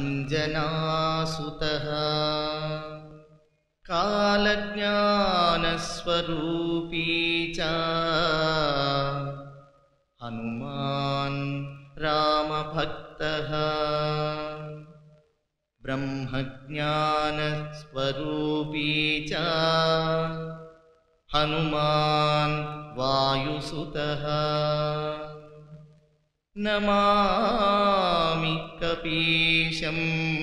అంజనాసుతః కాలజ్ఞానస్వరూపీ చ హనుమాన్ రామభక్తః బ్రహ్మజ్ఞానస్వరూపీ చ హనుమాన్ వాయుసుతః నమామి కపీశం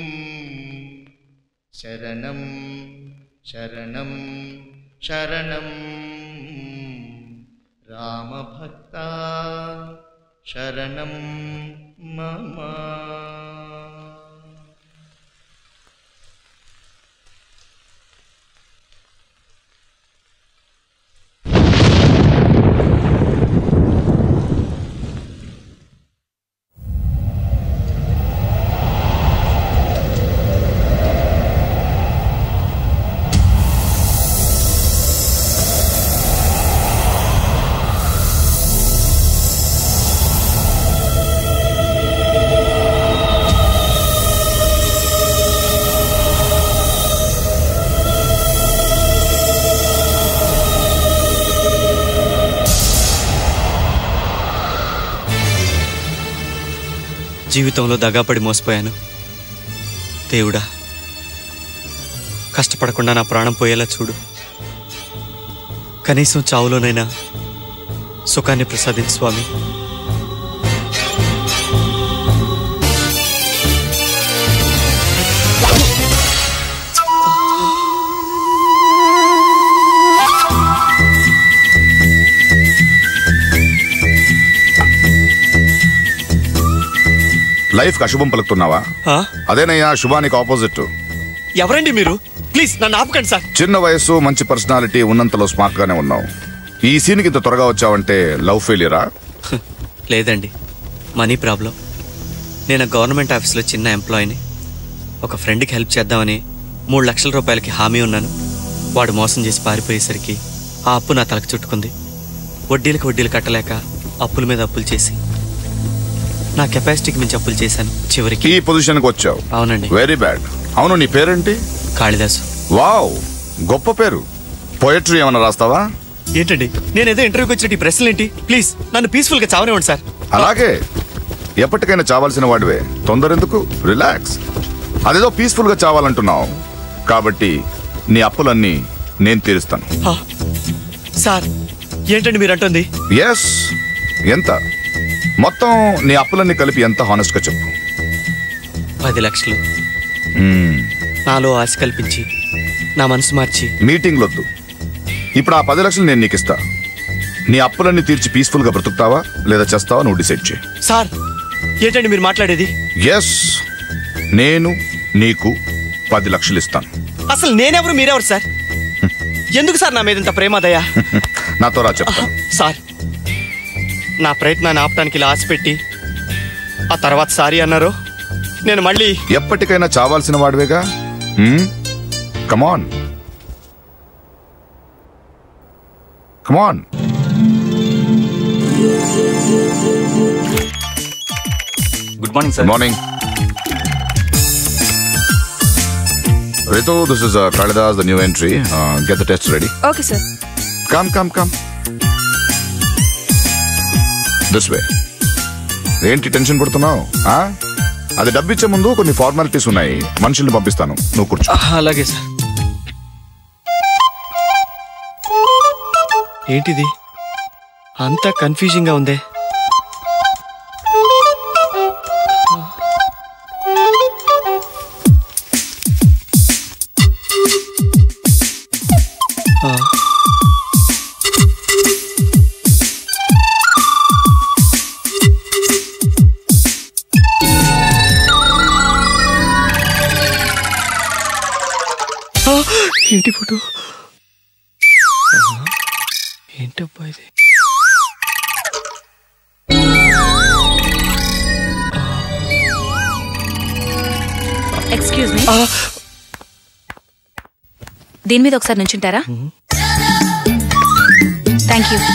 శరణం శరణం శరణం రామభక్త శరణం మమ. జీవితంలో దగాపడి మోసపోయాను. దేవుడా, కష్టపడకుండా నా ప్రాణం పోయేలా చూడు. కనీసం చావులోనైనా సుఖాన్ని ప్రసాదించు స్వామి. లైఫ్ కి అశుభం పలుకుతున్నావా? అదేనయ్యా శుభానికి ఆపోజిట్. ఎవరండి మీరు? ప్లీజ్ నన్ను ఆపకండి సార్. చిన్న వయసు, మంచి పర్సనాలిటీ ఉన్నంతలో స్మార్ట్ గానే ఉన్నావు. ఈ సీన్కి ఇంత త్వరగా వచ్చావంటే లవ్ ఫెయిలియరా? లేదండి, మనీ ప్రాబ్లం. నేను గవర్నమెంట్ ఆఫీస్లో చిన్న ఎంప్లాయీని. ఒక ఫ్రెండ్కి హెల్ప్ చేద్దామని 3 లక్షల రూపాయలకి హామీ ఉన్నాను. వాడు మోసం చేసి పారిపోయేసరికి ఆ అప్పు నా తలకు చుట్టుకుంది. వడ్డీలు కట్టలేక అప్పుల మీద అప్పులు చేసి నా కెపాసిటీకి మించి అప్పులు చేశాను. చివరికి ఈ పొజిషన్కి వచ్చావు. అవునండి. Very bad. అవును, నీ పేరేంటి? కాళిదాసు. వావ్, గొప్ప పేరు. పోయట్రీ ఏమన్నా రాస్తావా? ఏంటండి, నేనేదో ఇంటర్వ్యూకి వచ్చినట్టు ఈ ప్రశ్నలు ఏంటి? ప్లీజ్ నన్ను పీస్ఫుల్ గా చావనివ్వండి సార్. అలాగే, ఎప్పటికైనా చావాల్సిన వాడివే, తొందర ఎందుకు? రిలాక్స్. అదేదో పీస్ఫుల్ గా చావాలంటున్నావు కాబట్టి నీ అప్పులన్నీ నేను తీరుస్తాను. సార్, ఏంటండి మీరు అంటుంది? ఎస్. ఎంత? మొత్తం నీ అప్పులన్నీ కలిపి ఎంత? హానెస్ట్ గా చెప్పు. 10 లక్షలు. నాలో ఆశ కల్పించి నా మనసు మార్చి. మీటింగ్ లొద్దు. ఇప్పుడు ఆ 10 లక్షలు నేను నీకు ఇస్తా. నీ అప్పులన్నీ తీర్చి పీస్ఫుల్ గా బ్రతుకుతావా లేదా చేస్తావా నువ్వు డిసైడ్ చేయి. సార్, ఏంటండి మీరు మాట్లాడేది? ఎస్, నేను నీకు 10 లక్షలు ఇస్తాను. అసలు నేనెవరు, మీరెవరు సార్? ఎందుకు సార్ నా మీద ఇంత ప్రేమ దయా? నాతో రా చెప్తాను. సార్, నా ప్రయత్నాన్ని ఆపడానికి ఇలా ఆశ పెట్టి ఆ తర్వాత సారీ అన్నారు. నేను మళ్ళీ ఎప్పటికైనా చావాల్సిన వాడివేగా. Come on come on. Good morning sir. Morning. Ritu, this is Kalidas, the new entry. Get the test ready. Okay, sir. Come. This way. ఏంటి టెన్షన్ పడుతున్నావు? అది డబ్బిచ్చే ముందు కొన్ని ఫార్మాలిటీస్ ఉన్నాయి. మనుషుల్ని పంపిస్తాను, నువ్వు కూర్చో. అలాగే సార్. ఏంటిది అంతా కన్ఫ్యూజింగ్ గా ఉందే? ఏంటి ఫోటో? ఏంటబ్బా ఇది? ఎక్స్క్యూజ్ మీ, దీని మీద ఒకసారి నుంచుంటారా? Thank you.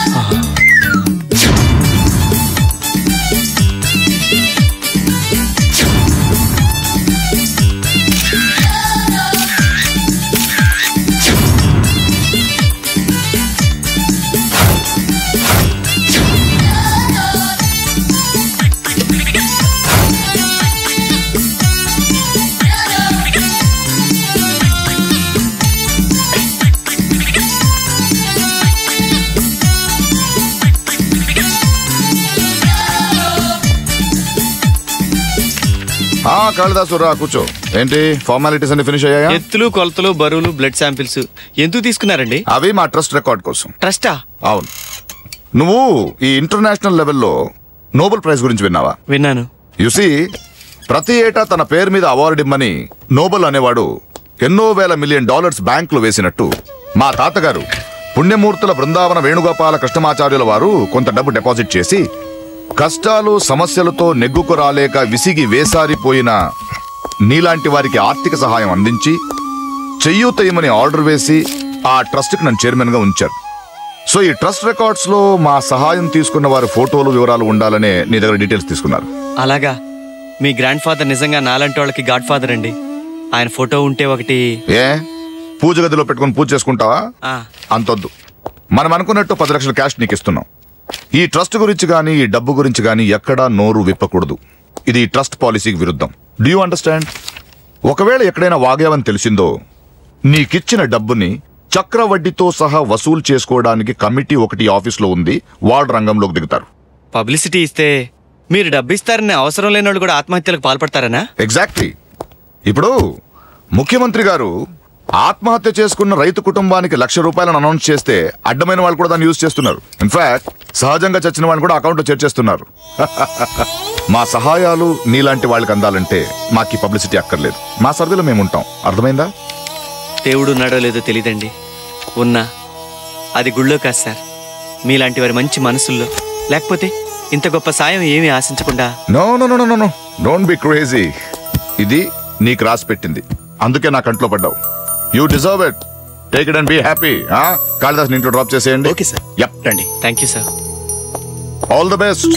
కాళిదాసు రా కూర్చో. ఏంటి ఫార్మాలిటీస్ అన్ని ఫినిష్ అయ్యాయా? ఎత్తులు కొలతలు బరువులు బ్లడ్ శాంపిల్స్ ఎందుకు తీసుకున్నారండి? అవి మా ట్రస్ట్ రికార్డ్ కోసం. ట్రస్టా? అవును. నువ్వు ఈ ఇంటర్నేషనల్ లెవెల్లో నోబెల్ ప్రైజ్ గురించి విన్నావా? విన్నాను. యుసి, ప్రతి ఏటా తన పేరు మీద అవార్డు ఇమ్మని నోబెల్ అనేవాడు ఎన్నో వేల $1 మిలియన్ బ్యాంకులు వేసినట్టు మా తాతగారు పుణ్యమూర్తుల బృందావన వేణుగోపాల కృష్ణమాచార్యుల వారు కొంత డబ్బు డిపాజిట్ చేసి కష్టాలు సమస్యలతో నెగ్గుకు రాలేక విసిగి వేసారిపోయిన నీలాంటి వారికి ఆర్థిక సహాయం అందించి చెయ్యూతయ్యమని ఆర్డర్ వేసి ఆ ట్రస్ట్కి నన్ను చైర్మన్ గా ఉంచారు. సో ఈ ట్రస్ట్ రికార్డ్స్ లో మా సహాయం తీసుకున్న వారి ఫోటోలు వివరాలు ఉండాలనే నీ దగ్గర డీటెయిల్స్ తీసుకున్నారు. అలాగా? మీ గ్రాండ్ ఫాదర్ నిజంగా నాలాంటి వాళ్ళకి గాడ్ ఫాదర్ అండి. ఆయన ఫోటో ఉంటే ఒకటి. ఏ పూజ గదిలో పెట్టుకుని పూజ చేసుకుంటావా? అంతొద్దు. మనం అనుకున్నట్టు 10 లక్షల క్యాష్ నీకు ఇస్తున్నాం. ఈ ట్రస్ట్ గురించి గానీ ఈ డబ్బు గురించి గానీ ఎక్కడా నోరు విప్పకూడదు. ఇది ట్రస్ట్ పాలసీకి విరుద్ధం. Do you understand? ఒకవేళ ఎక్కడైనా వాగావని తెలిసిందో నీకిచ్చిన డబ్బుని చక్రవడ్డీతో సహా వసూలు చేసుకోవడానికి కమిటీ ఒకటి ఆఫీస్లో ఉంది. వాళ్ళు రంగంలోకి దిగుతారు. పబ్లిసిటీ ఇస్తే మీరు డబ్బు ఇస్తారని అవసరం లేని వాళ్ళు కూడా ఆత్మహత్యలకు పాల్పడతారనా? ఎగ్జాక్ట్లీ. ఇప్పుడు ముఖ్యమంత్రి గారు ఆత్మహత్య చేసుకున్న రైతు కుటుంబానికి ₹1,00,000 అనౌన్స్ చేస్తే అడ్డమైన వాళ్ళు కూడా దాన్ని యూజ్ చేస్తున్నారు. ఇన్ఫాక్ట్ సహజంగా చచ్చిన వాళ్ళు కూడా అకౌంట్లో చేర్చేస్తున్నారు. మా సహాయాలు నీలాంటి వాళ్ళకి అందాలంటే మాకు పబ్లిసిటీ అక్కర్లేదు. మా సర్వేలో మేము ఉంటాం. అర్థమైందా? దేవుడు ఉన్నాడో లేదో తెలియదండి. ఉన్నా అది గుళ్ళో కాదు సార్, మీలాంటి వారి మంచి మనసుల్లో. లేకపోతే ఇంత గొప్ప సాయం ఏమీ ఆశించకుండా. No no no no no, don't be crazy. ఇది నీకు రాసి పెట్టింది, అందుకే నా కంట్లో పడ్డావు. You deserve it. Take it and be happy. Kalidas ఇంట్లో డ్రాప్ చేసేయండి. Okay sir. యప్, రండి. Thank you sir. All the best.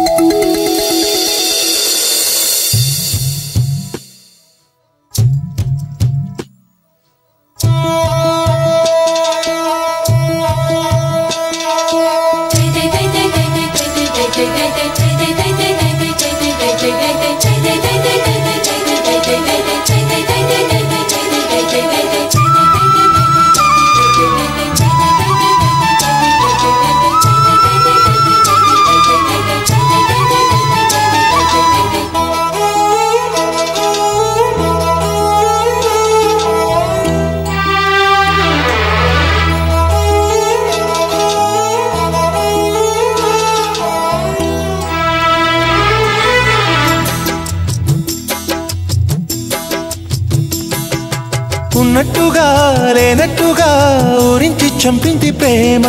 ఉన్నట్టుగా లేనట్టుగా ఊరించి చంపింది ప్రేమ.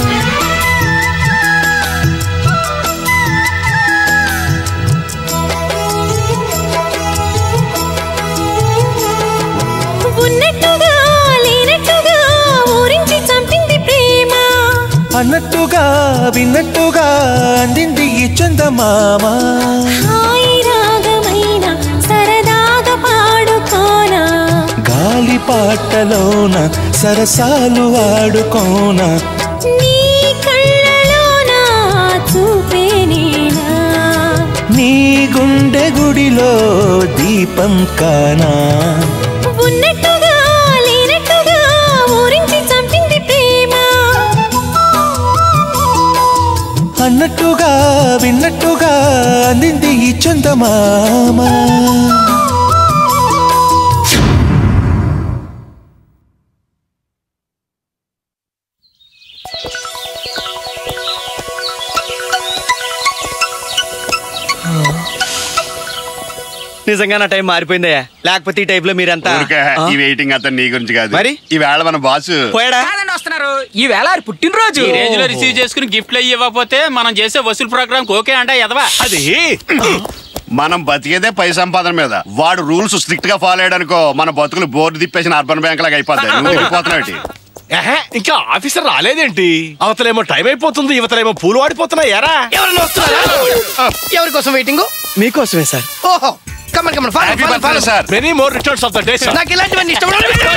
ఉన్నట్టుగా లేనట్టుగా ఊరించి చంపింది ప్రేమ. అన్నట్టుగా విన్నట్టుగా అందింది ఈ చందమామ. హాయి రాగమైన సరదాగా పాడుకోనా, గాలి పాటలోన సరసాలు ఆడుకోన, నీ కళ్ళలోన చూపే నేనా, నీ గుండె గుడిలో దీపం కానా. ఉన్నట్టుగా లేనట్టుగా ఊరించి చంపింది ప్రేమ. అన్నట్టుగా విన్నట్టుగా అందింది ఈ చందమామ. నిజంగా నా టైం మారిపోయిందయ్యా. లేకపోతే ఈ టైప్ లో మీరంతా ఈ వెయిటింగ్ అతను నీ గురించి కాదు. మరి ఈవేళ మన బాసు పోయాడా? వస్తున్నారు. ఈ వేళ పుట్టినరోజు ఈ రేంజ్ లో రిసీవ్ చేసుకుని గిఫ్ట్లు ఇవ్వకపోతే మనం చేసే వసూలు ప్రోగ్రామ్ ఓకే అంటే ఎదవా. అది మనం బతికేదే పై సంపాదన మీద. వాడు రూల్స్ స్ట్రిక్ట్ గా ఫాలో అయ్యాడనుకో మన బతుకులు బోర్డు తిప్పేసిన అర్బన్ బ్యాంక్ లాగా అయిపోతాయి. నువ్వు వెళ్ళిపోతున్నావు. ఇంకా ఆఫీసర్ రాలేదేంటి? అవతలేమో టైం అయిపోతుంది, యువతలేమో పూలు వాడిపోతున్నాయి. ఎరా ఎవరైనా వస్తున్నారా? ఎవరి కోసం వెయిటింగ్? మీకోసమే సార్. ఓహో, many more returns of the day sir. నాకు ఇలాంటివన్నీ ఇష్టం.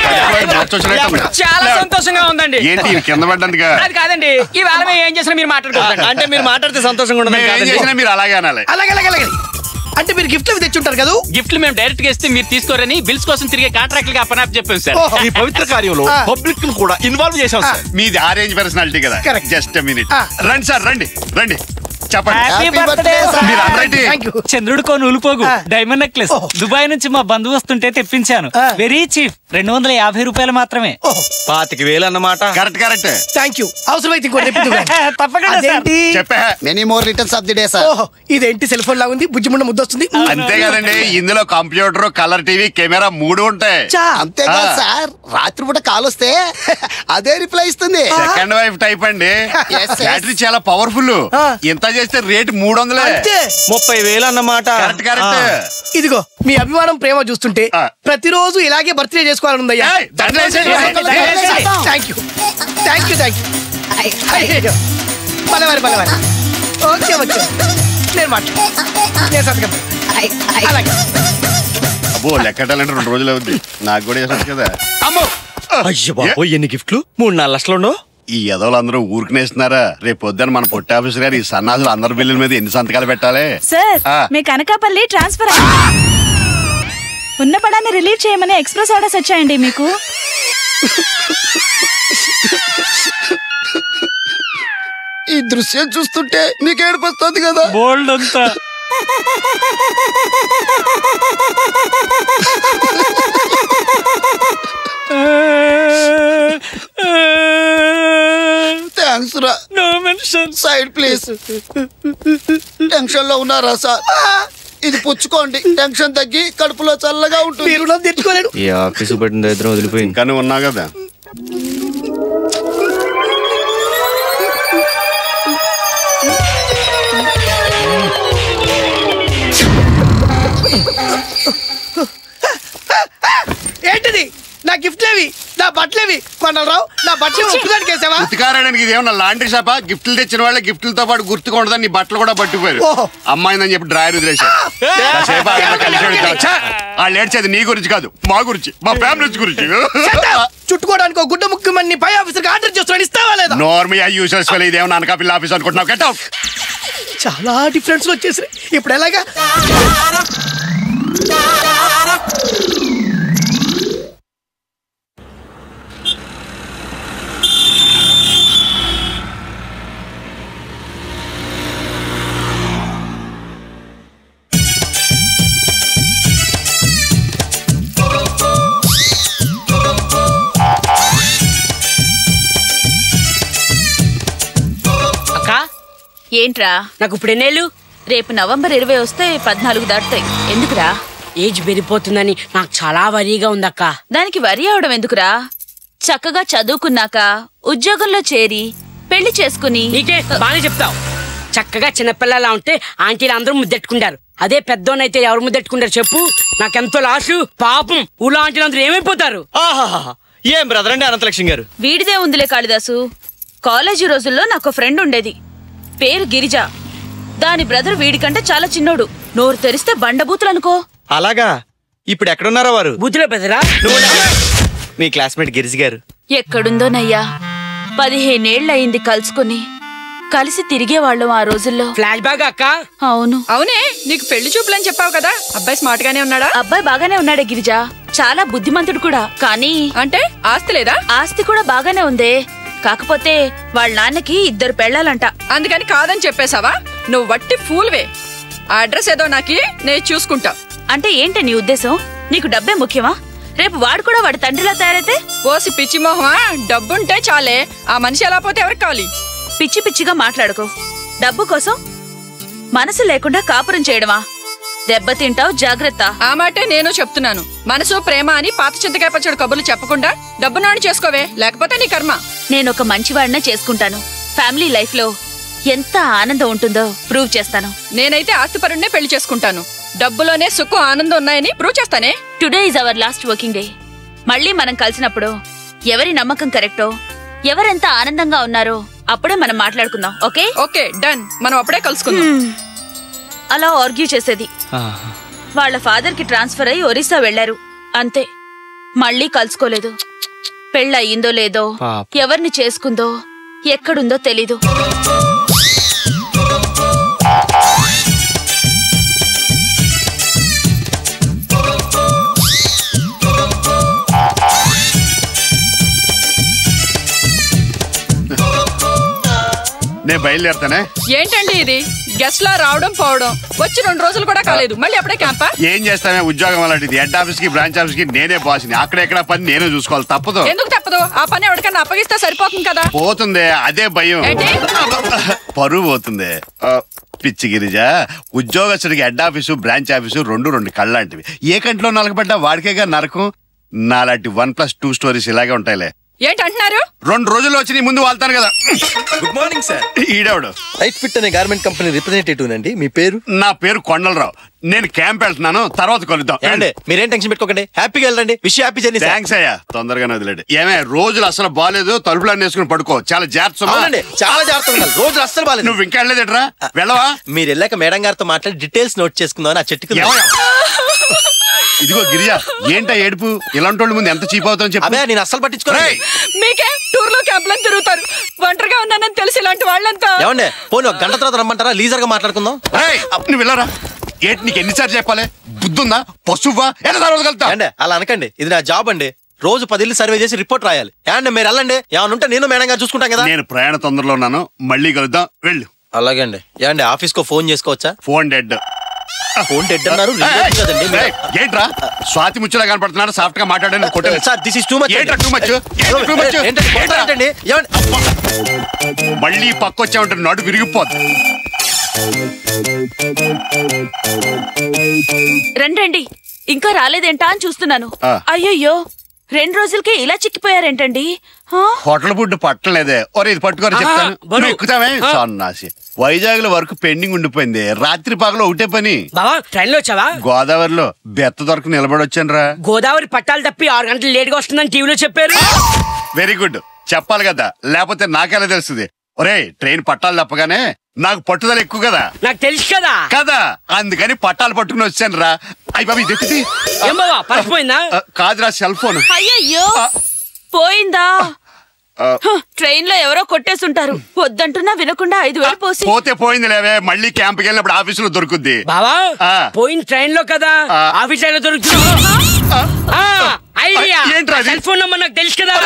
చాలా సంతోషంగా ఉందండి. ఏంటి కింద పడ్డందుగా? అది కాదండి, ఈ వేళ మేము ఏం చేసినా మీరు మాట్లాడుకోండి. అంటే మీరు మాట్లాడితే సంతోషంగా ఉండదు. ఏం చేసినా మీరు అలాగే అనాలి. అలాగే అలాగే అలాగే. అంటే మీరు గిఫ్ట్లు అవి తెచ్చుంటారు కదా? గిఫ్ట్లు మేము డైరెక్ట్ గా ఇస్తే మీరు తీసుకోరని బిల్స్ కోసం తిరిగే కాంట్రాక్ట్ గా అప్పనాప్ చెప్పాం సార్. ఈ పవిత్ర కార్యంలో పబ్లిక్ ను కూడా ఇన్వాల్వ్ చేశాం సార్. మీది ఆరెంజ్ పర్సనాలిటీ కదా. Just minute. రండి సార్, రండి రండి. చంద్రుడికో నూలుపోగు డైమండ్ నెక్లెస్ దుబాయ్ నుంచి మా బంధువు వస్తుంటే తెప్పించాను. వెరీ చీప్, 250 రూపాయలు మాత్రమే. 25,000 అన్నమాట. Correct correct. Thank you. అవసరమైతే many more returns of the day sir. ఇదేంటి సెల్ ఫోన్ లా ఉంది, బుజ్జిముండ ముద్దొస్తుంది. అంతే కదండి, ఇందులో కంప్యూటర్, కలర్ టీవీ, కెమెరా 3 ఉంటాయి. అంతేకాదు సార్, రాత్రిపూట కాల్ వస్తే అదే రిప్లై ఇస్తుంది. సెకండ్ వైఫ్ టైప్ అండి. బ్యాటరీ చాలా పవర్ఫుల్. ఇంత చేస్తే రేట్ 300. 30,000 అన్నమాట. Correct correct. ఇదిగో మీ అభిమానం ప్రేమ చూస్తుంటే ప్రతిరోజు ఇలాగే బర్త్డే చేసుకోవాలనుందయ్యా. Thank you thank you thank you. పలవారి పలవారి. ఓకే వచ్చా నేను నేను సంతకం. అలాగే. అబ్బో లెక్కటాలంటే 2 రోజులు అవుద్ది. నాకు కూడా చేసొచ్చు కదా. అమ్మో అయ్యో బాబోయ్, ఎన్ని గిఫ్ట్లు? 3-4 లక్షలు ఉండవు. ఈ ఎదవలందరూ ఊరికనేస్తున్నారా? రేపు పొద్దున్న మన పొట్టి ఆఫీసర్ గారు ఈ సన్నాసులు అందరి బిల్లుల మీద ఎన్ని సంతకాలు పెట్టాలి? సార్, మీ కనకాపల్లి ట్రాన్స్ఫర్ ఉన్న పడాన్ని రిలీవ్ చేయమని ఎక్స్ప్రెస్ ఆర్డర్స్ వచ్చాయండి మీకు. ఈ దృశ్యం చూస్తుంటే నీకు ఏడుపొస్తుంది కదా. బోల్డ్ అంతా థ్యాంక్స్ రా. No mention. Side please. Tension లో ఉన్నారా సార్? ఇది పుచ్చుకోండి, టెన్షన్ తగ్గి కడుపులో చల్లగా ఉంటుంది. మీరు తెచ్చుకోలేడు. ఈ ఆఫీసు పెట్టిన దగ్గర వదిలిపోయింది. కానీ ఉన్నా కదా. ఏంటిది? నా గిఫ్ట్లేవి, నా బట్టలేవి కొనరావు. నా బట్టలు ఉతుకానికేసావా? ఉతికారానికి ఇది ఏమన్నా లాండ్రీ షాపా? గిఫ్ట్లు తెచ్చిన వాళ్ళ గిఫ్ట్లతో పాటు గుర్తుకుండదని నీ బట్టలు కూడా పట్టుకుపోయారు. అమ్మాయిందని చెప్పి డ్రాయర్ వదిలేశారు. వాళ్ళు ఏడ్చేది నీ గురించి కాదు, మా గురించి, మా ఫ్యామిలీ గురించి. చుట్టుకోవడానికి గుడ్డ ముఖ్యమని పై ఆఫీసర్ ఆర్డర్ చేస్తున్నాడు, ఇస్తావా లేదా? నార్మల్ యూజర్స్ వల్ల ఇదేమన్నా అనకాపిల్ల ఆఫీస్ అనుకుంటున్నావు? Get out. చాలా డిఫరెన్స్ వచ్చేసాయి. ఇప్పుడు ఎలాగా? ఏంట్రా? నాకు ఇప్పుడు ఎన్నేళ్ళు? రేపు నవంబర్ 20 వస్తే 14 దాటుతాయి. ఎందుకురా? ఏజ్ పెరిగిపోతుందని నాకు చాలా వరీగా ఉందక్క. దానికి వరి అవడం ఎందుకురా? చక్కగా చదువుకున్నాక ఉద్యోగంలో చేరి పెళ్లి చేసుకుని. నీకే బానే చెప్తావు. చక్కగా చిన్నపిల్లలా ఉంటే ఆంటీలు అందరూ ముద్దెట్టుకుంటారు. అదే పెద్దోనైతే ఎవరు ముద్దెట్టుకుంటారు చెప్పు? నాకెంతో లాసు. పాపం ఊళ్ళో ఆంటీలు అందరూ ఏమైపోతారు? ఏం బ్రదర్ అండి అనంతలక్ష్మి గారు? వీడిదే ఉందిలే కాళిదాసు. కాలేజీ రోజుల్లో నాకు ఫ్రెండ్ ఉండేది, పేరు గిరిజ. దాని బ్రదర్ వీడికంటే చాలా చిన్నోడు. నోరు తెరిస్తే బండబూతులు అనుకో. అలాగా? ఇప్పుడు ఎక్కడున్నారా వారు? బూతులే బెదరా. మీ క్లాస్మేట్ గిరిజ గారు ఎక్కడుందోనయ్యా. 15 ఏళ్లయింది కలుసుకుని. కలిసి తిరిగేవాళ్ళం ఆ రోజుల్లో. ఫ్లాష్ బ్యాక్ అక్క. అవును. అవునే, నీకు పెళ్లి చూపులని చెప్పావు కదా. అబ్బాయి స్మార్ట్ గానే ఉన్నాడా? అబ్బాయి బాగానే ఉన్నాడే గిరిజ, చాలా బుద్ధిమంతుడు కూడా. కానీ అంటే ఆస్తి లేదా? ఆస్తి కూడా బాగానే ఉందే. కాకపోతే వాళ్ళ నాన్నకి 2 పెళ్ళాలంట. అందుకని కాదని చెప్పేశావా? నువ్వు వట్టి ఫూల్వే. ఆ అడ్రస్ ఏదో నాకి, నేను చూసుకుంటా. అంటే ఏంటి నీ ఉద్దేశం? నీకు డబ్బే ముఖ్యమా? రేపు వాడు కూడా వాడి తండ్రిలా తయారైతే? ఓసి పిచ్చి మొహమా, డబ్బుంటే చాలే. ఆ మనిషి ఎలా పోతే ఎవరికి కావాలి? పిచ్చి పిచ్చిగా మాట్లాడుకో. డబ్బు కోసం మనసు లేకుండా కాపురం చేయడమా? దెబ్బతింటావు, జాగ్రత్త. ఆ మాటే నేను చెప్తున్నాను. మనసు ప్రేమ అని పాత చింతకాయ పచ్చడి కబుర్లు చెప్పకుండా డబ్బు నాని చేసుకోవే, లేకపోతే నీ కర్మ. నేనొక మంచివాడినే చేసుకుంటాను. ఫ్యామిలీ లైఫ్ లో ఎంత ఆనందం ఉంటుందో ప్రూవ్ చేస్తాను. నేనైతే ఆస్తిపరుణ్ణే పెళ్లి చేసుకుంటాను. డబ్బులోనే సుఖం, ఆనందం ఉన్నాయని ప్రూవ్ చేస్తానే. Today is our last working day. మళ్ళీ మనం కలిసినప్పుడు ఎవరి నమ్మకం కరెక్టో, ఎవరెంత ఆనందంగా ఉన్నారో అప్పుడే మనం మాట్లాడుకుందాం. ఓకే? Okay, done. మనం అప్పుడే కలుసుకుందాం. అలా ఆర్గ్యూ చేసేది. వాళ్ళ ఫాదర్ కి ట్రాన్స్ఫర్ అయ్యి ఒరిస్సా వెళ్లారు, అంతే. మళ్ళీ కలుసుకోలేదు. పెళ్ళయిందో లేదో, ఎవరిని చేసుకుందో, ఎక్కడుందో తెలీదు. నేను బయలుదేరుతానే. ఏంటండి ఇది? గెస్ట్ లా రావడం పోవడం, వచ్చి 2 రోజులు కూడా కాలేదు, మళ్ళీ అప్పుడే క్యాంపా? ఏం చేస్తామే, ఉద్యోగం అలాంటిది. హెడ్ ఆఫీస్ కి బ్రాంచ్ ఆఫీస్ కి నేనే బాస్ని. అక్కడెక్కడ పని నేనే చూసుకోవాలి, తప్పదు. ఎందుకు తప్పదు? ఆ పని ఎవరికన్నా అప్పగిస్తే సరిపోతుంది కదా. పోతుంది, అదే భయం. పరువు పోతుంది. పిచ్చి గిరిజ, ఉద్యోగస్తుడికి హెడ్ ఆఫీసు బ్రాంచ్ ఆఫీసు 2 కళ్ళలాంటివి. ఏ కంట్లో నలకబడ్డా వాడికేగా నరకం. నాలాంటి 1+2 స్టోరీస్ ఇలాగే ఉంటాయిలే. ఏంటంటున్నారు? 2 రోజుల్లో వచ్చి నీ ముందు వాళ్తాను కదా. Good morning sir. ఈడేవాడు రైట్ ఫిట్ అనే గార్మెంట్ కంపెనీ రిప్రజెంటేటివ్ అండి. మీ పేరు? నా పేరు కొండలరావు. నేను క్యాంప్ వెళ్తున్నాను, తర్వాత కలుద్దాం. మీరేం టెన్షన్ పెట్టుకోకండి, హ్యాపీగా వెళ్ళండి. Wish happy journey. థ్యాంక్స్ అయ్యా, తొందరగానే వదిలేండి. ఏమే రోజులు అసలు బాగాలేదు, తలుపులన్నీ వేసుకుని పడుకో. చాలా జాగ్రత్త. చాలా జాగ్రత్త ఉండాలి. రోజులు అస్సలు బాగాలేదు. నువ్వు ఇంకా వెళ్ళలేదట్రా? వెళ్ళవా? మీరు వెళ్ళాక మేడం గారితో మాట్లాడి డీటెయిల్స్ నోట్ చేసుకుందాం. ఆ చెట్టుకు ఇదిగో గిరిజ, ఏంటా ఏడుపు? ఇలాంటి వాళ్ళ ముందు ఎంత చీప్ అవుతావు చెప్పు. అదే నేను అస్సలు పట్టించుకోలే. మీకే టూర్ లో క్యాంపులను తిరుగుతారు, ఒంటరిగా ఉన్నానని తెలిసి ఇలాంటి వాళ్ళంతా. ఏమండి పోనీ 1 గంట తర్వాత రమ్మంటారా? లీజర్ గా మాట్లాడుకుందాం. నువ్వు వెళ్ళరా? ఏంటి నీకు ఎన్నిసార్లు చెప్పాలి? బుద్ధుందా? పశువా? అండి అలా అనకండి, ఇది నా జాబ్ అండి. రోజు 10 ఇల్లు సర్వే చేసి రిపోర్ట్ రాయాలి. ఏమండి మీరు వెళ్ళండి, ఏమన్నా ఉంటే నేను మేడం గారు చూసుకుంటాం కదా. నేను ప్రయాణ తొందరలో ఉన్నాను, మళ్ళీ కలుద్దాం. వెళ్ళు. అలాగే అండి. ఏమండి ఆఫీస్ కో ఫోన్ చేసుకోవచ్చా? Phone dead. ఫోన్ డెడ్ అన్నారు. ఏంట్రా స్వాతి ముచ్చలా కనపడుతున్నారు? సాఫ్ట్ గా మాట్లాడండి. మళ్ళీ పక్కొచ్చా ఉంటారు, నడు విరిగిపోద్ది. రండి, ఇంకా రాలేదేంటా అని చూస్తున్నాను. అయ్యయ్యో, 2 రోజులకే ఇలా చిక్కిపోయారేంటండి? Hotel food పట్టలేదే. ఒరే ఇది పట్టుకొని చెప్తాను, ఎక్కుతామే. సన్నాసి. వైజాగ్ లో వరకు పెండింగ్ ఉండిపోయింది. రాత్రి పగలు ఒకటే పని. ట్రైన్ లో వచ్చావా? గోదావరిలో బెత్త దొరకు నిలబడి వచ్చాను రా. గోదావరి పట్టాలు తప్పి 6 గంటలు లేట్ గా వస్తుందని టీవీలో చెప్పారు. వెరీ గుడ్, చెప్పాలి కదా, లేకపోతే నాకెలా తెలుస్తుంది? ఒరే ట్రైన్ పట్టాలు తప్పగానే నాకు పట్టుదల ఎక్కువ కదా. నాకు తెలుసు కదా కదా, అందుకని పట్టాలు పట్టుకుని వచ్చాను రా. అయ్యి బాబు ఇది పడిపోయిందా? కాదురా, సెల్ ఫోన్. అయ్యయ్యో, పోయిందా? ట్రైన్ లో ఎవరో కొట్టేసుంటారు. వద్దంటున్నా వినకుండా 5,000 పోసి. పోతే పోయింది లేవే, మళ్ళీ క్యాంప్కి వెళ్ళినప్పుడు ఆఫీసులో దొరుకుద్ది. బావా పోయిన ట్రైన్ లో కదా, ఆఫీస్ లో దొరుకుతుంది. సెల్ ఫోన్ నంబర్ నాకు తెలుసు కదా.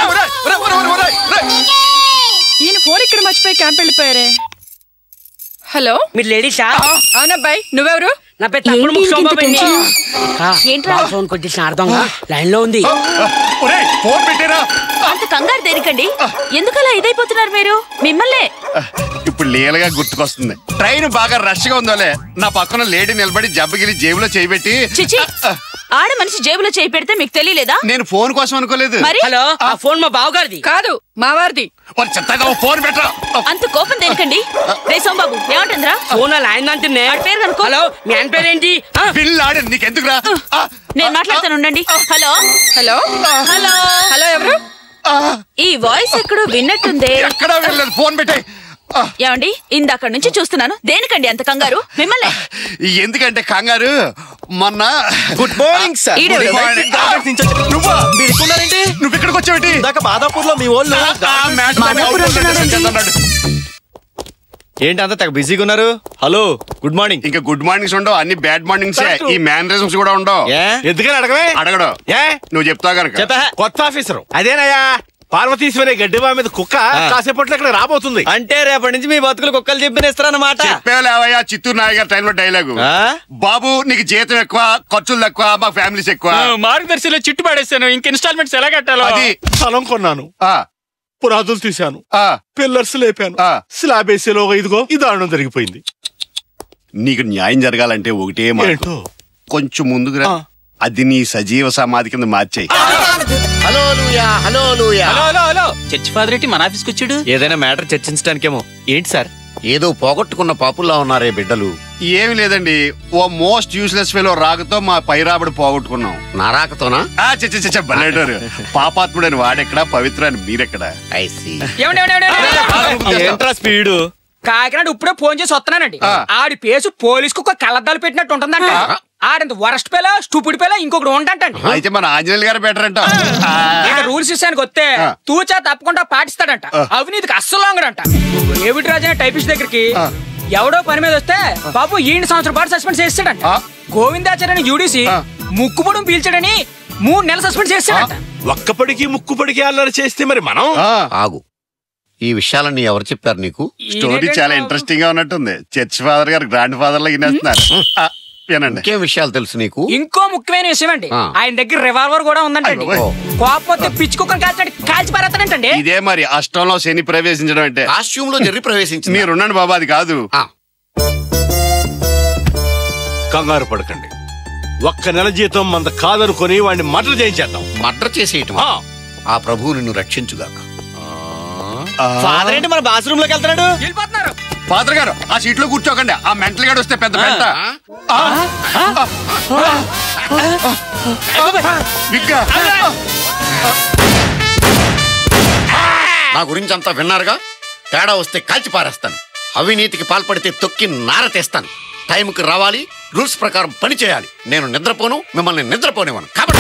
ఈయన ఫోన్ ఇక్కడ మర్చిపోయి క్యాంప్ వెళ్ళిపోయారే. హలో, మీరు లేడీసా? అవునబ్బాయి, నువ్వెవరు? నా పేరు ఫోన్ కొట్టేసిన అర్థంగా లైన్ లో ఉంది. అంత కంగారు దేనికండి? ఎందుకలా ఇదైపోతున్నారు మీరు? మిమ్మల్నే. ఇప్పుడు లీలగా గుర్తుకొస్తుంది. ట్రైన్ బాగా రష్ గా ఉందోలే, నా పక్కన లేడీ నిలబడి జబ్బగిరి జేబులో చేయబెట్టి. చిచి, ఆడ మనిషి జేబులో చేయి పెడితే మీకు తెలియలేదా? నేను ఫోన్ కోసం అనుకోలేదు. హలో, ఆ ఫోన్ మా బావగారిది కాదు, మా వారిది. ఫోన్ పెట్టరా. అంత కోపం దేనికండి? రే సోంబాబు, ఏమంటుందిరా? ఫోన్ ఆయన అంటున్నా. పేరు కనుకో. హలో, మీ ఆయన పేరేంటి? నీకెందుకురా? నేను మాట్లాడతాను, ఉండండి. హలో హలో హలో హలో, ఎవరు? ఈ వాయిస్ ఎక్కడో విన్నట్టుందే. ఎక్కడా వెళ్ళలేదు, ఫోన్ పెట్టాయి. ఏమండి, ఇందాక నుంచి చూస్తున్నాను. దేనికండి అంత కంగారు? మిమ్మల్ని. ఎందుకంటే కంగారు మొన్న. Good morning sir. నువ్వు ఇక్కడికి వచ్చావేంటి? మాదాపూర్ లో మీ వాళ్ళు ఏంటి అంత తెగ బిజీగా ఉన్నారు? Hello, good morning. ఇంకా గుడ్ మార్నింగ్స్ ఉండవు, అన్ని బ్యాడ్ మార్నింగ్స్. ఈ మ్యానరిజమ్స్ కూడా ఉండవు. ఎందుకని అడగవే? అడగడు. నువ్వు చెప్తావు కనుక. కొత్త ఆఫీసర్ అదేనయ్యా, పార్వతీశ్వరి గడ్డివా మీద కుక్క కాసేపట్లో ఇక్కడ రాబోతుంది. అంటే రేపటి నుంచి మీ బతుకులు కుక్కలు చెప్పినేస్తారన్నమాట. చెప్పేవా చిత్తూరు నాయ గారి టైంలో డైలాగు. బాబు నీకు జీతం ఎక్కువ, ఖర్చులు తక్కువ, మా ఫ్యామిలీస్ ఎక్కువ. మార్గదర్శిలో చిట్టు పడేస్తాను, ఇంక ఇన్స్టాల్మెంట్స్ ఎలా కట్టాలో. అది స్థలం కొన్నాను, పునాదులు తీశాను, పిల్లర్స్ లేపాను, స్లాబ్ వేసేలోగా ఇదిగో ఈ దారుణం జరిగిపోయింది. నీకు న్యాయం జరగాలంటే ఒకటే మాట, కొంచెం ముందుగా అది నీ సజీవ సమాధి కింద మార్చేయి. చర్చ్ ఫాదర్ ఏంటి మన ఆఫీస్కి వచ్చాడు? ఏదైనా మ్యాటర్ చర్చించడానికేమో. ఏంటి సార్? ఏదో పోగొట్టుకున్న పాపుల్లా ఉన్నారే బిడ్డలు. ఏమి లేదండి, ఓ మోస్ట్ యూస్లెస్ ఫెలో రాకతో మా పైరాబడి పోగొట్టుకున్నాం. నా రాకతోనా? బలేటారు. పాపాత్ముడని వాడెక్కడా, పవిత్ర అని మీరెక్కడా? ఏంట్రా స్పీడు? కాకినాడ ఇప్పుడే ఫోన్ చేసి వస్తున్నానండి. ఆడి పేసు పోలీసుకు ఒక కళ్ళద్దాలు పెట్టినట్టు ఉంటుందంట. ఆడంత వరస్ట్ పేల, స్టూపిడ్ పేల ఇంకొకటి ఉంటంటండి. అయితే మన ఆంజనేయులు గారు బెటర్ అంట. రూల్స్ విషయానికి వస్తే తూచా తప్పకుండా పాటిస్తాడంట. అవినీతికి అస్సలు లాంగడంట. డేవిడ్ రాజు అనే టైపిస్ట్ దగ్గరికి ఎవడో పని మీద వస్తే బాబు ఈయన సంవత్సరం పాటు సస్పెండ్ చేస్తాడంట. గోవిందాచార్య యూడీసీ ముక్కుపొడం పీల్చాడని 3 నెలలు సస్పెండ్ చేస్తాడంట. ఒక్కపడికి ముక్కుపడికి అల్లరి చేస్తే మరి మనం ఆగు. ఈ విషయాలన్నీ ఎవరు చెప్పారు నీకు? స్టోరీ చాలా ఇంట్రెస్టింగ్ గా ఉన్నట్టుంది. చర్చ్ ఫాదర్ గారు గ్రాండ్ ఫాదర్ లా వినేస్తున్నారు. వినండి. ఇంకేం విషయాలు తెలుసు నీకు? ఇంకో ముఖ్యమైన విషయం అండి, ఆయన దగ్గర రివాల్వర్ కూడా ఉందంటండి. కోపపోతే పిచ్చి కుక్కను కాల్చి పారేస్తాడంటండి. ఇదే మరి అష్టంలో శని ప్రవేశించడం అంటే. కాస్ట్యూమ్ లో జర్రి ప్రవేశించింది. మీరున్నాను బాబా, అది కాదు. కంగారు పడకండి, ఒక్క నెల జీతం మంద కాదనుకొని వాడిని మర్డర్ చేయించేద్దాం. మర్డర్ చేసేయటం? ఆ ప్రభువు నిన్ను రక్షించుగాక. ఫాదర్ ఏంటి మన బాత్రూమ్ లోకి వెళ్తున్నాడు? ఫాదర్ గారు ఆ సీట్ లో కూర్చోకండి, ఆ మెంటల్ గాడు వస్తే పెద్ద పెద్ద. నా గురించి అంతా విన్నారుగా. తేడా వస్తే కాల్చి పారేస్తాను. అవినీతికి పాల్పడితే తొక్కి నార తెస్తాను. టైంకి రావాలి, రూల్స్ ప్రకారం పని చేయాలి. నేను నిద్రపోను, మిమ్మల్ని నిద్రపోనివ్వను. కాబట్టి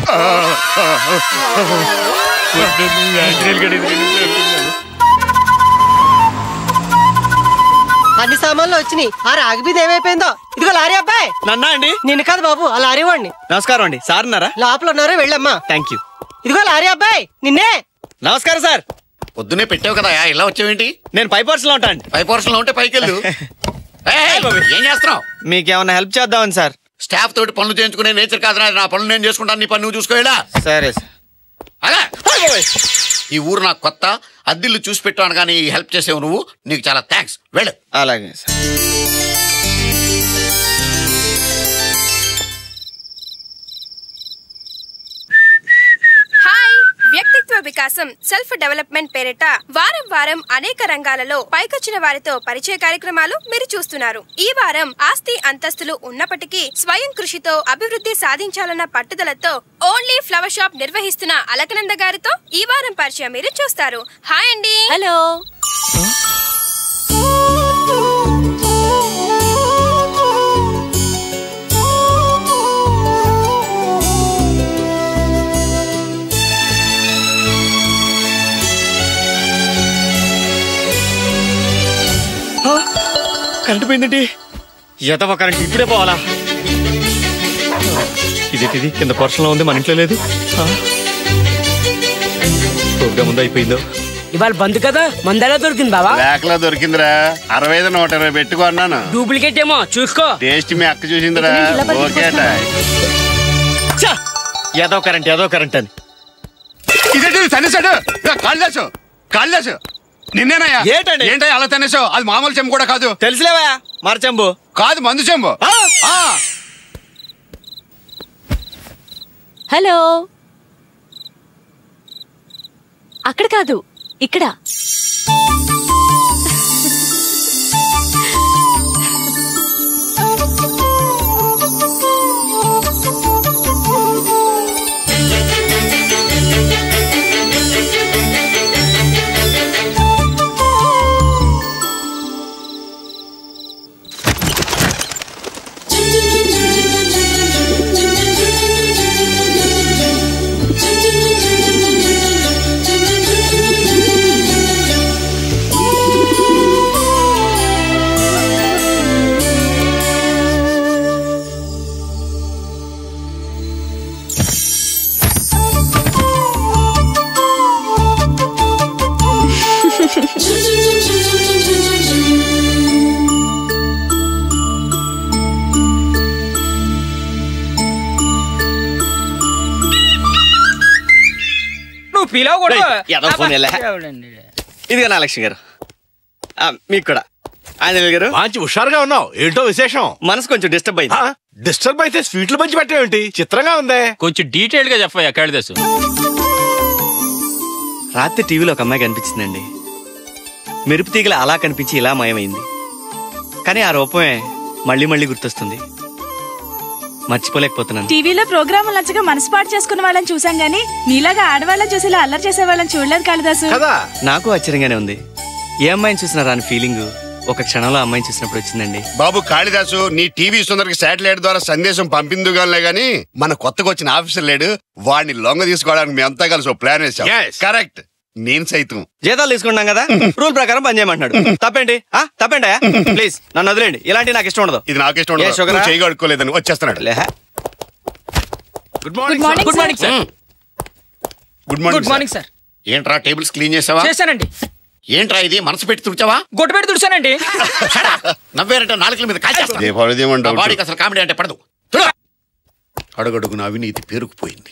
అన్ని సామాన్లు వచ్చినాయి. ఆ రాగిబీది ఏమైపోయిందో. ఇదిగో లారీ అబ్బాయి. నన్నా అండి? నిన్ను కాదు బాబు, ఆ లారీ వాడిని. నమస్కారం అండి. సార్ ఉన్నారా? లోపల ఉన్నారు, వెళ్ళమ్మా. Thank you. ఇదిగో లారీ అబ్బాయి, నిన్నే. నమస్కారం సార్. పొద్దునే పెట్టావు కదా, ఇలా వచ్చావేంటి? నేను పై పోర్షన్ లో ఉంటాను. పై పోర్షన్ లో ఉంటే పైకి వెళ్ళు. ఏం చేస్తున్నావు? మీకేమన్నా హెల్ప్ చేద్దామని సార్. స్టాఫ్ తోటి పనులు చేయించుకునే నేచర్ కాదు. నా పనులు నేను చేసుకుంటాను, నీ పని నువ్వు చూసుకోవాలా? సరే సార్. ఈ ఊరు నాకు కొత్త, అద్దిల్లు చూసి పెట్టాను కానీ హెల్ప్ చేసేవు నువ్వు. నీకు చాలా థ్యాంక్స్. వెళ్ళు. అలాగే సార్. వ్యక్తిత్వ వికాసం సెల్ఫ్ డెవలప్మెంట్ పేరిట వారం వారం అనేక రంగాలలో పైకొచ్చిన వారితో పరిచయ కార్యక్రమాలు మీరు చూస్తున్నారు. ఈ వారం ఆస్తి అంతస్తులు ఉన్నప్పటికీ స్వయం కృషితో అభివృద్ధి సాధించాలన్న పట్టుదలతో ఓన్లీ ఫ్లవర్ షాప్ నిర్వహిస్తున్న అలకనంద గారితో ఈ వారం పరిచయం మీరు చూస్తారు. హాయ్ అండి. హలో. కరెంట్ పోయిందండి. ఎదవ కరెంట్ ఇప్పుడే పోవాలా? ఇదేంటిది కింద పోర్షన్లో ఉంది, మన ఇంట్లో లేదు. ప్రోగ్రామ్ ముందు అయిపోయిందో. ఇవాళ బంద్ కదా, మందలా దొరికింది బాబా. బ్లాక్లో దొరికిందిరా. 60 120 పెట్టుకున్నాను. డూప్లికేట్ ఏమో చూసుకో. టేస్ట్ మీ అక్క చూసిందిరా. ఓకేట. ఏదో కరెంట్ అని ఇదేంటి తనేసాడు? కాళిదాసు నిన్నేనయ్యా? ఏంటయ్యా అలా తనేసావు? అది మామూలు చెంబు కూడా కాదు. తెలుసులేవా, మర చెంబు కాదు, మందు చెంబు. హలో. అక్కడ కాదు, ఇక్కడ. ఇదిగా నా లక్ష్మి గారు, మీకు కూడా. ఆంజనేయులు గారు మంచి హుషారుగా ఉన్నావు. ఏంటో విశేషం? మనసు కొంచెం డిస్టర్బ్ అయింది. డిస్టర్బ్ అయితే స్వీట్లు మంచి పెట్టేవేంటి? చిత్రంగా ఉంది. కొంచెం డీటెయిల్ గా చెప్పయ్యా కాళిదాసు. రాత్రి టీవీలో ఒక అమ్మాయి కనిపించిందండి. మెరుపు తీగల అలా కనిపించి ఇలా మాయమైంది. కానీ ఆ రూపమే మళ్ళీ మళ్ళీ గుర్తొస్తుంది. మర్చిపోలేకపోతున్నాను. టీవీలో ప్రోగ్రామ్ నచ్చగా మనసుపాటు చేసుకున్న వాళ్ళని చూసాం గానీ నీలాగా ఆడవాళ్ళని చూసి ఇలా అల్లరి చేసే వాళ్ళని చూడలేదు కాళిదాసు. నాకు ఆశ్చర్యంగానే ఉంది. ఏ అమ్మాయిని చూసినా రాని ఫీలింగ్ ఒక క్షణంలో అమ్మాయిని చూసినప్పుడు వచ్చిందండి. బాబు కాళిదాసు, నీ టీవీ సుందరికి శాటిలైట్ ద్వారా సందేశం పంపిందుగానే గానీ మన కొత్తగా వచ్చిన ఆఫీసర్ లేడు, వాడిని లొంగ తీసుకోవడానికి మేమంతా కలిసి ప్లాన్ వేసాం. కరెక్ట్. నేను సైతం జీతాలు తీసుకుంటాం కదా, రూల్ ప్రకారం పని చేయమంటున్నాడు. తప్పేంటి? తప్పేంటి? ప్లీజ్ నన్ను వదిలేండి. ఇలాంటి నాకు ఇష్టం ఉండదు. ఇది నాకు ఇష్టం ఉండదు. చేయగడుకోలేదని వచ్చేస్తున్నాడు. Good morning sir. Good morning. Good morning sir. ఏంట్రా టేబుల్స్ క్లీన్ చేసావా? చేశానండి. ఏంట్రా ఇది మనసు పెట్టి తుడిచావా? గుట్ట పెట్టి తుడిచానండి. నవ్వేరంటే నాలుకల మీద దీపావళి వాడికి అసలు కామెడీ అంటే పడదు. అడుగడుగున అవినీతి పేరుకుపోయింది.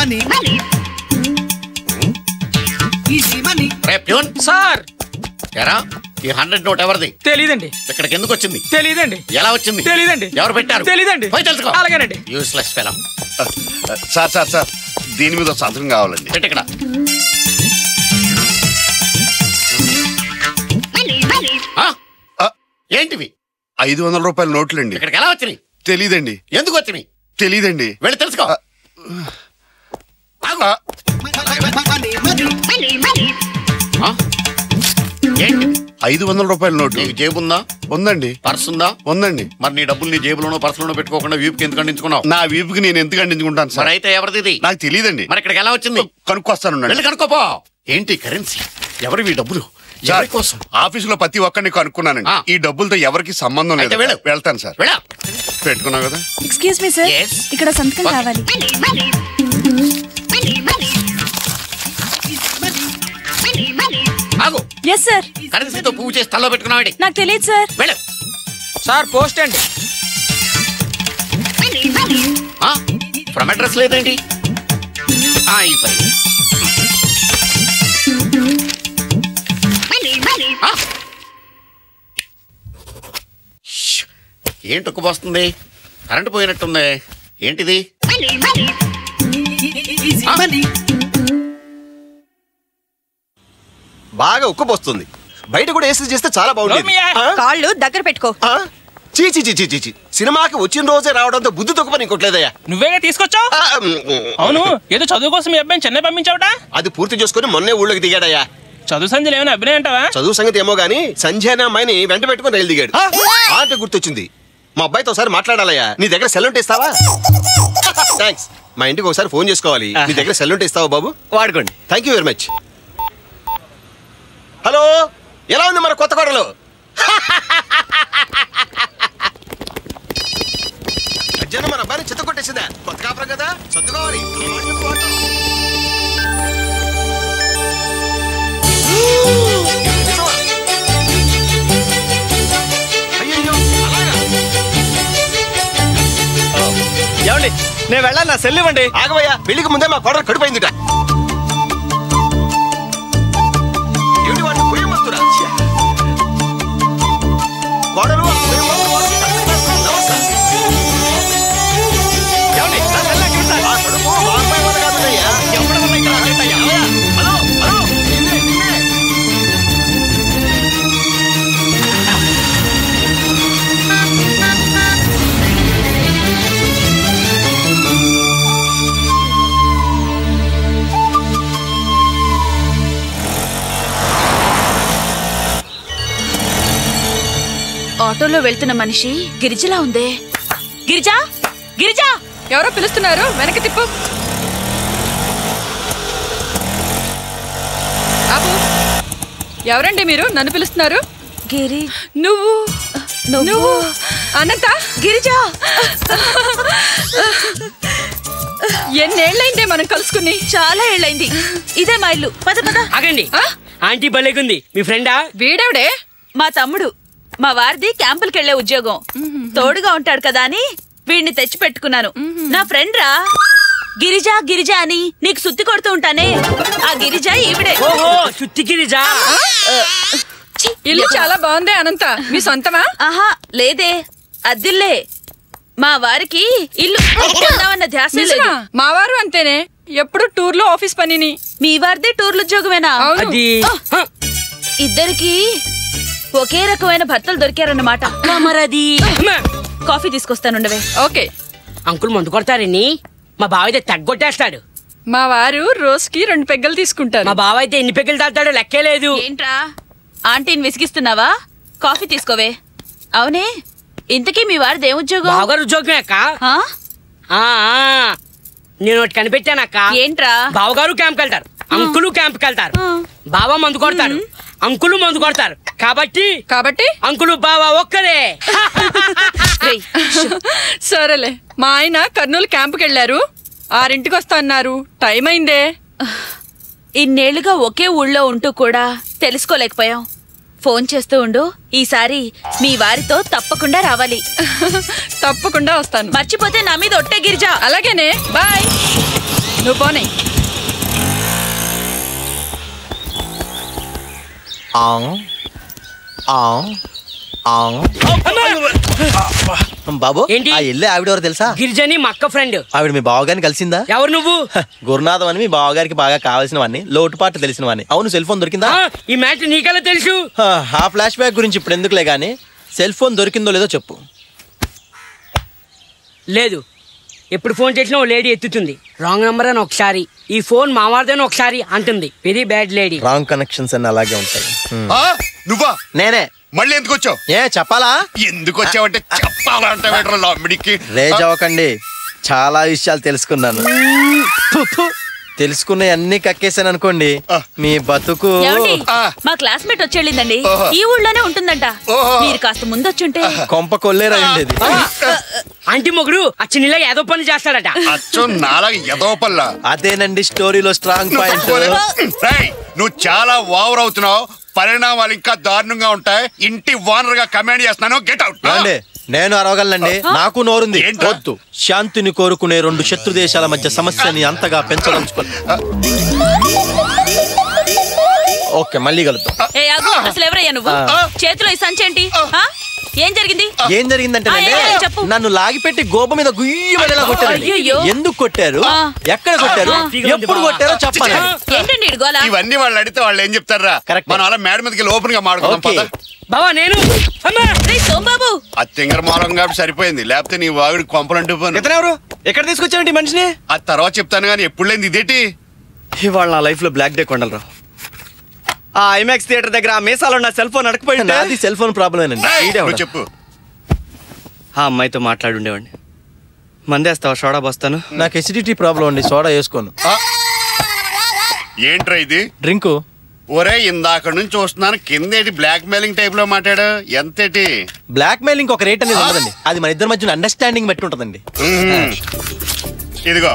సార్ ఎరా ఈ 100 నోట్ ఎవరిది? తెలీదండి. ఇక్కడికి ఎందుకు వచ్చింది? తెలీదండి. ఎలా వచ్చింది? తెలీదండి. ఎవరు పెట్టారు? తెలీదండి. పోయి తెలుసుకో. అలాగేనండి. Useless fellow. సార్ దీని మీద సంతకం కావాలండి. పెట్టి ఇక్కడ. ఏంటివి? 500 రూపాయల నోట్లండి. ఇక్కడికి ఎలా వచ్చినాయి? తెలీదండి. ఎందుకు వచ్చినాయి? తెలీదండి. వెళ్ళి తెలుసుకో. ఏంటి? 500 రూపాయల నోటు. నీకు జేబుందా? ఉందండి. పర్స్ ఉందా? ఉందండి. మరి నీ డబ్బులు నీ జేబులోనో పర్సులోనో పెట్టుకోకుండా వీపుకి ఎందుకు అందించుకున్నావు? నా వీపుకి నేను ఎందుకు అందించుకుంటాను సార్? మరి అయితే ఎవరిది? నాకు తెలియదండి. మరి ఇక్కడికి ఎలా వచ్చింది? కనుక్కొస్తాను. వెళ్ళి కనుక్కోపో. ఏంటి కరెన్సీ? ఎవరివి డబ్బులు? ఎవరి కోసం? ఆఫీసులో ప్రతి ఒక్కరిని కనుక్కున్నానండి. ఈ డబ్బులతో ఎవరికి సంబంధం లేదు. వెళ్తాను సార్. పెట్టుకున్నావు కదా. ఎక్స్క్యూజ్ మీ సార్, ఇక్కడ సంతకం కావాలి. ఆగు. Yes sir. కరెన్సీతో పువ్వు చేసి తల్లో పెట్టుకున్నావు. నాకు తెలియదు సార్. వెళ్ళు. సార్ పోస్ట్ అండి. ఫ్రమ్ అడ్రస్ లేదేంటి? ఈ ఫైల్. ఏంటి ఉక్కుపోస్తుంది? కరెంటు పోయినట్టుంది. ఏంటిది? బాగా ఉక్కుపోస్తుంది. బయట కూడా ఏసీ చేస్తే చాలా బాగుంటుంది. కాళ్ళు దగ్గర పెట్టుకో. చీచి సినిమాకి వచ్చిన రోజే రావడంతో బుద్ధి తొక్కుపని ఇంకోట్లేదయ్యా. నువ్వేగా తీసుకొచ్చావు? అవును, ఏదో చదువు కోసం మీ అబ్బాయిని చెన్నై పంపించావుట. అది పూర్తి చేసుకుని మొన్నే ఊళ్ళోకి దిగాడయ్యా. చదువు సంధ్యలు ఏమైనా అభినయం అంటావా? చదువు సంగతి ఏమో గానీ సంధ్య అనే అమ్మాయిని వెంట పెట్టుకుని రైలు దిగాడు. ఆట గుర్తొచ్చింది. మా అబ్బాయితో ఒకసారి మాట్లాడాలయ్యా. నీ దగ్గర సెల్ ఉంటే ఇస్తావా? థ్యాంక్స్. మా ఇంటికి ఒకసారి ఫోన్ చేసుకోవాలి. నీ దగ్గర సెల్ ఉంటే ఇస్తావా బాబు? వాడుకోండి. Thank you very much. Hello, ఎలా ఉంది మన కొత్త కోడలు? అజ్జన మన అబ్బాయిని చిత్త కొట్టేసిందా? కొత్త కాపురం కదా, సర్దుకోవాలి. ఏమండి, నేను వెళ్ళాలి. నా సెల్ ఇవ్వండి. ఆగవయ్యా, పెళ్లికి ముందే మా కోడలు కడిపోయిందిట. ఏమిటి వాడిని పొయ్యమత్తురా? కోడలు ఆటోలో వెళ్తున్న మనిషి గిరిజలా ఉందే. గిరిజా, గిరిజా! ఎవరో పిలుస్తున్నారు, వెనక్కి తిప్పు. ఆపు. ఎవరండి మీరు? నన్ను పిలుస్తున్నారు? గిరి. నువ్వు అనంత? గిరిజా, ఎన్నేళ్ళైందే మనం కలుసుకుని? చాలా ఏళ్ళైంది. ఇదే మా ఇల్లు. పద పద. ఆగండి. ఆంటీ భలేగుంది. మీ ఫ్రెండా? వీడెవడే? మా తమ్ముడు. మా వారిది క్యాంపులకెళ్లే ఉద్యోగం. తోడుగా ఉంటాడు కదా అని వీడిని తెచ్చి పెట్టుకున్నాను. నా ఫ్రెండ్ రా. గిరిజా గిరిజా అని నీకు సుత్తి కొడుతూ ఉంటానే, ఆ గిరిజా ఈవిడే. ఓహో, సుత్తి గిరిజా. ఇల్లు చాలా బాగుంది అనంత. మీ సొంతమా? ఆహా లేదే, అద్దిల్లే. మా వారికి ఇల్లు కొందామన్న ధ్యాస లేదు. మా వారు అంతేనే, ఎప్పుడు టూర్లో ఆఫీస్ పనిని. మీ వారిది టూర్లు ఉద్యోగమేనా? ఇద్దరికి ఒకే రకమైన భర్తలు దొరికారన్నమాట. మరది కాఫీ తీసుకొస్తానుండవే. ఓకే. అంకుల్ ముందు కొడతారని మా బావ అయితే తగ్గొట్టేస్తాడు. మా వారు రోజుకి 2 పెగ్గలు తీసుకుంటారు. మా బావ అయితే ఎన్ని పెగ్గలు తాగుతాడో లెక్కే లేదు. ఏంట్రా ఆంటీని విసిగిస్తున్నావా? కాఫీ తీసుకోవే. అవునే, ఇంతకీ మీ వారిది ఏం ఉద్యోగం? బావగారు ఉద్యోగమే అక్క. నేను ఒకటి కనిపెట్టానక్క. ఏంట్రా? బావగారు క్యాంప్కి వెళ్తారు, అంకులు క్యాంప్కి వెళ్తారు. బావ మందు కొడతారు, అంకులు మందు కొడతారు. కాబట్టి అంకులు బావ ఒక్కరే. సరేలే. మా ఆయన కర్నూలు క్యాంపుకి వెళ్ళారు. 6ంటికి వస్తా అన్నారు. టైం అయిందే. ఇన్నేళ్లుగా ఒకే ఊళ్ళో ఉంటూ కూడా తెలుసుకోలేకపోయాం. ఫోన్ చేస్తూ ఉండు. ఈసారి మీ వారితో తప్పకుండా రావాలి. తప్పకుండా వస్తాను. మర్చిపోతే నా మీద ఒట్టే గిరిజా. అలాగేనే, బాయ్. నువ్వు పోనీ. బాబు ఆ ఇల్లే ఆవిడెవరు తెలుసా? గిరిజని మా అక్క ఫ్రెండ్. ఆవిడ మీ బావగారిని కలిసిందా? ఎవరు నువ్వు? గురునాథం అని మీ బావగారికి బాగా కావాల్సినవన్నీ, లోటుపాట్లు తెలిసినవన్నీ. అవును, సెల్ ఫోన్ దొరికిందా? ఈ మ్యాటర్ నీకెలా తెలుసు? ఆ ఫ్లాష్ బ్యాక్ గురించి ఇప్పుడు ఎందుకులే గానీ సెల్ ఫోన్ దొరికిందో లేదో చెప్పు. లేదు, ఎప్పుడు ఫోన్ చేసినా ఓ లేడీ ఎత్తుతుంది. రాంగ్ నంబర్ అని ఒకసారి, ఈ ఫోన్ మావారిదని ఒకసారి అంటుంది. Very bad lady. Wrong connections అన్ని అలాగే ఉంటాయి. నువ్వా? నేనే. మళ్ళీ ఎందుకు వచ్చావు? చెప్పాలా? ఎందుకు వచ్చావంటే చెప్పాలంటే రేజవకండి, చాలా విషయాలు తెలుసుకున్నాను. తెలుసుకున్న అన్ని కక్కేసాను అనుకోండి, మీ బతుకు. మా క్లాస్మేట్ వచ్చేళ్ళిందండి. ఈ ఊళ్ళోనే ఉంటుందంట. మీరు కాస్త ముందొచ్చుంటే కొంప కొల్లేరా ఉండేది. ఆంటీ మొగుడు అచ్చనిలా ఏదో పని చేస్తాడట. అదేనండి స్టోరీలో స్ట్రాంగ్ పాయింట్. నువ్వు చాలా ఓవర్ అవుతున్నావు. పరిణామాలు ఇంకా దారుణంగా ఉంటాయి. ఇంటి ఓనర్ గా కమాండ్ చేస్తున్నాను. Get out. నేను అరవగలనండి, నాకు నోరుంది. వద్దు, శాంతిని కోరుకునే రెండు శత్రు దేశాల మధ్య సమస్యని అంతగా పెంచదలుచుకో. ఓకే, మళ్ళీ కలుద్దాం. అసలు ఎవరయ్యా నువ్వు? చేతిలో ఈ సంచేంటి? ఏం జరిగింది? ఏం జరిగిందంటే నన్ను లాగిపెట్టి గోప మీద గుయ్యమనేలా కొట్టారు. ఎందుకు కొట్టారు, ఎక్కడ కొట్టారు, ఎప్పుడు కొట్టారో చెప్పాలి. ఏంటండి ఇవన్నీ వాళ్ళు అడిగితే వాళ్ళు ఏం చెప్తారా? మనం అలా మేడ మీదకి ఓపెన్ గా మాడుకుందాం. బావా నేను సోంబాబు అత్యంగర మూలం కాబట్టి సరిపోయింది. లేకపోతే నీ వాగుడి కొంపలంటూ ఎవరు ఎక్కడ తీసుకొచ్చారండి మనిషిని? అది తర్వాత చెప్తాను కానీ ఎప్పుడు లేని ఇదేటి? ఇవాళ నా లైఫ్ లో బ్లాక్ డే కొండలరావు. ఆ ఐమాక్స్ థియేటర్ దగ్గర ఆ మీసాలో నా సెల్ ఫోన్ అడకపోయింది. అది సెల్ ఫోన్ ప్రాబ్లమేనండి. చెప్పు. ఆ అమ్మాయితో మాట్లాడుండేవాడిని. మందేస్తావా? సోడా బస్తాను. నాకు ఎసిడిటీ ప్రాబ్లం అండి, సోడా వేసుకోను. ఏంట్రా ఇది? డ్రింకు. ఒరే, ఇందాక నుంచి చూస్తున్నాను కిందేటి బ్లాక్ మెయిలింగ్ టైప్ లో మాట్లాడు. ఎంతేటి? బ్లాక్ మెయిలింగ్ ఒక రేట్ అనేది ఉండదండి, అది మన ఇద్దరి మధ్య అండర్స్టాండింగ్ బట్టి ఉంటదండి. ఇదిగో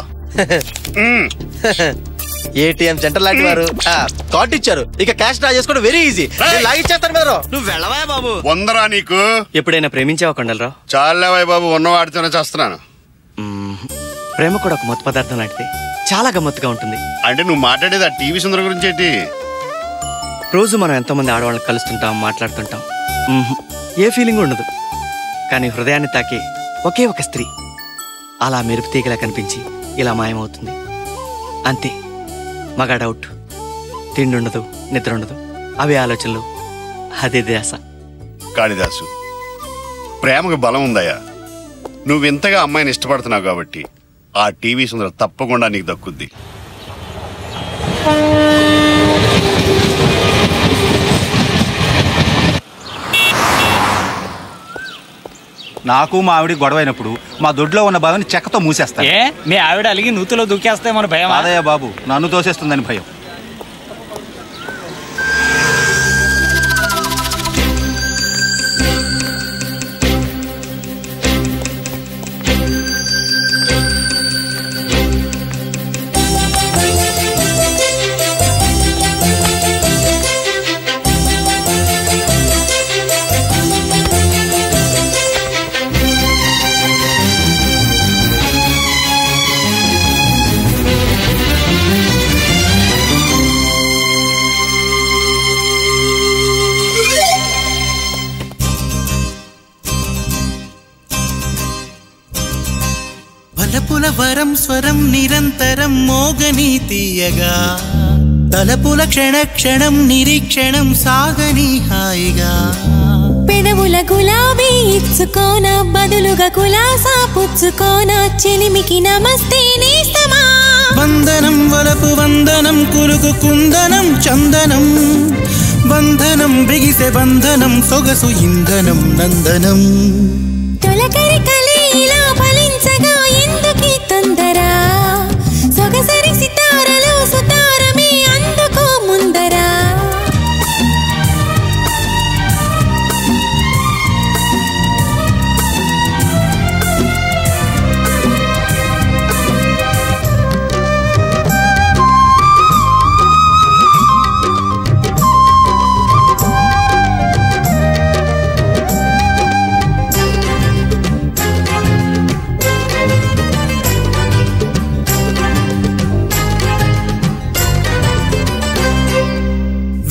ఏటీఎం సెంటర్ లాంటి వారు కార్డు ఇచ్చారు, ఇక క్యాష్ డ్రా చేసుకోవడం వెరీ ఈజీ. లాగిచ్చేస్తాను కదా. నువ్వు వెళ్ళవా బాబు? వందరా నీకు. ఎప్పుడైనా ప్రేమించావా కొండలరావు? చాలేవాయ్ బాబు, ఉన్నవాడితోనే చేస్తున్నాను. ప్రేమ కూడా ఒక మత్తు పదార్థం లాంటిది, చాలా గమ్మత్తుగా ఉంటుంది. అంటే నువ్వు మాట్లాడేది ఆ టీవీ సుందరం గురించి ఏంటి? రోజు మనం ఎంతో మంది ఆడవాళ్ళని కలుస్తుంటాం, మాట్లాడుతుంటాం. ఏ ఫీలింగ్ ఉండదు. కానీ హృదయాన్ని తాకే ఒకే ఒక స్త్రీ అలా మెరుపు తీగలా కనిపించి ఇలా మాయమవుతుంది. అంతే, మగాడ అవుట్. తిండి ఉండదు, నిద్ర ఉండదు, అవే ఆలోచనలు, అదే ధ్యాస. కాళిదాసు, ప్రేమకు బలం ఉందయ్యా. నువ్వింతగా అమ్మాయిని ఇష్టపడుతున్నావు కాబట్టి ఆ టీవీ సుందరం తప్పకుండా నీకు దక్కుద్ది. నాకు మా ఆవిడ గొడవ అయినప్పుడు మా దొడ్లో ఉన్న బావిని చెక్కతో మూసేస్తాను. మీ ఆవిడ అలిగి నూతులో దూకేస్తే మన భయం. అదయ్య బాబు, నన్ను తోసేస్తుందని భయం. వలపుల వరం స్వరం నిరంతరం మోగని తీయగా, తలపుల క్షణ క్షణం నిరీక్షణం సాగని హాయిగా. పెదవుల గులాబీ ఇచ్చుకోన, బదులుగా కులాసా పుచ్చుకోన, చెలిమికి నమస్తే నేస్తమా. వందనం వలపు వందనం, కులుకు కుందనం చందనం, బంధనం బిగిసె బంధనం, సొగసు ఇంధనం నందనం. తొలకరి కలి ఇలా ఫలించగా ఎందుకీ తొందర, సొగసరి సితారలో సుతారమే అందుకో ముందరా.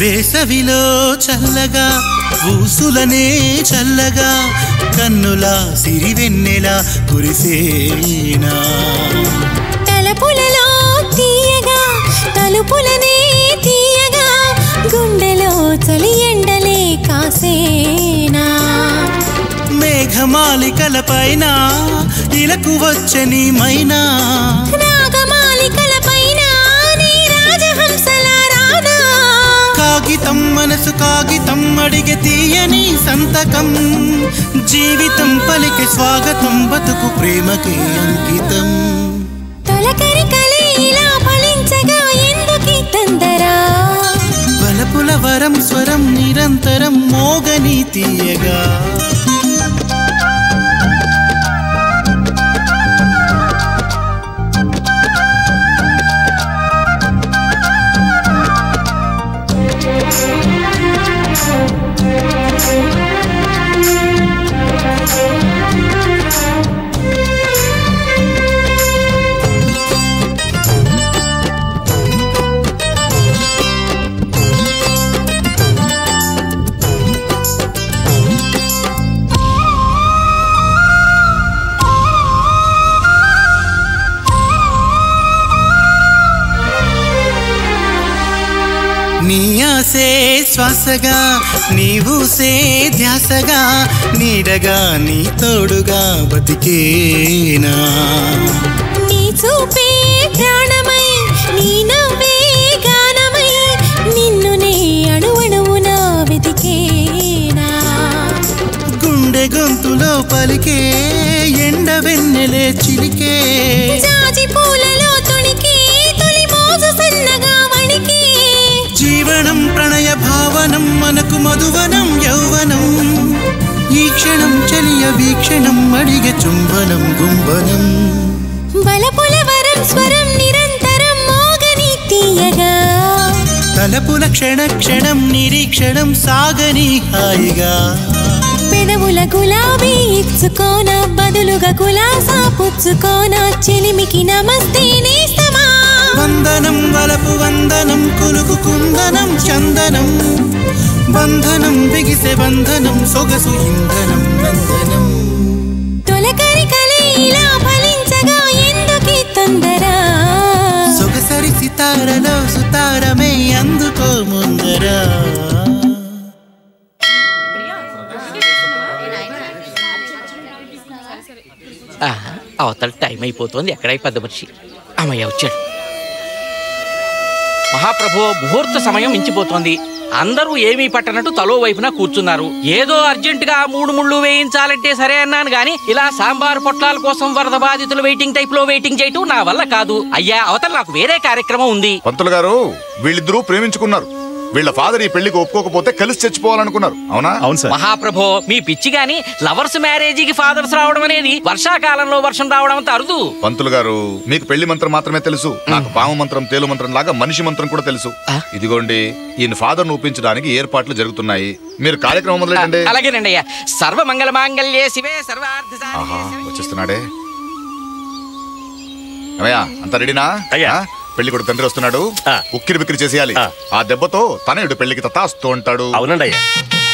వేసవిలో చల్లగా ఊసులనే చల్లగా కన్నుల సిరివెన్నెలా కురిసేనా తలపులలో తీయగా తలుపులనే తీయగా గుండెలో చలి ఎండలే కాసేనా మేఘమాలికల పైన ఇలకు వచ్చని మైనా రాగమాలికల పైన నీ రాజహంసల రానా కాగితం మనసు కాగితం అడిగే తీయని సంతకం జీవితం పలికే స్వాగతం బతుకు ప్రేమకే అంకితం తొలకరి కలే ఇలా ఫలించగా ఎందుకీ తొందరా వలపుల వరం స్వరం నిరంతరం మోగని తీయగా నీ ఆసే శ్వాసగా నీవుసే ధ్యాసగా నీడగా నీ తోడుగా బతికేనా నీ చూపే ప్రాణమై నీ నవ్వే గానమై నిన్ను నే అణువణువున వెతికేనా గుండె గొంతులో పలికే ఎండ వెన్నెలే చిలికే జాజి పూలలో తొణికే తొలి మోజు సన్నగా వణికే జీవనం ప్రణయ భావనం మనకు మధువనం యౌవనం ఈ క్షణం చలియ వీక్షణం అడిగ చుంబనం గుంబనం బలపుల వరం స్వరం నిరంతరం మోగని తీయగా తలపుల క్షణ క్షణం నిరీక్షణం సాగని హాయిగా పెదవుల గులాబీ ఇచ్చుకోన బదులుగా కులాసా పుచ్చుకోన చెలిమికి నమస్తే నేస్తమా వందనం వలపు వందనం కులుకు కుందనం చందనం బంధనం బిగిసే బంధనం సొగసు ఇంధనం నందనం తొలకరి కలే ఇలా ఫలించగా ఎందుకీ తొందరా సొగసరి సితారలో సుతారమే అందుకో ముందరా అవతల టైం అయిపోతుంది. ఎక్కడై పెద్ద మనిషి అమ్మయ్య వచ్చాడు. మహాప్రభు ముహూర్త సమయం మించిపోతోంది. అందరూ ఏమీ పట్టనట్టు తలో వైపున కూర్చున్నారు. ఏదో అర్జెంటుగా 3 ముళ్ళు వేయించాలంటే సరే అన్నాను గాని ఇలా సాంబార్ పొట్లాల కోసం వరద బాధితులు వెయిటింగ్ టైప్ లో వెయిటింగ్ చేయటం నా వల్ల కాదు. అయ్యా అవతల నాకు వేరే కార్యక్రమం ఉంది. పంతులు గారు వీళ్ళిద్దరూ ప్రేమించుకున్నారు. వీళ్ళ ఫాదర్ ఈ పెళ్లికి ఒప్పుకోకపోతే కలిసి చచ్చిపోవాలనుకున్నారు. అవునా? అవును సార్. మహాప్రభో మీ పిచ్చి గాని లవర్స్ మ్యారేజీకి ఫాదర్స్ రావడం అనేది వర్షాకాలంలో వర్షం రావడం అంత అరుదు. పంతులు గారు మీకు పెళ్లి మంత్రం మాత్రమే తెలుసు. నాకు పాము మంత్రం తేలు మంత్రం లాగా మనిషి మంత్రం కూడా తెలుసు. ఇదిగోండి ఈయన ఫాదర్ ను ఒప్పించడానికి ఏర్పాట్లు జరుగుతున్నాయి. మీరు కార్యక్రమం మొదలెట్టండి. అలాగేనండి అయ్యా. సర్వమంగళ మాంగళ్యే శివే సర్వార్థ వచ్చేస్తున్నాడే. అమ్మయ్యా అంతా రెడీనా? అయ్యా పెళ్లి కొడుకు తండ్రి వస్తున్నాడు. ఉక్కిరి బిక్కిరి చేసేయాలి. ఆ దెబ్బతో తనయుడు పెళ్లికి తతాస్తూ ఉంటాడు. అవునండి అయ్యా.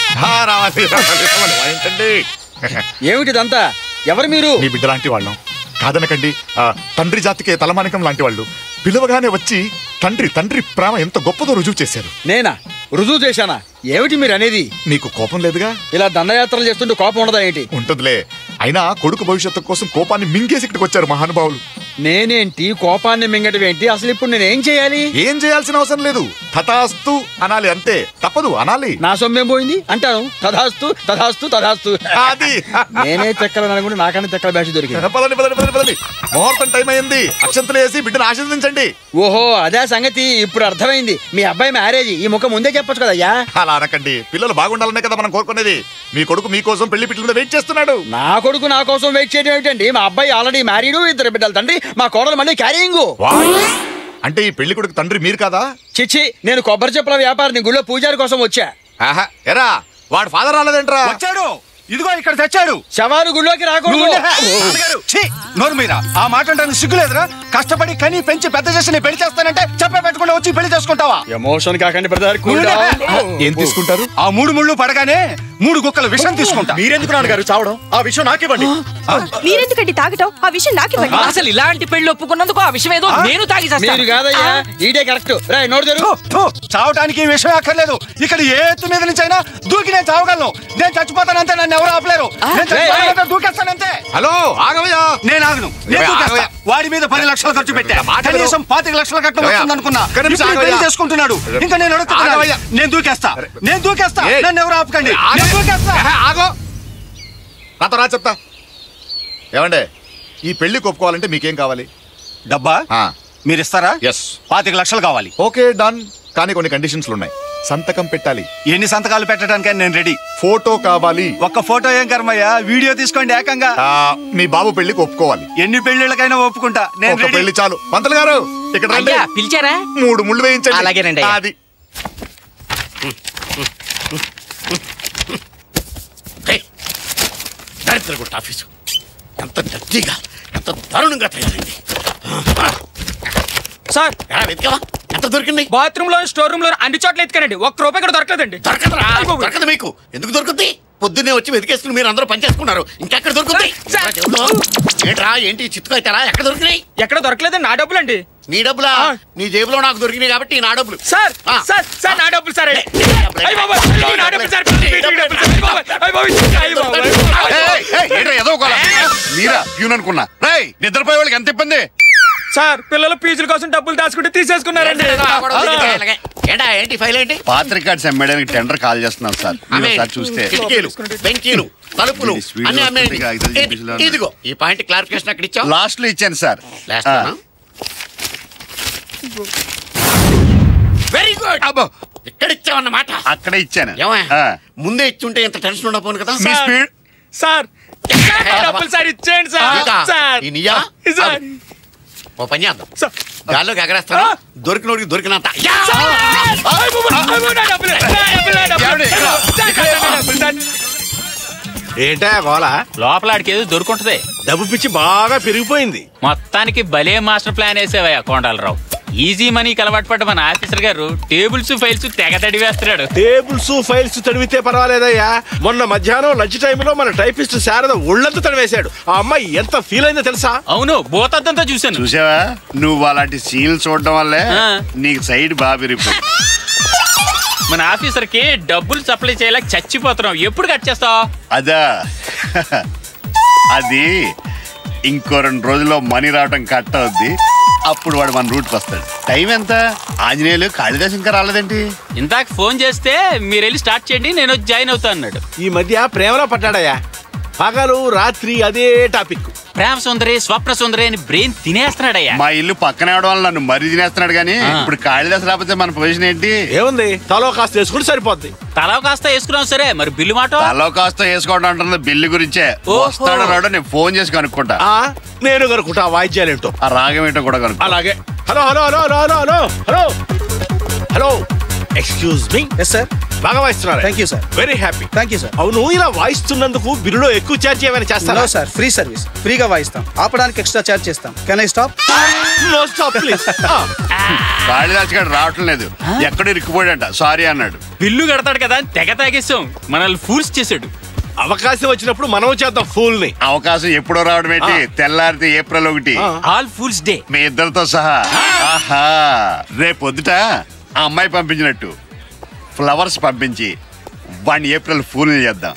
ఏమిటిదంతా? ఎవరు మీరు? మీ బిడ్డ లాంటి వాళ్ళం కాదనకండి. తండ్రి జాతికే తలమానికం లాంటి వాళ్ళు. పిలవగానే వచ్చి తండ్రి తండ్రి ప్రేమ ఎంత గొప్పదో రుజువు చేశారు. నేనా రుజువు చేశానా? ఏమిటి మీరు అనేది? మీకు కోపం లేదుగా? ఇలా దండయాత్రలు చేస్తుంటే కోపం ఉండదా ఏంటి? ఉంటుందిలే. అయినా కొడుకు భవిష్యత్తు కోసం కోపాన్ని మింగేసి ఇక్కడికి వచ్చారు మహానుభావులు. నేనేంటి కోపాన్ని మింగటం ఏంటి? అసలు ఇప్పుడు నేనేం చేయాలి? ఏం చేయాల్సిన అవసరం లేదు. తథాస్తు అనాలి అంతే. తప్పదు అనాలి. నా సొమ్మేం పోయింది అంటాను. తథాస్తు తథాస్తు తథాస్తు. అది నేనే తెక్కలని అనుకుంటే నాకన్నా తెక్కల బ్యాచ్ దొరికింది. పదండి పదండి పదండి పదండి. ముహూర్తం టైం అయింది. అక్షంతలు వేసి బిడ్డను ఆశీర్వదించండి. ఓహో అదే సంగతి. ఇప్పుడు అర్థమైంది. మీ అబ్బాయి మ్యారేజ్ ఈ ముఖం ముందే చెప్పొచ్చు కదయ్యా. అలా అనకండి. పిల్లలు బాగుండాలనే కదా మనం కోరుకునేది. మీ కొడుకు మీకోసం పెళ్లి పిల్లల మీద వెయిట్ చేస్తున్నాడు. నా కొడుకు నా కోసం వెయిట్ చేయడం ఏమిటండి? మా అబ్బాయి ఆల్రెడీ మ్యారీడు, 2 బిడ్డల తండ్రి. మా కోడలు మళ్ళీ క్యారింగ్. అంటే ఈ పెళ్లి కొడుకు తండ్రి మీరు కాదా? చిచ్చి నేను కొబ్బరి చెప్పుల వ్యాపారిని. గుళ్ళో పూజారి కోసం వచ్చా. ఎరా వాడు ఫాదర్ రాలేదేంట్రా? వచ్చాడు. ఇదిగో ఇక్కడ తెచ్చాడు. శవాలు గుళ్ళోకి రాకూడదు. నోరు మీరా ఆ మాట అంటే సిగ్గులేదురా? కష్టపడి కని పెంచి పెద్ద చేసి నేను పెళ్లి చేస్తానంటే చెప్పే పెట్టుకుంటా వచ్చి పెళ్లి చేసుకుంటావా? ఎమోషన్ కాకండి బ్రదర్. ఏం తీసుకుంటారు? ఆ 3 ముళ్ళు పడగానే 3 గుక్కల విషం తీసుకుంటా. మీరెందుకు నాన్నగారు చావడం? ఆ విషయం నాకివ్వండి. మీరెందుకండి తాగటం? ఆ విషయం నాకివ్వండి. అసలు ఇలాంటి పెళ్లి ఒప్పుకున్నందుకు ఆ విషయం ఏదో నేను తాగి మీరు కాదయ్యా, ఈడే కరెక్ట్. రా నోరు తెరు. చావటానికి విషయం అక్కర్లేదు. ఇక్కడ ఏ ఎత్తు మీద నుంచి అయినా దూకి నేను చావగలను. నేను చచ్చిపోతానంతే, నన్ను ఎవరు ఆపలేరు. దూకేస్తానంతే. హలో ఆగవయ్యా. నేను ఆగను. నేను దూకేస్తా. వాడి మీద 10 లక్షలు ఖర్చు పెట్టా. కనీసం 25 లక్షల కట్టడం వస్తుంది అనుకున్నా. పెళ్లి చేసుకుంటున్నాడు. ఇంకా నేను అడుగుతున్నా. నేను దూకేస్తా. నన్ను ఎవరు ఆపకండి. ఆగో నాతో రా చెప్తా. ఏమండే ఈ పెళ్లి ఒప్పుకోవాలంటే మీకేం కావాలి? డబ్బా మీరు ఇస్తారా? ఎస్. 25 లక్షలు కావాలి. Okay done. కానీ కొన్ని కండిషన్స్లు ఉన్నాయి. సంతకం పెట్టాలి. ఎన్ని సంతకాలు పెట్టడానికి నేను రెడీ. ఫోటో కావాలి. ఒక్క ఫోటో ఏం కర్మయ్యా, వీడియో తీసుకోండి ఏకంగా. మీ బాబు పెళ్లికి ఒప్పుకోవాలి. ఎన్ని పెళ్లిళ్ళకైనా ఒప్పుకుంటా. నేను ఒక పెళ్లి చాలు. పంతులు గారు ఇక్కడ రండి. పిలిచారా? 3 ముళ్ళు వేయించండి. అలాగేనండి. అది దరిద్రగుట్ట ఆఫీసు ఎంత డర్టీగా, ఎంత దారుణంగా తయారైంది. సార్ వెతికావా? ఎంత దొరికింది? బాత్రూమ్ లో, స్టోర్ రూమ్ లో, అన్ని చోట్ల ఎత్తుకానండి. ₹1 కూడా దొరకలేదండి. దొరకదు మీకు. ఎందుకు దొరుకుతుంది? పొద్దున్నే వచ్చి వెతికేసుకుని మీరు అందరూ పనిచేసుకున్నారు. ఇంకెక్కడ దొరుకుతుంది? ఏంట్రా ఏంటి చిత్తుకు అవుతారా? ఎక్కడ దొరికినాయి? ఎక్కడ దొరకలేదండి. నా డబ్బులండి. నీ డబ్బులా? నీ జేబులో నాకు దొరికినాయి కాబట్టి నా డబ్బులు. సార్ సార్ సార్ నా డబ్బులు సార్. మీరా ప్యూన్ అనుకున్నా. రేయ్ నిద్రపోయే వాళ్ళకి ఎంత ఇబ్బంది. సార్ పిల్లల ఫీజుల కోసం డబ్బులు దాచుకుంటే తీసేసుకున్నారండి. ఏంటి ఫైల్ ఏంటి? పాత రికార్డ్స్ అమ్మేయడానికి టెండర్ కాల్ చేస్తున్నాం సార్. ఒకసారి చూస్తే కిటికీలు, బెంచీలు, తలుపులు అన్ని అమ్మేయండి. ఇదిగో ఈ పాయింట్ క్లారిఫికేషన్ అక్కడ ఇచ్చావు. లాస్ట్ లో ఇచ్చాను సార్. Very good. అబ్బో ఎక్కడ ఇచ్చావన్నమాట? అక్కడే ఇచ్చాను. ముందే ఇచ్చుంటే ఎంత టెన్షన్ ఉండకపోను కదా. మీ స్పీడ్ సార్. డబ్బులు సార్ ఇచ్చేయండి సార్. ఓ పని చేద్దాం, గాల్లోకి ఎగరేస్తాను. దొరికినోడికి దొరికినంత. ఏంటా గోళ? లోపలాడికేదో దొరుకుంటది. డబ్బు పిచ్చి బాగా పెరిగిపోయింది. మొత్తానికి భలే మాస్టర్ ప్లాన్ వేసేవయ్యా కొండాలరావు. ఈజీ మనీకి అలవాటు పడ్డ మన ఆఫీసర్ గారు టేబుల్స్ ఫైల్స్ తెగ తడివేస్తున్నాడు. Tables files తడివితే పర్వాలేదయ్యా. మొన్న మధ్యాహ్నం లంచ్ టైంలో మన టైపిస్ట్ శారద ఒళ్ళంతా తడివేశాడు. ఆ అమ్మాయి ఎంత ఫీల్ అయిందో తెలుసా? అవును, బోతద్దంతా చూశాను. చూసావా? నువ్వు అలాంటి సీన్లు చూడడం వల్లే నీకు సైడ్ బాగా పెరిగిపోయింది. మన ఆఫీసర్ కి డబ్బులు సప్లై చేయలేక చచ్చిపోతున్నాం. ఎప్పుడు కట్ చేస్తావు? అదా అది ఇంకో 2 రోజుల్లో మనీ రావటం కట్ అవుద్ది. అప్పుడు వాడు మన రూట్కి వస్తాడు. టైం ఎంత? ఆంజనేయులు కాళిదాస్ ఇంకా రాలేదేంటి? ఇందాక ఫోన్ చేస్తే మీరు వెళ్ళి స్టార్ట్ చేయండి, నేను వచ్చి జాయిన్ అవుతా అన్నాడు. ఈ మధ్య ప్రేమలో పడ్డాడయ్యా. పగలు రాత్రి అదే టాపిక్. ప్రేమ సుందరి, స్వప్న సుందరి అని బ్రెయిన్ తినేస్తున్నాడయ్యా. మా ఇల్లు పక్కనే అవడం వల్ల నన్ను మరీ తినేస్తున్నాడు. కానీ ఇప్పుడు కాళిదాస్ రాకపోతే మన పొజిషన్ ఏంటి? ఏముంది, తలో కాస్త వేసుకుంటే సరిపోద్ది. తలో కాస్త వేసుకున్నాం సరే, మరి బిల్లు మాట? తలో కాస్త వేసుకోవడం అంటుంది బిల్లు గురించే. వస్తాడో రాడో నేను ఫోన్ చేసి కనుక్కుంటా. నేను కనుక్కుంటా వాయిద్యాలేంటో, ఆ రాగం ఏంటో కూడా కనుక్కుంటా. అలాగే. Hello hello hello hello hello hello hello excuse me. Yes sir. బాగా వాయిస్తున్నారు. Thank you sir. Very happy. Thank you sir. అవును, ఇలా వాయిస్తున్నందుకు బిల్లులో ఎక్కువ ఛార్జ్ ఏమైనా చేస్తారా? Sir, free service. ఫ్రీగా వాయిస్తాం. ఆపడానికి ఎక్స్ట్రా ఛార్జ్ చేస్తాం. Can I stop? No stop please. Kalidas garu రావటం లేదు, ఎక్కడ ఇరుక్కుపోయాడంట. సారీ అన్నాడు. బిల్లు కడతాడు కదా తెగ తాగేస్తాం. మనల్ని ఫోర్స్ చేసాడు. అవకాశం వచ్చినప్పుడు మనం చేద్దాం ఫూల్ ని. అవకాశం ఎప్పుడో రావడం ఏంటి? తెల్లారితే ఏప్రిల్ 1 ఆల్ ఫూల్స్ డే. మీ ఇద్దరితో సహా. ఆహా, రేపు పొద్దుట ఆ అమ్మాయి పంపించినట్టు ఫ్లవర్స్ పంపించి 1 ఏప్రిల్ ఫూల్ చేద్దాం.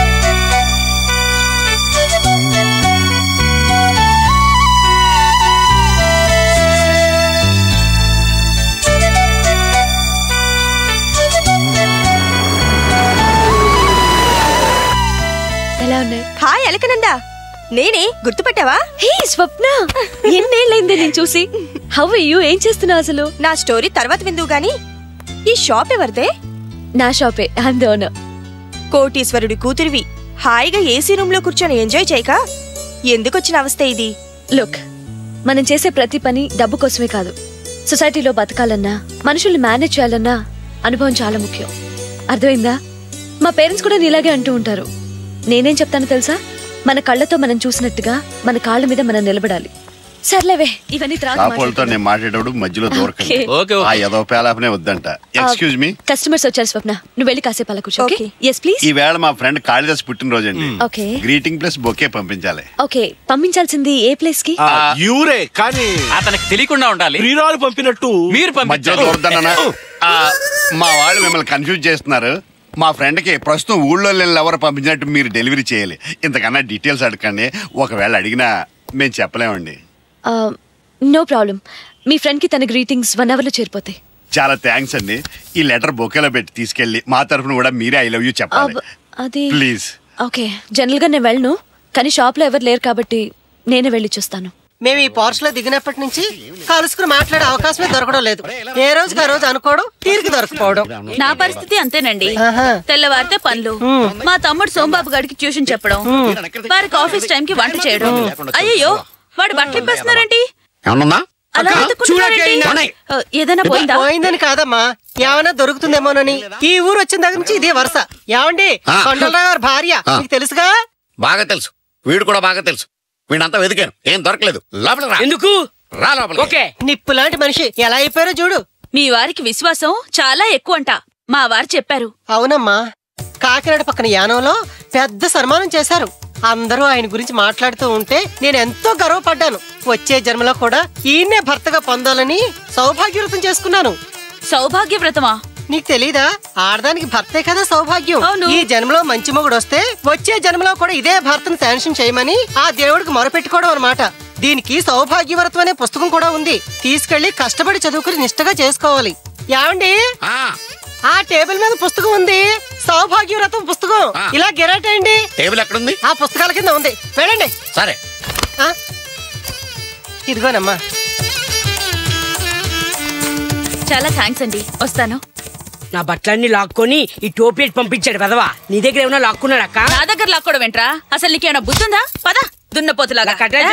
ఎలా ఉన్నాయి? హాయ్ అలకనందా, నేనే. గుర్తుపట్టావా? హే స్వప్న, ఎన్నేళ్ళైంది నేను చూసి. How are you? ఏం చేస్తున్నావు అసలు? నా స్టోరీ తర్వాత విందువు గాని ఈ షాప్ ఎవరిదే? నా షాపే. I'm the owner. కోటీశ్వరుడి కూతురివి హాయిగా ఏసీ రూమ్ లో కూర్చొని ఎంజాయ్ చేయక ఎందుకొచ్చిన అవస్థ ఇది? లుక్, మనం చేసే ప్రతి పని డబ్బు కోసమే కాదు. సొసైటీలో బతకాలన్నా, మనుషుల్ని మేనేజ్ చేయాలన్నా అనుభవం చాలా ముఖ్యం. అర్థమైందా? మా పేరెంట్స్ కూడా నీలాగే అంటూ ఉంటారు. నేనేం చెప్తాను తెలుసా, మన కళ్ళతో మనం చూసినట్టుగా మన కాళ్ళ మీద మనం నిలబడాలి. సర్లేవే, ఇవన్నీ తో నేను మాట్లాడేటప్పుడు మధ్యలో దూరకండి. ఆ ఏదో పేలాపనే వద్దంట. ఎక్స్క్యూజ్ మీ, కస్టమర్స్ వచ్చారు స్వప్న, నువ్వు వెళ్ళి కాసేపు అలా కూర్చో. Okay, yes please. ఈ వేళ మా ఫ్రెండ్ కాళిదాస్ పుట్టినరోజు అండి. ఓకే, గ్రీటింగ్ ప్లస్ బొకే పంపించాలి. ఓకే, పంపించాల్సింది ఏ ప్లేస్ కి? యూరే, కానీ అతనికి తెలియకుండా ఉండాలి. ప్రియురాలు పంపినట్టు మీరు మధ్యలో దూరదన్న. మా వాళ్ళు మిమ్మల్ని కన్ఫ్యూజ్ చేస్తున్నారు. మా ఫ్రెండ్ కి ప్రస్తుతం ఊళ్ళో ఎవరు పంపించినట్టు మీరు డెలివరీ చేయాలి. ఇంతకన్నా డీటెయిల్స్ అడగండి. ఒకవేళ అడిగినా మేము చెప్పలేమండి. No problem. మీ ఫ్రెండ్ కి తన గ్రీటింగ్స్ 1 hour లో చేరిపోతాయి. చాలా థ్యాంక్స్ అండి. ఈ లెటర్ బొకేలో పెట్టి తీసుకెళ్లి మా తరఫున కూడా మీరే ఐ లవ్ యూ చెప్పాలి అది ప్లీజ్. ఓకే, జనరల్ గా నేను వెళ్ళను, కానీ షాప్ లో ఎవరు లేరు కాబట్టి నేనే వెళ్ళి చూస్తాను. మేము ఈ పోర్ష్ లో దిగినప్పటి నుంచి కలుసుకుని మాట్లాడే అవకాశమే దొరకడం లేదు. ఏ రోజుకి ఆ రోజు అనుకోవడం, తీరికి దొరకపోవడం. నా పరిస్థితి అంతేనండి. తెల్లవారితే పనులు, మా తమ్ముడు సోంబాబు గారికి ట్యూషన్ చెప్పడం, వారికి ఆఫీస్ టైం కి వంట చేయడం. అయ్యో, వాడు బట్టలు ఇప్పేస్తున్నారండి. ఏదైనా పోయిందని కాదమ్మా, ఏమైనా దొరుకుతుందేమోనని. ఈ ఊరు వచ్చిన దగ్గర నుంచి ఇదే వరుస. ఏమండి, కొండలరావు గారి భార్య మీకు తెలుసుగా? బాగా తెలుసు, వీడు కూడా బాగా తెలుసు. వీడంతా వెతికాను, ఏం దొరకలేదు. లోపల ఎందుకు రా, లోపల. నిప్పు లాంటి మనిషి ఎలా అయిపోయారో చూడు. మీ వారికి విశ్వాసం చాలా ఎక్కువ అంట, మా వారు చెప్పారు. అవునమ్మా, కాకినాడ పక్కన యానంలో పెద్ద సన్మానం చేశారు. అందరూ ఆయన గురించి మాట్లాడుతూ ఉంటే నేను ఎంతో గర్వపడ్డాను. వచ్చే జన్మలో కూడా ఈయన్నే భర్తగా పొందాలని సౌభాగ్యవ్రతం చేసుకున్నాను. సౌభాగ్యవ్రతమా? నీకు తెలీదా? ఆడదానికి భర్తే కదా సౌభాగ్యం. ఈ జన్మలో మంచి మొగుడు వస్తే వచ్చే జన్మలో కూడా ఇదే భర్తను శాంక్షన్ చేయమని ఆ దేవుడికి మొరపెట్టుకోవడం అన్నమాట. దీనికి సౌభాగ్యవ్రతం అనే పుస్తకం కూడా ఉంది. తీసుకెళ్లి కష్టపడి చదువుకుని నిష్టగా చేసుకోవాలి. ఏమండి, ఆ టేబుల్ మీద పుస్తకం ఉంది, సౌభాగ్యవ్రతం పుస్తకం. ఇలా గిరాటండి. టేబుల్ ఎక్కడుంది? ఆ పుస్తకాల కింద ఉంది, వెళ్ళండి. సరే, ఇదిగోనమ్మా. చాలా థ్యాంక్స్ అండి, వస్తాను. నా బట్టలన్నీ లాక్కొని ఈ టోపీ పంపించాడు వెదవా. నీ దగ్గర ఏమైనా లాక్కున్నాడు అక్క? నా దగ్గర లాక్కోవడం ఏంట్రా? అసలు నీకేమైనా బుద్ధుందా? పద, దున్నపోతులాగా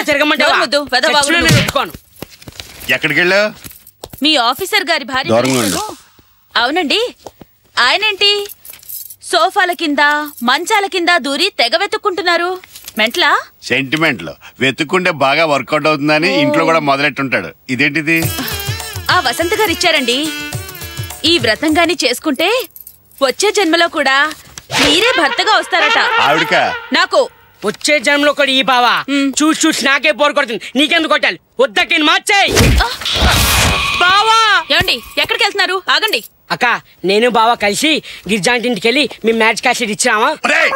ఎక్కడికి వెళ్ళా? మీ ఆఫీసర్ గారి భార్య. అవునండి, ఆయనేంటి సోఫాల కింద మంచాల కింద దూరి తెగ వెతుక్కుంటున్నారు? మెంట్లా? సెంటిమెంట్ లో వెతుక్కుంటే బాగా వర్కౌట్ అవుతుందని ఇంట్లో కూడా మొదలెట్టుంటాడు. ఇదేంటిది? ఆ వసంత గారు ఇచ్చారండి. ఈ వ్రతం గాని చేసుకుంటే వచ్చే జన్మలో కూడా మీరే భర్తగా వస్తారట. ఆవిడకా? నాకు. వచ్చే జన్మలో కూడా ఈ బావా చూసి చూసి నాకే బోర్ కొడుతుంది. నీకెందుకు కొట్టాలి? వద్దకి మార్చేయి. బావా ఏమండి, ఎక్కడికి వెళ్తున్నారు? ఆగండి. అక్క, నేను బావా కలిసి గిరిజాంటి ఇంటికి వెళ్ళి మీ మ్యాచ్ క్యాసెట్ ఇచ్చామా?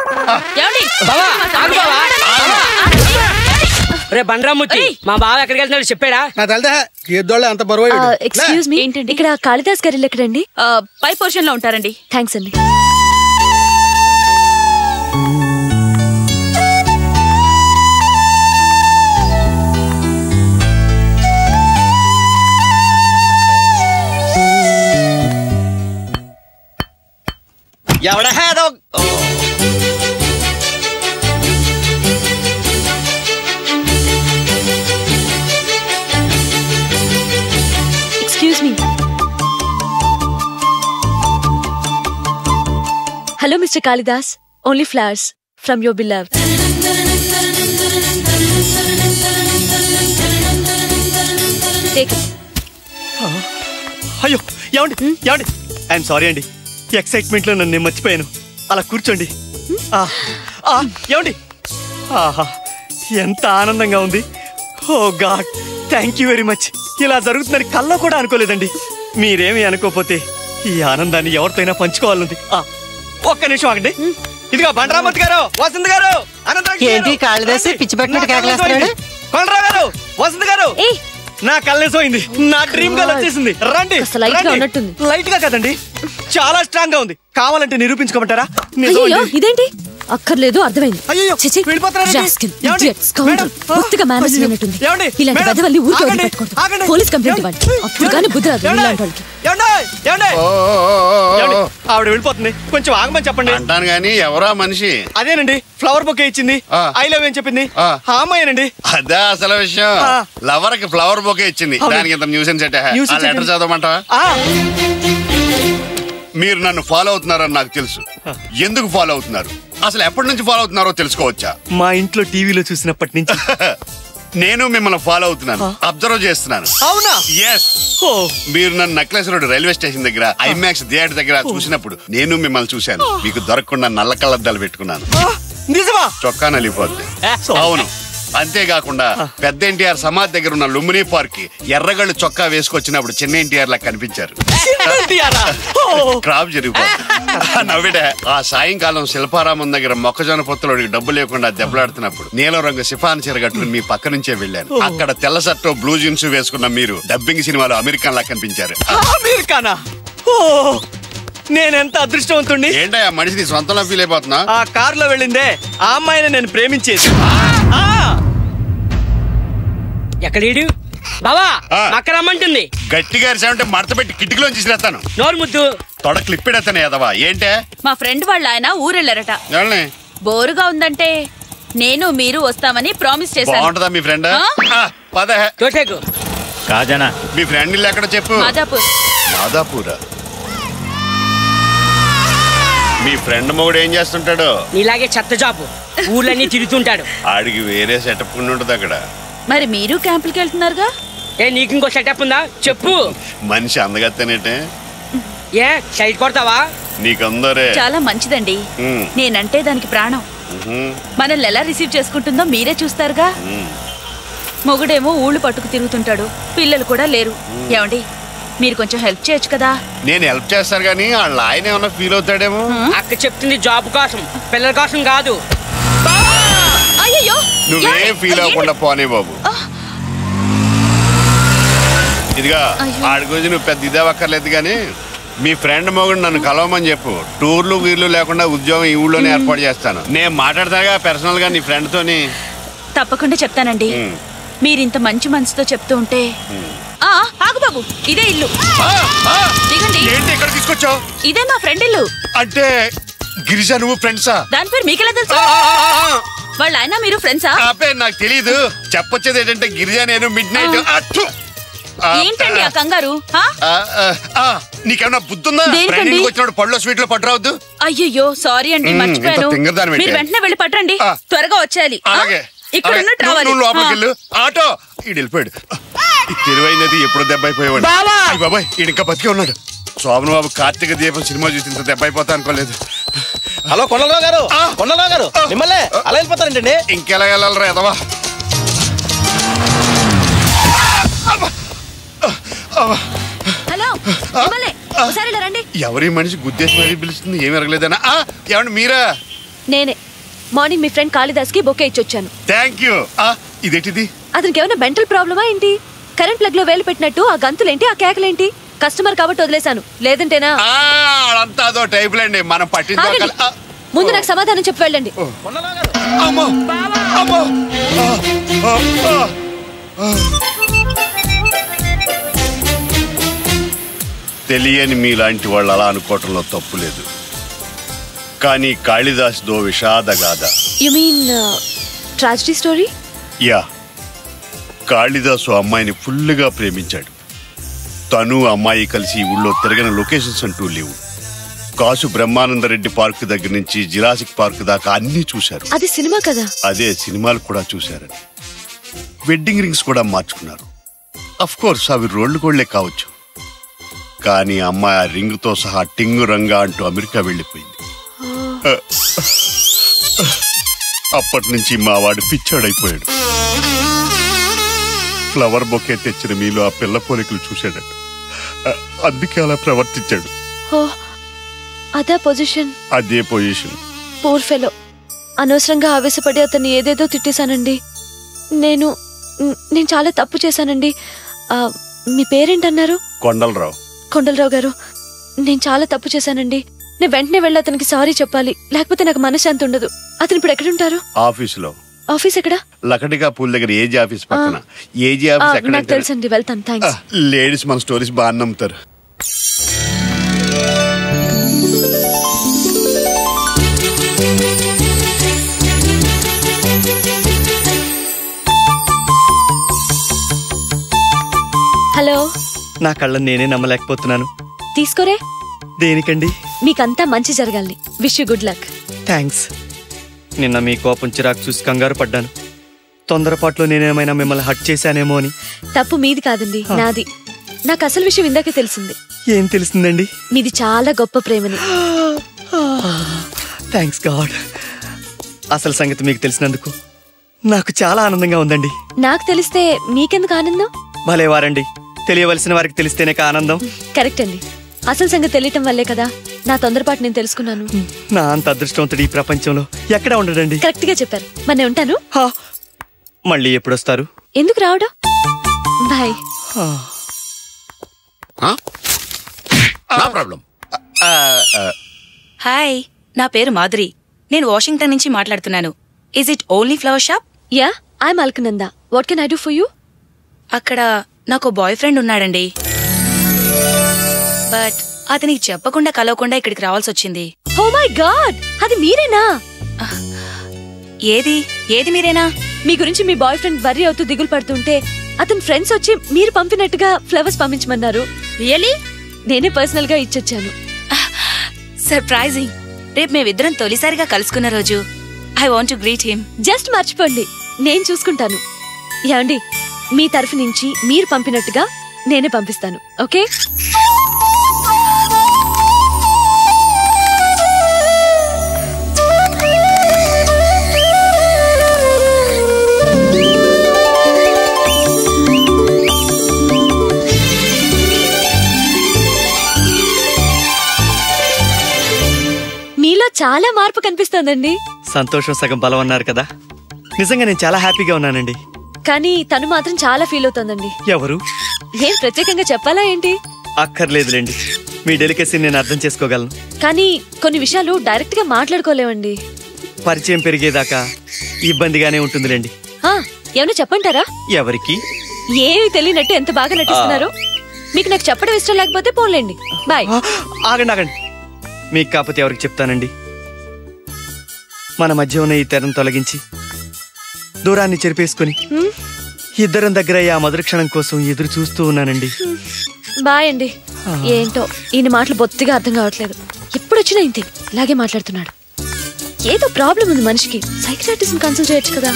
రే బండ్రాముత్తి, మా బావ ఎక్కడికి వెళ్తున్నాడు చెప్పాడా? అంత బరువు. ఎక్స్క్యూజ్ మీ, ఏంటండి ఇక్కడ కాళిదాస్ గారు ఎక్కడండి? పై పోర్షన్ లో ఉంటారండి. థ్యాంక్స్ అండి. ఎవడ హేదో excuse me. Hello mister Kalidas, only flowers from your beloved. అయ్యో, ఏమండి ఏమండి, ఐఎమ్ సారీ అండి. ఎక్సైట్మెంట్ లో నన్ను మర్చిపోయాను. అలా కూర్చోండి. ఏమండి, ఆహా, ఎంత ఆనందంగా ఉంది. Oh God, thank you very much. ఇలా జరుగుతుందని కల్లో కూడా అనుకోలేదండి. మీరేమి అనుకోపోతే ఈ ఆనందాన్ని ఎవరితోనైనా పంచుకోవాలంది. ఒక్క నిమిషం ఆగండి. ఇదిగో బండ్రామూర్తి గారు, వసంత్ గారు, ఏంటి కాళిదాసి పిచ్చి పెట్టినట్టు కేకలేస్తున్నాడు? కొండరావు గారు, వసంత్ గారు, నా కళ్ళేసోయింది. నా డ్రీమ్ గర్ల్ వచ్చేసింది. రండి. లైట్ గా కదండి, చాలా స్ట్రాంగ్ గా ఉంది. కావాలంటే నిరూపించుకోమంటారా? ఇదేంటి? అక్కర్లేదు, అర్థమైంది. ఇలాంటి పెద్దవల్ని ఊరికి వదిలిపెట్టకూడదు. పోలీస్ కంప్లైంట్ ఇవ్వండి, అప్పుడు కానీ బుద్ధి రాదు ఇలాంటి వాళ్ళకి. ఆవిడ వెళ్ళిపోతుంది, కొంచెం ఆగమని చెప్పండి అంటాను గానీ ఎవరా మనిషి? అదేనండి, ఫ్లవర్ బొకే ఇచ్చింది, ఐ లవ్ అని చెప్పింది. అమ్మాయినండి. అదే అసలు విషయం. లవర్ కి ఫ్లవర్ బొకే ఇచ్చింది, దానికి ఇంత న్యూసెన్స్ అంటే. లెటర్ చదవమంటావా? మీరు నన్ను ఫాలో అవుతున్నారని నాకు తెలుసు. ఎందుకు ఫాలో అవుతున్నారు, అసలు ఎప్పటి నుంచి ఫాలో అవుతున్నారో తెలుసుకోవచ్చా? మా ఇంట్లో టీవీలో చూసినప్పటి నుంచి. నేను మిమ్మల్ని ఫాలో అవుతున్నాను, అబ్జర్వ్ చేస్తున్నాను. అవునా? ఎస్. మీరు నన్ను నక్లెస్ రోడ్ రైల్వే స్టేషన్ దగ్గర ఐమాక్స్ థియేటర్ దగ్గర చూసినప్పుడు నేను మిమ్మల్ని చూశాను. మీకు దొరకకుండా నల్ల కళ్ళద్దాలు పెట్టుకున్నాను. నిజమా? చొక్కా నలిపోద్ది. అవును. అంతేకాకుండా పెద్ద ఎన్టీఆర్ సమాధి దగ్గర ఉన్న లుంబిని పార్క్ కి ఎర్రగళ్ళు చొక్కా వేసుకొచ్చినప్పుడు చిన్న ఎన్టీఆర్ లా కనిపించారు. క్రాప్ జరిగిపోతుంది. నవ్విడే. ఆ సాయంకాలం శిల్పారామం దగ్గర మొక్కజొన్న పొత్తులోడికి డబ్బు లేకుండా దెబ్బలాడుతున్నప్పుడు నీలం రంగు సిఫాన్ చీర కట్టుకుని మీ పక్క నుంచే వెళ్ళాను. అక్కడ తెల్ల షర్టు బ్లూ జీన్స్ వేసుకున్న మీరు డబ్బింగ్ సినిమాలో అమెరికన్ లా కనిపించారు. అమెరికానా? నేనెంత అదృష్టవంతుణ్ణి. ఏంటయ్యా మనిషిని సొంతంలో ఫీల్ అయిపోతున్నా? ఆ కారులో వెళ్ళిందే ఆ అమ్మాయిని నేను ప్రేమించేది. ఎక్కడీడు బావా అక్కడ రమ్మంటుంది. గట్టిగా అరిచామంటే మడత పెట్టి కిటికీలోంచి తీసేస్తాను. నోరు ముద్దు. తొడ క్లిప్పెడతాను ఎదవా. ఏంటే? మా ఫ్రెండ్ వాళ్ళ ఆయన ఊరెళ్ళారట. బోరుగా ఉందంటే నేను మీరు వస్తామని ప్రామిస్ చేశాను. బాగుంటదా మీ ఫ్రెండ్? పద. కాజానా మీ ఫ్రెండ్ ఇల్లు ఎక్కడ చెప్పు? మాదాపూర్. మాదాపూరా? మీ ఫ్రెండ్ మొగుడు ఏం చేస్తుంటాడు? నీలాగే చెత్త జాబు ఊళ్ళన్నీ తిరుగుతుంటాడు. ఆడికి వేరే సెటప్ ఉంటుంది అక్కడ. మరి మీరు క్యాంపులకి వెళ్తున్నారుగా? నీకు ఇంకో సెటప్ ఉందా చెప్పు. మనిషి అందగత్తేనేటే. ఏ సైడ్ కొడతావా? నీకందరే చాలా మంచిదండి. నేనంటే దానికి ప్రాణం. మనల్ని ఎలా రిసీవ్ చేసుకుంటుందో మీరే చూస్తారుగా. మొగుడేమో ఊళ్ళు పట్టుకు తిరుగుతుంటాడు, పిల్లలు కూడా లేరు. ఏమండి మీరు కొంచెం హెల్ప్ చేయొచ్చు కదా? నేను హెల్ప్ చేస్తాను కానీ వాళ్ళ ఆయన ఏమన్నా ఫీల్ అవుతాడేమో. అక్క చెప్తుంది జాబ్ కోసం, పిల్లల కోసం కాదు. నువ్వేం ఫీల్ అవ్వకుండా పోనే బాబు. ఇదిగా ఆడి గురించి నువ్వు పెద్ద ఇదే అక్కర్లేదు కానీ మీ ఫ్రెండ్ మొగుడు నన్ను కలవమని చెప్పు. టూర్లు వీర్లు లేకుండా ఉద్యోగం ఈ ఊళ్ళోనే ఏర్పాటు చేస్తాను. నేను మాట్లాడతాగా పర్సనల్ గా నీ ఫ్రెండ్ తోని. తప్పకుండా చెప్తానండి. మీరింత మంచి మనసుతో చెప్తూ ఉంటే. ఆగు బాబు, ఇదే ఇల్లు. దిగండి. ఏంటి ఇక్కడ తీసుకొచ్చావు? ఇదే మా ఫ్రెండ్ ఇల్లు. అంటే గిరిజా నువ్వు ఫ్రెండ్సా? దాని పేరు మీకెలా తెలుసు? వాళ్ళ ఆయన మీరు ఫ్రెండ్సా? ఆ పేరు నాకు తెలీదు. చెప్పొచ్చేది ఏంటంటే గిరిజా నేను మిడ్ నైట్. ఏంటండి ఆ కంగారు? నీకేమన్నా బుద్ధుందా? వచ్చినప్పుడు పళ్ళు స్వీట్ లో పట్టరావద్దు. అయ్యో సారీ అండి, మర్చిపోయాను. మీరు వెంటనే వెళ్ళి పట్టండి, త్వరగా వచ్చేయాలి. ఇక్కడ ఉన్నట్టు రావాలి. లోపలికి వెళ్ళు. ఆటో ఈడు వెళ్ళిపోయాడు. తెలివైనది ఎప్పుడు దెబ్బ అయిపోయాడు. బాబాయ్ ఈడు ఇంకా బతికే ఉన్నాడు. శోభన్ బాబు కార్తీక దీపం సినిమా చూసి ఇంత దెబ్బ అయిపోతా అనుకోలేదు. హలో కొండలరావు గారు, కొండలరావు గారు మిమ్మల్ని అలా వెళ్ళిపోతారంటండి. ఇంకెలా వెళ్ళాలరా ఎదవా? హలో ఒకసారి ఇలా రండి. ఎవరి మనిషి గుద్దేసి మరీ పిలుస్తుంది, ఏమి ఎరగలేదనా? ఏమండి మీరా? నేనే. మార్నింగ్ మీ ఫ్రెండ్ కాళిదాస్ కి బొకే ఇచ్చొచ్చాను. Thank you. ఇదేంటిది? అతనికి ఏమైనా మెంటల్ ప్రాబ్లమా ఏంటి? కరెంట్ ప్లగ్ లో వేలు పెట్టినట్టు ఆ గంతులేంటి, ఆ కేకలేంటి? కస్టమర్ కాబట్టి వదిలేశాను, లేదంటేనా? అంతా అదో టైపులండి, మనం పట్టించుకోవాలి. ముందు నాకు సమాధానం చెప్పి వెళ్ళండి. తెలియని మీలాంటి వాళ్ళు అలా అనుకోవటంలో తప్పు లేదు. కానీ కాళిదాస్ దో విషాదగాథ. You mean tragedy story? Yeah. Kalidas అమ్మాయిని ఫుల్గా ప్రేమించాడు. తను అమ్మాయి కలిసి ఊళ్ళో తిరగని లొకేషన్స్ అంటూ లేవు. కాసు బ్రహ్మానందరెడ్డి పార్క్ దగ్గర నుంచి జిరాసిక్ పార్క్ దాకా అన్ని చూశారు. అది సినిమా కదా? అదే సినిమాలు కూడా చూశారని. వెడ్డింగ్ రింగ్స్ కూడా మార్చుకున్నారు. అఫ్ కోర్స్ అవి రోళ్లు గోళ్లే కావచ్చు. కానీ అమ్మాయి ఆ రింగ్ తో సహా టింగు రంగా అంటూ అమెరికా వెళ్ళిపోయింది. అప్పటి నుంచి మా వాడు పిచ్చాడైపోయాడు. ఫ్లవర్ బొకే తెచ్చిన మీలో ఆ పిల్ల పోలికలు చూశాడట. అందుకే అలా ప్రవర్తించాడు. అదే పొజిషన్. అదే పొజిషన్. Poor fellow. అనవసరంగా ఆవేశపడి అతన్ని ఏదేదో తిట్టేశానండి. నేను చాలా తప్పు చేశానండి. మీ పేరేంటన్నారు? కొండలరావు. కొండలరావు గారు, నేను చాలా తప్పు చేశానండి. నేను వెంటనే వెళ్ళి అతనికి సారీ చెప్పాలి, లేకపోతే నాకు మనశ్శాంతి ఉండదు. అతను ఇప్పుడు ఎక్కడుంటారు? ఆఫీసులో. ఆఫీస్ ఎక్కడ? లకటిగా పూల్ దగ్గర ఏజీ ఆఫీస్ పక్కన. ఏజీ ఆఫీస్ ఎక్కడ? నాకు తెలుసండి, వెళ్తాను. థాంక్స్. లేడీస్ మన స్టోరీస్ బాగా నమ్ముతారు. హలో. నా కళ్ళని నేనే నమ్మలేకపోతున్నాను. తీసుకోరే. దేనికండి? మీకంతా మంచి జరగాలని. Wish you good luck. Thanks. నిన్న మీ కోపం చిరాకు చూసి కంగారు పడ్డాను. తొందరపాట్లో నేనేమైనా మిమ్మల్ని హట్ చేశానేమో అని. తప్పు మీది కాదండి, నాది. నాకు అసలు విషయం ఇందాకే తెలిసింది. ఏం తెలిసిందండి? మీది చాలా గొప్ప ప్రేమని. Thanks God. అసలు సంగతి మీకు తెలిసినందుకు నాకు చాలా ఆనందంగా ఉందండి. నాకు తెలిస్తే మీకెందుకు ఆనందం? భలేవారండి, తెలియవలసిన వారికి తెలిస్తేనే ఆనందం. కరెక్ట్ అండి. అసలు సంగతి తెలియటం వల్లే కదా నా తొందరపాటు నేను తెలుసుకున్నాను. నా అంత అదృష్టవంతుడు ఈ ప్రపంచంలో ఎక్కడ ఉండడండి. కరెక్ట్ గా చెప్పారు. మరి నేను ఉంటాను. మళ్ళీ ఎప్పుడు వస్తారు? ఎందుకు రావడం? బాయ్. హాయ్, నా పేరు మాధురి. నేను వాషింగ్టన్ నుంచి మాట్లాడుతున్నాను. Is it only flower shop? Yeah, I'm Alakananda. What can I do for you? అక్కడ నాకు బాయ్ ఫ్రెండ్ ఉన్నాడండి. బట్ అతనికి చెప్పకుండా కలవకుండా ఇక్కడికి రావాల్సి వచ్చింది. ఓ మై గాడ్, అది మీరేనా? ఏది మీరేనా? మీ గురించి మీ బాయ్ ఫ్రెండ్ వర్రీ అవుతూ దిగులు పడుతుంటే అతని ఫ్రెండ్స్ వచ్చి మీరు పంపినట్టుగా ఫ్లవర్స్ పంపించమన్నారు. రియలీ? నేనే పర్సనల్ గా ఇచ్చొచ్చాను. సర్ప్రైజింగ్. రేపు మేమిద్దరం తొలిసారిగా కలుసుకున్న రోజు. I want to greet him. Just మర్చిపోండి, నేను చూసుకుంటాను. ఏమండి, మీ తరఫు నుంచి మీరు పంపినట్టుగా నేనే పంపిస్తాను. ఓకే? మీలో చాలా మార్పు కనిపిస్తోందండి. సంతోషం సగం బలం అన్నారు కదా. నిజంగా నేను చాలా హ్యాపీగా ఉన్నానండి. కానీ తను మాత్రం చాలా ఫీల్ అవుతోందండి. ఎవరు? ఏం ప్రత్యేకంగా చెప్పాలా ఏంటి? అక్కర్లేదులేండి, మీ డెలికేసీ నేను అర్థం చేసుకోగలను. కానీ కొన్ని విషయాలు డైరెక్ట్ గా మాట్లాడుకోలేవండి. పరిచయం పెరిగేదాకా ఇబ్బందిగానే ఉంటుందిలేండి. ఏమన్నా చెప్పంటారా? ఎవరికి? ఏమి తెలియనట్టు ఎంత బాగా నటిస్తున్నారు. మీకు నాకు చెప్పడం ఇష్టం లేకపోతే పోలేండి. బాయ్. ఆగండి. మీకు కాకపోతే ఎవరికి చెప్తానండి? మన మధ్య ఉన్న ఈ తెరను తొలగించి దూరాన్ని చెరిపేసుకుని ఇద్దరం దగ్గర ఆ మధుర క్షణం కోసం ఎదురు చూస్తూ ఉన్నానండి. బాయ్ అండి. ఏంటో ఈయన మాటలు బొత్తిగా అర్థం కావట్లేదు. ఎప్పుడొచ్చినా ఇంతే ఇలాగే మాట్లాడుతున్నాడు. ఏదో ప్రాబ్లం ఉంది మనిషికి. సైకియాట్రిస్ట్ కన్సల్ట్ చేయొచ్చు కదా.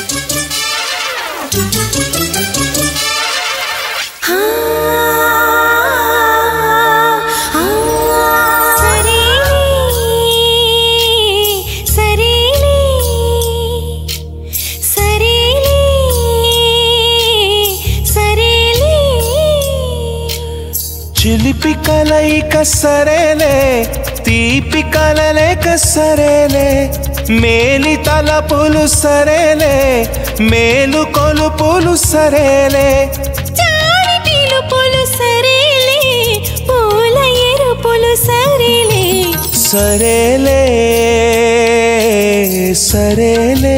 చిలిపి కలయిక సరేలే, తీపి కలలేక సరేలే, మేలి తలపులు సరేలే, మేలు కొలుపులు సరేలే, చాలి పిలుపులు సరేలే, పూల ఎరుపులు సరేలే, సరేలే సరేలే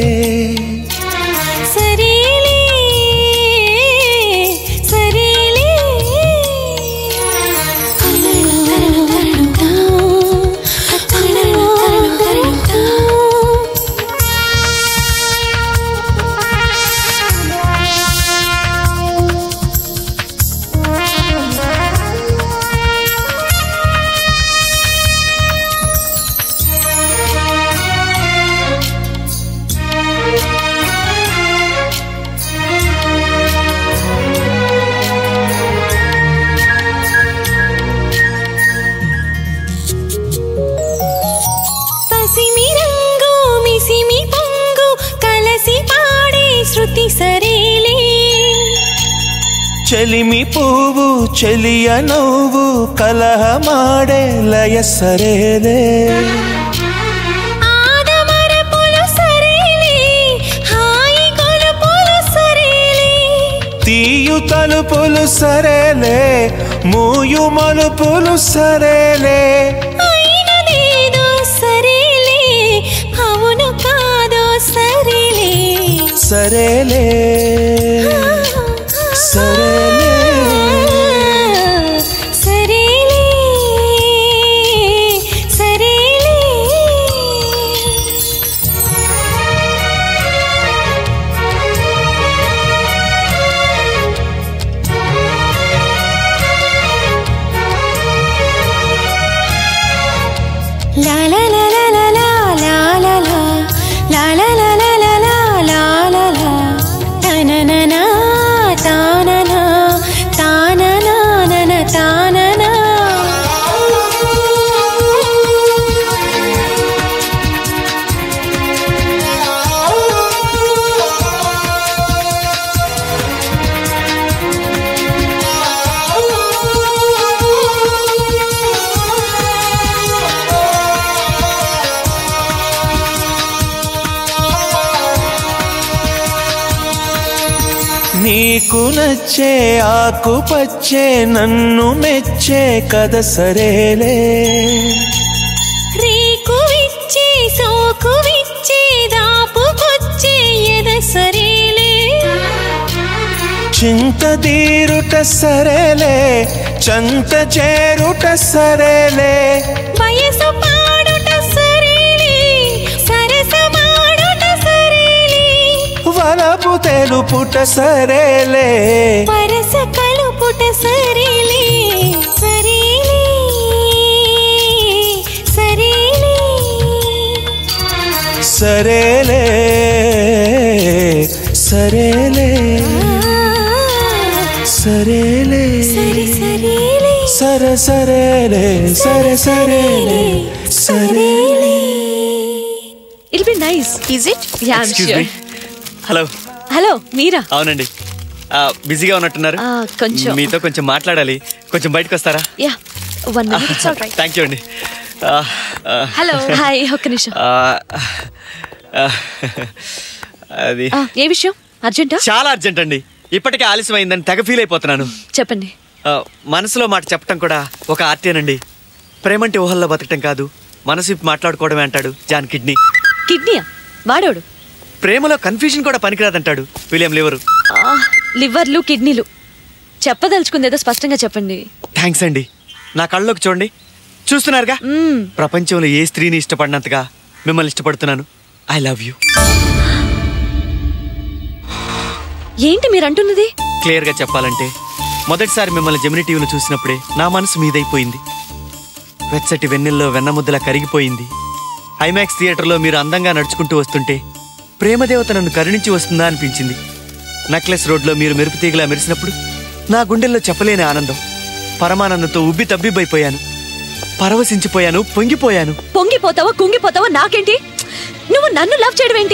చెలిమి పువ్వు చెలియ నువ్వు కలహమాడే లయ సరేలే, ఆదమరపులు సరేలే, హాయి కొలుపులు సరేలే, తీయు తలుపులు సరేలే, మూయు మలుపులు సరేలే, అయినదేదో సరేలే, అవును కాదో సరేలే, సరేలే సరేలే సరేలే సరేలే. లా లా లా లా లా లా లా లా నీకు నచ్చే ఆకుపచ్చే నన్ను మెచ్చే కథ సరేలే రేకు విచ్చే సోకు విచ్చే దాపుకొచ్చే ఎద సరేలే చింత తీరుట సరేలే చంత చేరుట సరేలే వయసు పాడుట సరేలే సరసమాడుట సరేలే వలపు తెలుపుట సరేలే పరస కలుపుట సరేలే సరేలే సరేలే సరేలే సరేలే సరేలే సర సరేలే సర సరేలే సరేలే it be nice is it yeah I am sure. Hello hello మీరా? అవునండి. బిజీగా ఉన్నట్టున్నారు. కొంచెం మీతో కొంచెం మాట్లాడాలి. కొంచెం బయటకు వస్తారా? Yeah 1 minute. It's alright. Thank you అండి. Hello hi. ఒక్క నిమిషం. అది ఏ విషయం? అర్జెంటా? చాలా అర్జెంట్ అండి. ఇప్పటికే ఆలస్యం అయిందని తెగ ఫీల్ అయిపోతున్నాను. చెప్పండి. మనసులో మాట చెప్పటం కూడా ఒక ఆర్టేనండి. ప్రేమంటే ఊహల్లో బతకటం కాదు, మనసు మాట్లాడుకోవడమే అంటాడు జాన్ కిడ్నీ. కిడ్నీయా? వాడోడు. ప్రేమలో కన్ఫ్యూజన్ కూడా పనికిరాదంటాడు విలియం లివరు. లివర్లు కిడ్నీలు చెప్పదలుచుకుందేదో స్పష్టంగా చెప్పండి. థ్యాంక్స్ అండి. నా కళ్ళలోకి చూడండి. చూస్తున్నారుగా, ప్రపంచంలో ఏ స్త్రీని ఇష్టపడినంతగా మిమ్మల్ని ఇష్టపడుతున్నాను. I love you. ఏంటి మీరు అంటున్నది? క్లియర్ గా చెప్పాలంటే మొదటిసారి మిమ్మల్ని జెమిని టీవీలో చూసినప్పుడే నా మనసు మీదైపోయింది. వెచ్చటి వెన్నెల్లో వెన్నముద్దలా కరిగిపోయింది. ఐమాక్స్ థియేటర్లో మీరు అందంగా నడుచుకుంటూ వస్తుంటే ప్రేమదేవత నన్ను కరుణించి వస్తుందా అనిపించింది. నక్లెస్ రోడ్లో మీరు మెరుపు తీగలా మెరిసినప్పుడు నా గుండెల్లో చెప్పలేని ఆనందం. పరమానందంతో ఉబ్బి తబ్బిబ్బైపోయాను. పరవశించిపోయాను, పొంగిపోయాను. పొంగిపోతావో కుంగిపోతావో నాకేంటి? నువ్వు నన్ను లవ్ చేయడం ఏంటి?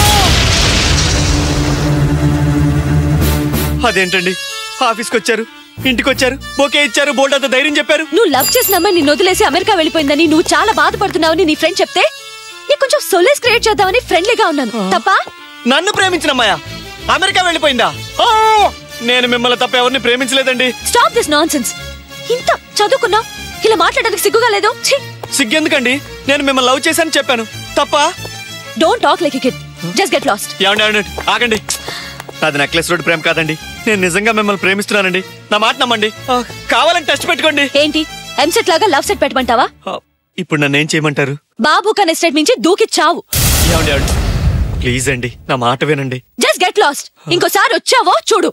అదేంటండి, ఆఫీస్కి వచ్చారు, ఇంటికి వచ్చారు, బోకే ఇచ్చారు, బోల్డ్ అంత ధైర్యం చెప్పారు. నువ్వు లవ్ చేసిన అమ్మాయి నిన్ను వదిలేసి అమెరికా వెళ్ళిపోయిందని, నువ్వు చాలా బాధపడుతున్నావని నీ ఫ్రెండ్ చెప్తే నీకు కొంచెం సొలేస్ క్రియేట్ చేద్దామని ఫ్రెండ్లీగా ఉన్నాను. తప్ప? నన్ను ప్రేమించిన అమ్మాయా అమెరికా వెళ్ళిపోయిందా? నేను మిమ్మల్ని తప్ప ఎవరిని ప్రేమించలేదండి. Stop this nonsense. ఇంత చదువుకున్నావు, ఇలా మాట్లాడడానికి సిగ్గుగా లేదు? సిగ్గెందుకండి? నేను మిమ్మల్ని లవ్ చేశాను చెప్పాను. తప్ప? Don't talk like a kid. Just get lost. ఆగండి. అది నెక్లెస్ రోడ్ ప్రేమ కాదండి. నేను నిజంగా మిమ్మల్ని ప్రేమిస్తున్నానండి. నా మాట నమ్మండి. కావాలని టెస్ట్ పెట్టుకోండి. ఏంటి ఎంసెట్ లాగా లవ్ సెట్ పెట్టమంటావా? ఇప్పుడు నన్ను ఏం చేయమంటారు? బాబు కన్ ఎస్టేట్ నుంచి దూకి చావు. ప్లీజ్ అండి, నా మాట వినండి. Just get lost. ఇంకోసారి వచ్చావో చూడు.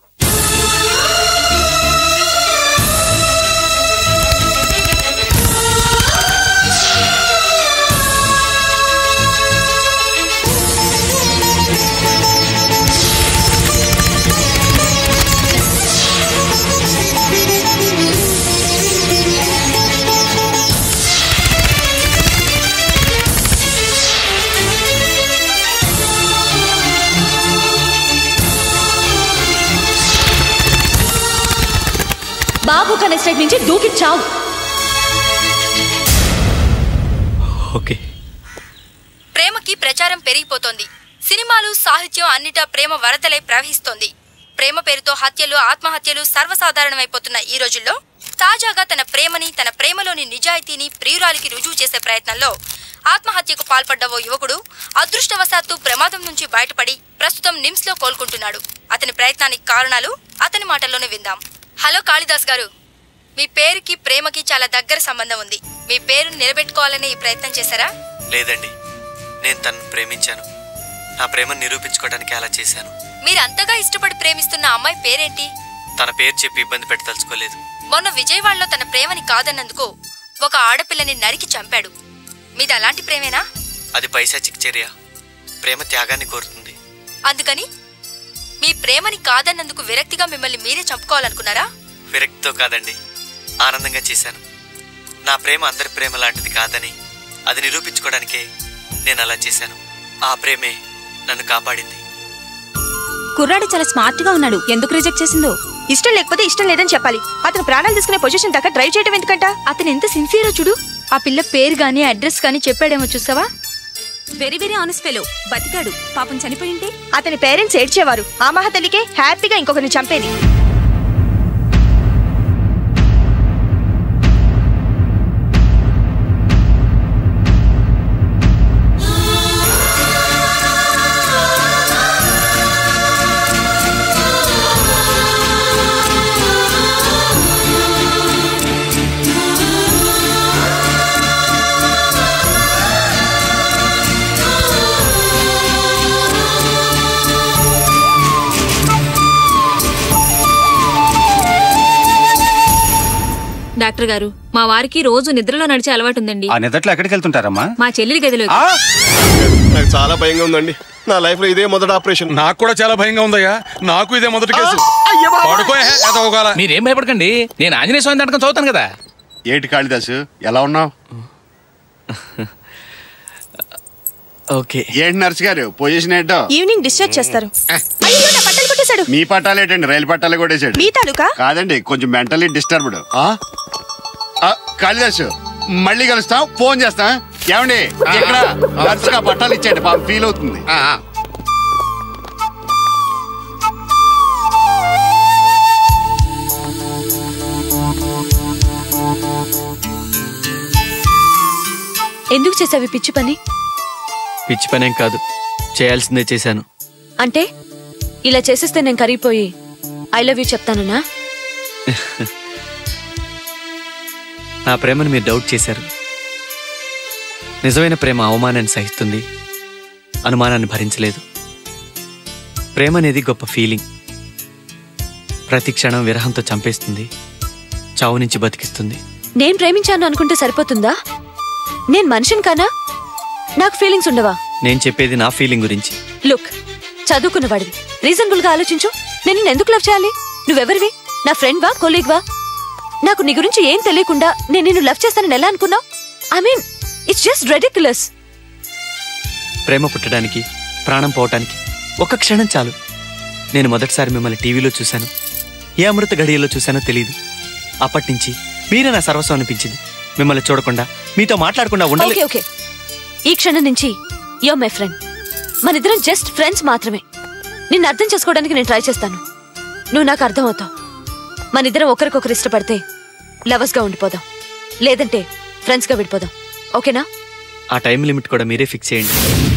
బాబు కన్ ఎస్టేట్ నుంచి దూకి చావు. ఓకే. ప్రేమకి ప్రచారం పెరిగిపోతోంది. సినిమాలు, సాహిత్యం అన్నిటా ప్రేమ వరదలై ప్రవహిస్తోంది. ప్రేమ పేరుతో హత్యలు, ఆత్మహత్యలు సర్వసాధారణమైపోతున్న ఈ రోజుల్లో తాజాగా తన ప్రేమని, తన ప్రేమలోని నిజాయితీని ప్రియురాలికి రుజువు చేసే ప్రయత్నంలో ఆత్మహత్యకు పాల్పడ్డ ఓ యువకుడు అదృష్టవశాత్తు ప్రమాదం నుంచి బయటపడి ప్రస్తుతం నిమ్స్ లో కోలుకుంటున్నాడు. అతని ప్రయత్నానికి కారణాలు అతని మాటల్లోనే విందాం. హలో కాళిదాస్ గారు, మీ పేరుకి ప్రేమకి చాలా దగ్గర సంబంధం ఉంది. మీ పేరును నిలబెట్టుకోవాలనే ఈ ప్రయత్నం చేశారా? లేదండి, నేను తనను ప్రేమించాను. నా ప్రేమను నిరూపించుకోవడానికి అలా చేశాను. మీరు అంతగా ఇష్టపడి ప్రేమిస్తున్న అమ్మాయి పేరేంటి? తన పేరు చెప్పి ఇబ్బంది పెట్టదలుచుకోలేదు. మొన్న విజయవాడలో తన ప్రేమని కాదన్నందుకు ఒక ఆడపిల్లని నరికి చంపాడు. మీది అలాంటి ప్రేమేనా? అది పైశాచిక చర్య. ప్రేమ త్యాగాన్ని కోరుతుంది. అందుకని మీ ప్రేమని కాదన్నందుకు విరక్తిగా మిమ్మల్ని మీరే చంపుకోవాలనుకున్నారా? విరక్తితో కాదండి, ఆనందంగా చేశాను. నా ప్రేమ అందరి ప్రేమ లాంటిది కాదని అది నిరూపించుకోవడానికే నేను అలా చేశాను. ఆ ప్రేమే నన్ను కాపాడింది. కుర్రాడు చాలా స్మార్ట్ గా ఉన్నాడు. ఎందుకు రిజెక్ట్ చేసిందో? ఇష్టం లేకపోతే ఇష్టం లేదని చెప్పాలి. అతను ప్రాణాలు తీసుకునే పొజిషన్ దాకా డ్రైవ్ చేయడం ఎందుకంట? అతను ఎంత సిన్సియరో చూడు. ఆ పిల్ల పేరు గానీ అడ్రస్ గానీ చెప్పాడేమో చూసావా? Very very honest fellow. బతికాడు, పాపం చనిపోయింటే అతని పేరెంట్స్ ఏడ్చేవారు. ఆ మహతల్లికే హ్యాపీగా ఇంకొకరిని చంపేది. డాక్టర్ గారు, మా వారికి రోజు నిద్రలో నడిచే అలవాటు ఉందండి. ఆ నిద్రలో ఎక్కడికి వెళ్తుంటారమ్మా? మా చెల్లెలి గదిలో. నాకు చాలా భయంగా ఉందండి. నా లైఫ్ లో ఇదే మొదటి ఆపరేషన్. నాకు కూడా చాలా భయంగా ఉందయ్యా. నాకు ఇదే మొదటి కేసు. మీరేం భయపడకండి, నేను ఆంజనేయ స్వామి నాటకం చదువుతాను కదా. ఏటి కాళిదాసు, ఎలా ఉన్నావు? ఓకే. ఏంటి నర్స్ గారు పొజిషన్ ఏంటో? ఈవినింగ్ డిశ్చార్జ్ చేస్తారు. అయ్యో, నా పట్టాలు కొట్టేశాడు. మీ పట్టాలేటండి? రైలు పట్టాలు కొట్టేశాడు. మీ తాలూకా? కాదండి, కొంచెం మెంటల్లీ డిస్టర్బ్డ్. కాళిదాసు, మళ్ళీ కలుస్తాం, ఫోన్ చేస్తాం. ఏమండి, ఇక్కడ నర్సుగా పట్టాలు ఇచ్చేయండి, పాపం ఫీల్ అవుతుంది. ఎందుకు చేసావి పిచ్చి పని? పిచ్చి పనేం కాదు, చేయాల్సిందే చేశాను. అంటే ఇలా చేసేస్తే నేను కరిగిపోయి ఐ లవ్ యూ చెప్తానునా? నా ప్రేమను మీరు డౌట్ చేశారు. నిజమైన ప్రేమ అవమానాన్ని సహిస్తుంది, అనుమానాన్ని భరించలేదు. ప్రేమ అనేది గొప్ప ఫీలింగ్. ప్రతి క్షణం విరహంతో చంపేస్తుంది, చావు నుంచి బతికిస్తుంది. నేను ప్రేమించాను అనుకుంటే సరిపోతుందా? నేను మనిషిని కానా? నాకు ఫీలింగ్స్ ఉండవా? నేను చెప్పేది నా ఫీలింగ్ గురించి. లుక్, చదువుకున్నవాడివి, రీజనబుల్ గా ఆలోచించు. నేను ఎందుకు లవ్ చేయాలి? నువ్వెవరివి? నా ఫ్రెండ్ వా, కొలీగ్ వా? నాకు నీ గురించి ఏం తెలియకుండా నేను నిన్ను లవ్ చేస్తానని ఎలా అనుకున్నావు? I mean, it's just ridiculous. ప్రేమ పుట్టడానికి, ప్రాణం పోవటానికి ఒక్క క్షణం చాలు. నేను మొదటిసారి మిమ్మల్ని టీవీలో చూశాను. ఏ అమృత గడియల్లో చూశానో తెలియదు. అప్పటి నుంచి మీరే నా సర్వస్వం అనిపించింది. మిమ్మల్ని చూడకుండా, మీతో మాట్లాడకుండా ఉండాలి. ఓకే, ఈ క్షణం నుంచి యో మై ఫ్రెండ్. మనిద్దరం జస్ట్ ఫ్రెండ్స్ మాత్రమే. నిన్ను అర్థం చేసుకోవడానికి నేను ట్రై చేస్తాను. నువ్వు నాకు అర్థం అవుతావు. మనిద్దరం ఒకరికొకరు ఇష్టపడితే లవర్స్ గా ఉండిపోదాం, లేదంటే ఫ్రెండ్స్ గా విడిపోదాం. ఓకేనా? ఆ టైం లిమిట్ కూడా మీరే ఫిక్స్ చేయండి.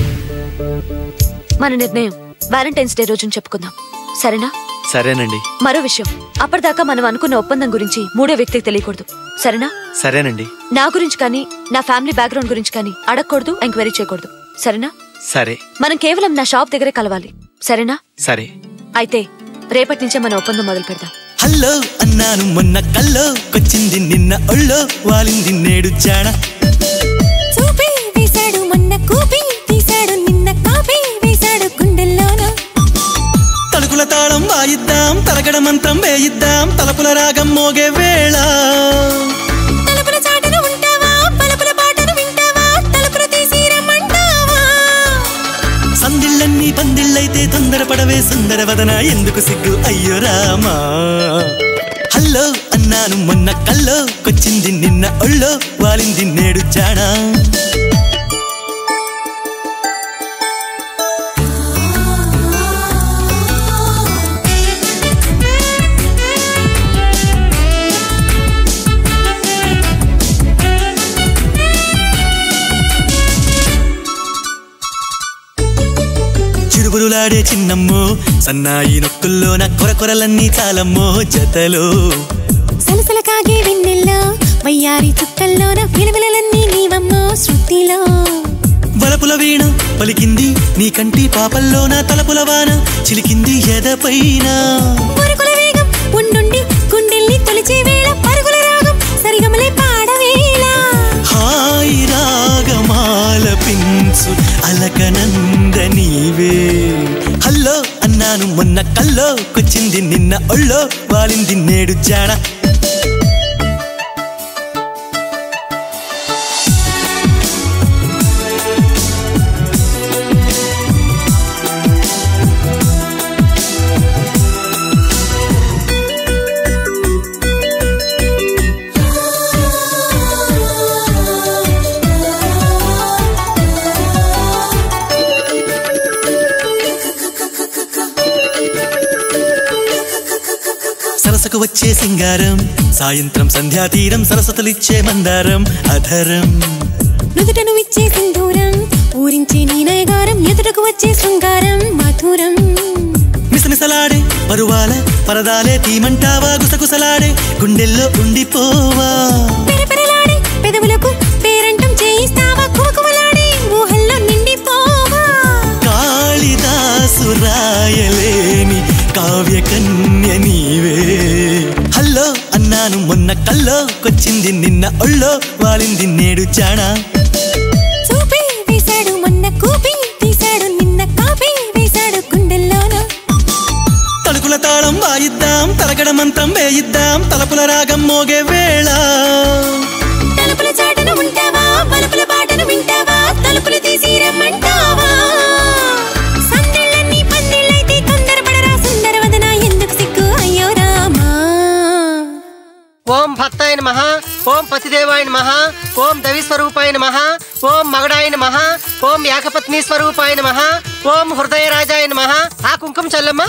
మన నిర్ణయం వ్యాలంటైన్స్ డే రోజున చెప్పుకుందాం, సరేనా? సరేనండి. మరో విషయం, అప్పటిదాకా మనం అనుకున్న ఒప్పందం గురించి మూడో వ్యక్తికి తెలియకూడదు, సరేనా? సరేనండి. నా గురించి కానీ, నా ఫ్యామిలీ బ్యాక్గ్రౌండ్ గురించి కానీ అడగకూడదు, ఎంక్వైరీ చేయకూడదు, సరేనా? సరే. మనం కేవలం నా షాప్ దగ్గరే కలవాలి, సరేనా? సరే. అయితే రేపటి నుంచే మన ఒప్పందం మొదలు పెడదాం. హలో అన్నాను మొన్న కల్లో, కొచ్చింది నిన్న ఒళ్ళో, వాలింది నేడు జాణ. చూపి వేశాడు మొన్న కూపి, తీశాడు నిన్న కాపీ, వేశాడు గుండెల్లోన. తలుకుల తాళం వాయిద్దాం, తలగడ మంత్రం వేయిద్దాం, తలపుల రాగం మోగే వేళ. తలుపుల చాటున ఉంటావా, పలుపుల పాటను వింటావా, తలుపులు తీసి రమ్మంటావా? సందిళ్ళన్నీ పందిళ్ళైతే తొందరపడవే సుందర వదన, ఎందుకు సిగ్గు అయ్యో రామా. హలో అన్నాను మొన్న కల్లో, కొచ్చింది నిన్న ఒళ్ళో, వాలింది నేడు జాణ. చిరుబురులాడే చిన్నమ్మో, సన్నాయి నొక్కుల్లోన కొరకొరలన్నీ చాలమ్మో జతలో. సలసల కాగే వెన్నెల్లో, వయ్యారి చుక్కల్లోన విలువలన్నీ నీవమ్మో శృతిలో. వలపుల వీణ పలికింది నీ కంటి పాపల్లోన, తలపుల వాన చిలికింది ఎదపైన. పరుగుల వేగం ఉండుండి గుండెల్ని తొలిచే వేళ, పరుగుల రాగం సరిగమలే పాడవేళ. హాయి రాగమాల పించు అలకనంద నీవే. హల్లో అన్నాను మొన్న కల్లో, కొచ్చింది నిన్న ఒళ్ళో, వాలింది నేడు జాణ. రాసుకు వచ్చే సింగారం, సాయంత్రం సంధ్యా తీరం సరస్వతులిచ్చే మందారం అధరం. నుదుటను ఇచ్చే సింధూరం, ఊరించే నీ నయగారం, ఎదుటకు వచ్చే శృంగారం మధురం. మిసమిసలాడే పరువాల పరదాలే తీమంటావా, గుసగుసలాడే గుండెల్లో ఉండిపోవా. పెరపెరలాడే పెదవులకు పేరంటం చేయిస్తావా, కుమకుమలాడే ఊహల్లో నిండిపోవా. కాళిదాసు రాయలేని కావ్య కన్య నీవే. హల్లో అన్నాను మొన్న కల్లో కొచ్చింది నిన్న ఒళ్ళో వాలింది నేడు జానా. చూపి వేశాడు మొన్న కూపి తీశాడు నిన్న కాపీ వేశాడు గుండెల్లోన. తలుకుల తాళం వాయిద్దాం, తలగడ మంత్రం వేయిద్దాం, తలపుల రాగం మోగే వేళ. తలుపుల చాటను ఉంటావా, పలుపుల పాటను వింటావా, తలుపులు తీసి రమ్మంటావా. సందళ్ళన్నీ పందిళ్ళైతే తొందరపడరా సుందరవదన, ఎందుకు సిగ్గు అయ్యో రామా. ఓం భక్తాయ నమః, ఓం పతిదేవాయ నమః, ఓం దవి స్వరూపాయ నమః, ఓం మగడాయ నమః, ఓం ఏకపత్ని స్వరూపాయ నమః, ఓం హృదయరాజాయ నమః. ఆ కుంకుమ చల్లమ్మా.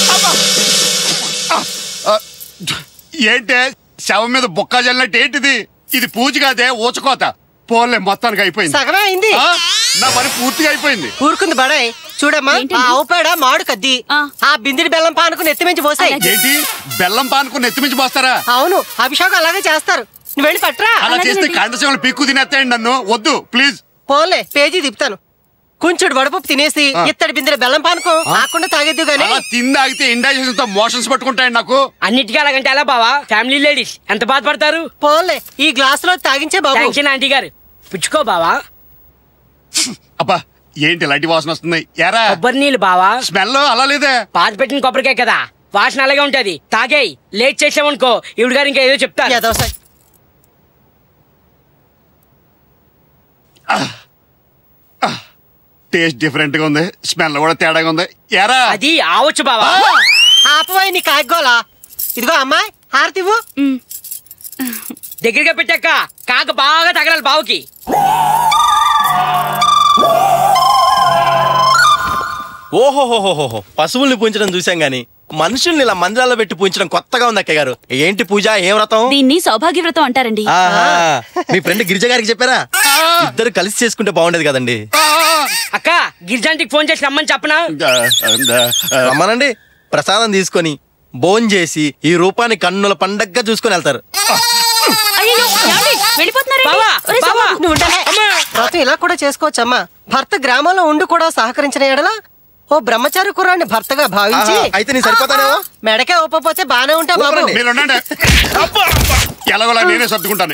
ఏంటే శవం మీద బొక్క జల్లినట్టు ఏంటిది? ఇది పూజ కాదే, ఊచకోత. పోలే మొత్తానికి అయిపోయింది. సగమే అయింది. నా పని పూర్తిగా అయిపోయింది. ఊరుకుంది బడాయ్. చూడమ్మా, ఆ ఆవు పేడ మాడు కద్ది ఆ బిందిరి బెల్లం పానుకుని ఎత్తిమించి పోసాయి. ఏంటి బెల్లం పానుకుని ఎత్తిమించి పోస్తారా? అవును, అభిషేకం అలాగే చేస్తారు. నువ్వు వెళ్ళి పట్రా. అలా చేస్తే కండసేమలు పిక్కు తినేస్తాయండి నన్ను. వద్దు ప్లీజ్. పోలే, పేజీ తిప్పుతాను. కొంచెం వడపప్పు తినేసి ఇత్తడి బిందెల బెల్లం పానుకో ఆకుండా తాగేద్దు గానీ. తిందాగితే ఇండైజెషన్ తో మోషన్స్ పట్టుకుంటాయండి నాకు. అన్నిటికీ అలాగంటే ఎలా బావా? ఫ్యామిలీ లేడీస్ ఎంత బాధపడతారు. పోలే, ఈ గ్లాస్ లో తాగించే బాబు. ఆంటీ గారు పుచ్చుకో బావా. అబ్బా ఏంటి ఇలాంటి వాసన వస్తుంది? ఎరా కొబ్బరి నీళ్ళు బావా. స్మెల్ అలా లేదే. పాత పెట్టిన కొబ్బరికాయ కదా, వాసన అలాగే ఉంటది. తాగేయి. లేట్ చేసామనుకో ఇవిడు గారు ఇంకా ఏదో చెప్తారు. టేస్ట్ డిఫరెంట్ గా ఉంది, స్మెల్ కూడా తేడాగా ఉంది. ఎరా అది ఆవచ్చు బావా. ఆపవాయి నీ కాగ్గోలా. ఇదిగో అమ్మాయి హారతివ్వు. దగ్గరగా పెట్టాక కాక బాగా తగలాలి బావుకి. ఓహోహోహోహో, పశువుల్ని పూజించడం చూసాం గాని మనుషుల్ని ఇలా మందిరాల్లో పెట్టి పూజించడం కొత్తగా ఉంది అక్కయ్య గారు. ఏంటి పూజ, ఏం వ్రతం? దీన్ని సౌభాగ్య వ్రతం అంటారండి. మీ ఫ్రెండ్ గిరిజ గారికి చెప్పారా? ఇద్దరు కలిసి చేసుకుంటే బాగుండేది కదండి. అక్క గిరిజాంటికి ఫోన్ చేసి రమ్మని చెప్పనా? రమ్మనండి. ప్రసాదం తీసుకొని భోజనం చేసి ఈ రూపాన్ని కన్నుల పండగగా చూసుకొని వెళ్తారు. వ్రతం ఇలా కూడా చేసుకోవచ్చమ్మా. భర్త గ్రామంలో ఉండి కూడా సహకరించిన ఎడల ఓ బ్రహ్మచారి కుర్రాన్ని భర్తగా భావించి అయితే నీ సరిపోతానేమో. మెడకే ఒప్పపోతే బానే ఉంటా బాబు. ఎలాగోలా నేనే సర్దుకుంటాను.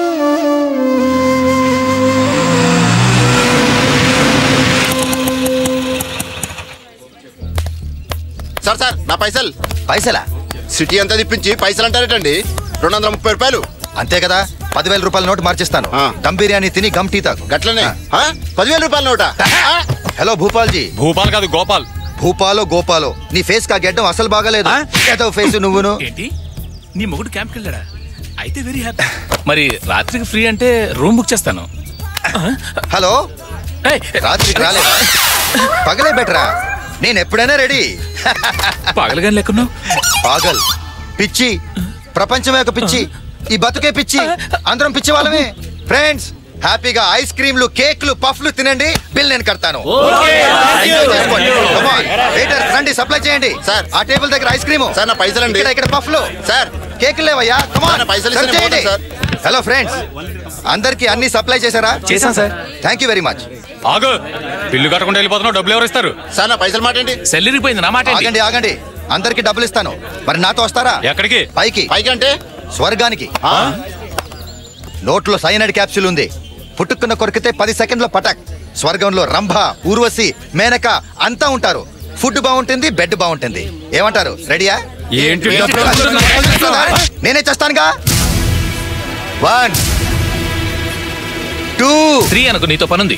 సార్ సార్ నా పైసలు. పైసలా? సిటీ అంతా తిప్పించి పైసలు అంటారేటండి. 230 రూపాయలు అంతే కదా. 10,000 రూపాయల నోటు మార్చేస్తాను. దమ్ బిర్యానీ తిని గమ్ టీ తాగు. గట్లనే 10,000 రూపాయల నోట. హలో భూపాల్జీ. భూపాల్ కాదు గోపాల్. భూపాలో గోపాలో. నీ ఫేస్ కా గెడ్డం అసలు బాగాలేదు. ఏదో ఫేస్ నువ్వును. ఏంటి నీ మొగుడు క్యాంప్కి వెళ్ళాడా? అయితే వెరీ హ్యాపీ. మరి రాత్రికి ఫ్రీ అంటే రూమ్ బుక్ చేస్తాను. హలో, రాత్రికి రాలేదా? పగలే బెటరా. నేను ఎప్పుడైనా రెడీ. పగలగాని లేకున్నావు. పాగల్ పిచ్చి, ప్రపంచమే ఒక పిచ్చి, ఈ బతుకే పిచ్చి, అందరం పిచ్చి వాళ్ళమే. ఫ్రెండ్స్ హ్యాపీగా ఐస్ క్రీమ్లు, కేక్లు, పఫ్లు తినండి. బిల్ నేను కడతాను. రండి, సప్లై చేయండి. సార్ ఆ టేబుల్ దగ్గర ఐస్ క్రీమ్. సార్ నా పైసలు అండి. ఇక్కడ పఫ్లు. సార్ కేకులు లేవయ్యా. పైసలు చేయండి. హలో ఫ్రెండ్స్, అందరికి అన్ని సప్లై చేశారా? చేశాం sir. Thank you very much. ఆగు, బిల్లు కట్టకుండా వెళ్ళిపోతున్నావు. డబ్బులు ఎవరు ఇస్తారు? సార్ నా పైసలు మాట ఏంటి? సెల్లిరిపోయింది నా మాట. ఆగండి ఆగండి, అందరికి డబ్బులు ఇస్తాను. మరి నాతో వస్తారా? ఎక్కడికి? పైకి. పైకి అంటే స్వర్గానికి. నోట్లో సైనైడ్ క్యాప్సూల్ ఉంది. పుట్టుకున్న కొరికితే 10 సెకండ్ల పటాక్. స్వర్గంలో రంభ, ఊర్వశి, మేనక అంతా ఉంటారు. ఫుడ్ బాగుంటుంది, బెడ్ బాగుంటుంది. ఏమంటారు? రెడీయా? ఏంటి నేనే చేస్తానుగా. 1 2 3 అనుకో, నీతో పనుంది.